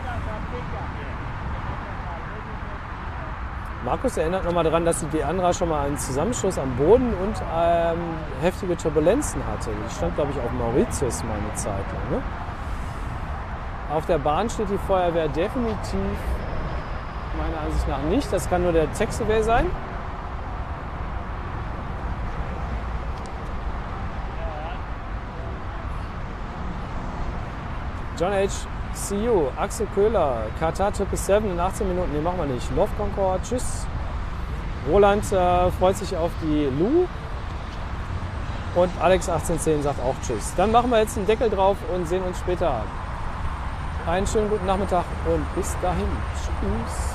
Markus erinnert nochmal daran, dass die Deandra schon mal einen Zusammenstoß am Boden und heftige Turbulenzen hatte. Die stand, glaube ich, auf Mauritius mal eine Zeit lang. Ne? Auf der Bahn steht die Feuerwehr definitiv meiner Ansicht nach nicht. Das kann nur der Taxiway sein. John H. CU, Axel Köhler, Katar 777 in 18 Minuten, den machen wir nicht. Love Concord, tschüss. Roland freut sich auf die Lu. Und Alex 1810 sagt auch tschüss. Dann machen wir jetzt einen Deckel drauf und sehen uns später. Einen schönen guten Nachmittag und bis dahin. Tschüss.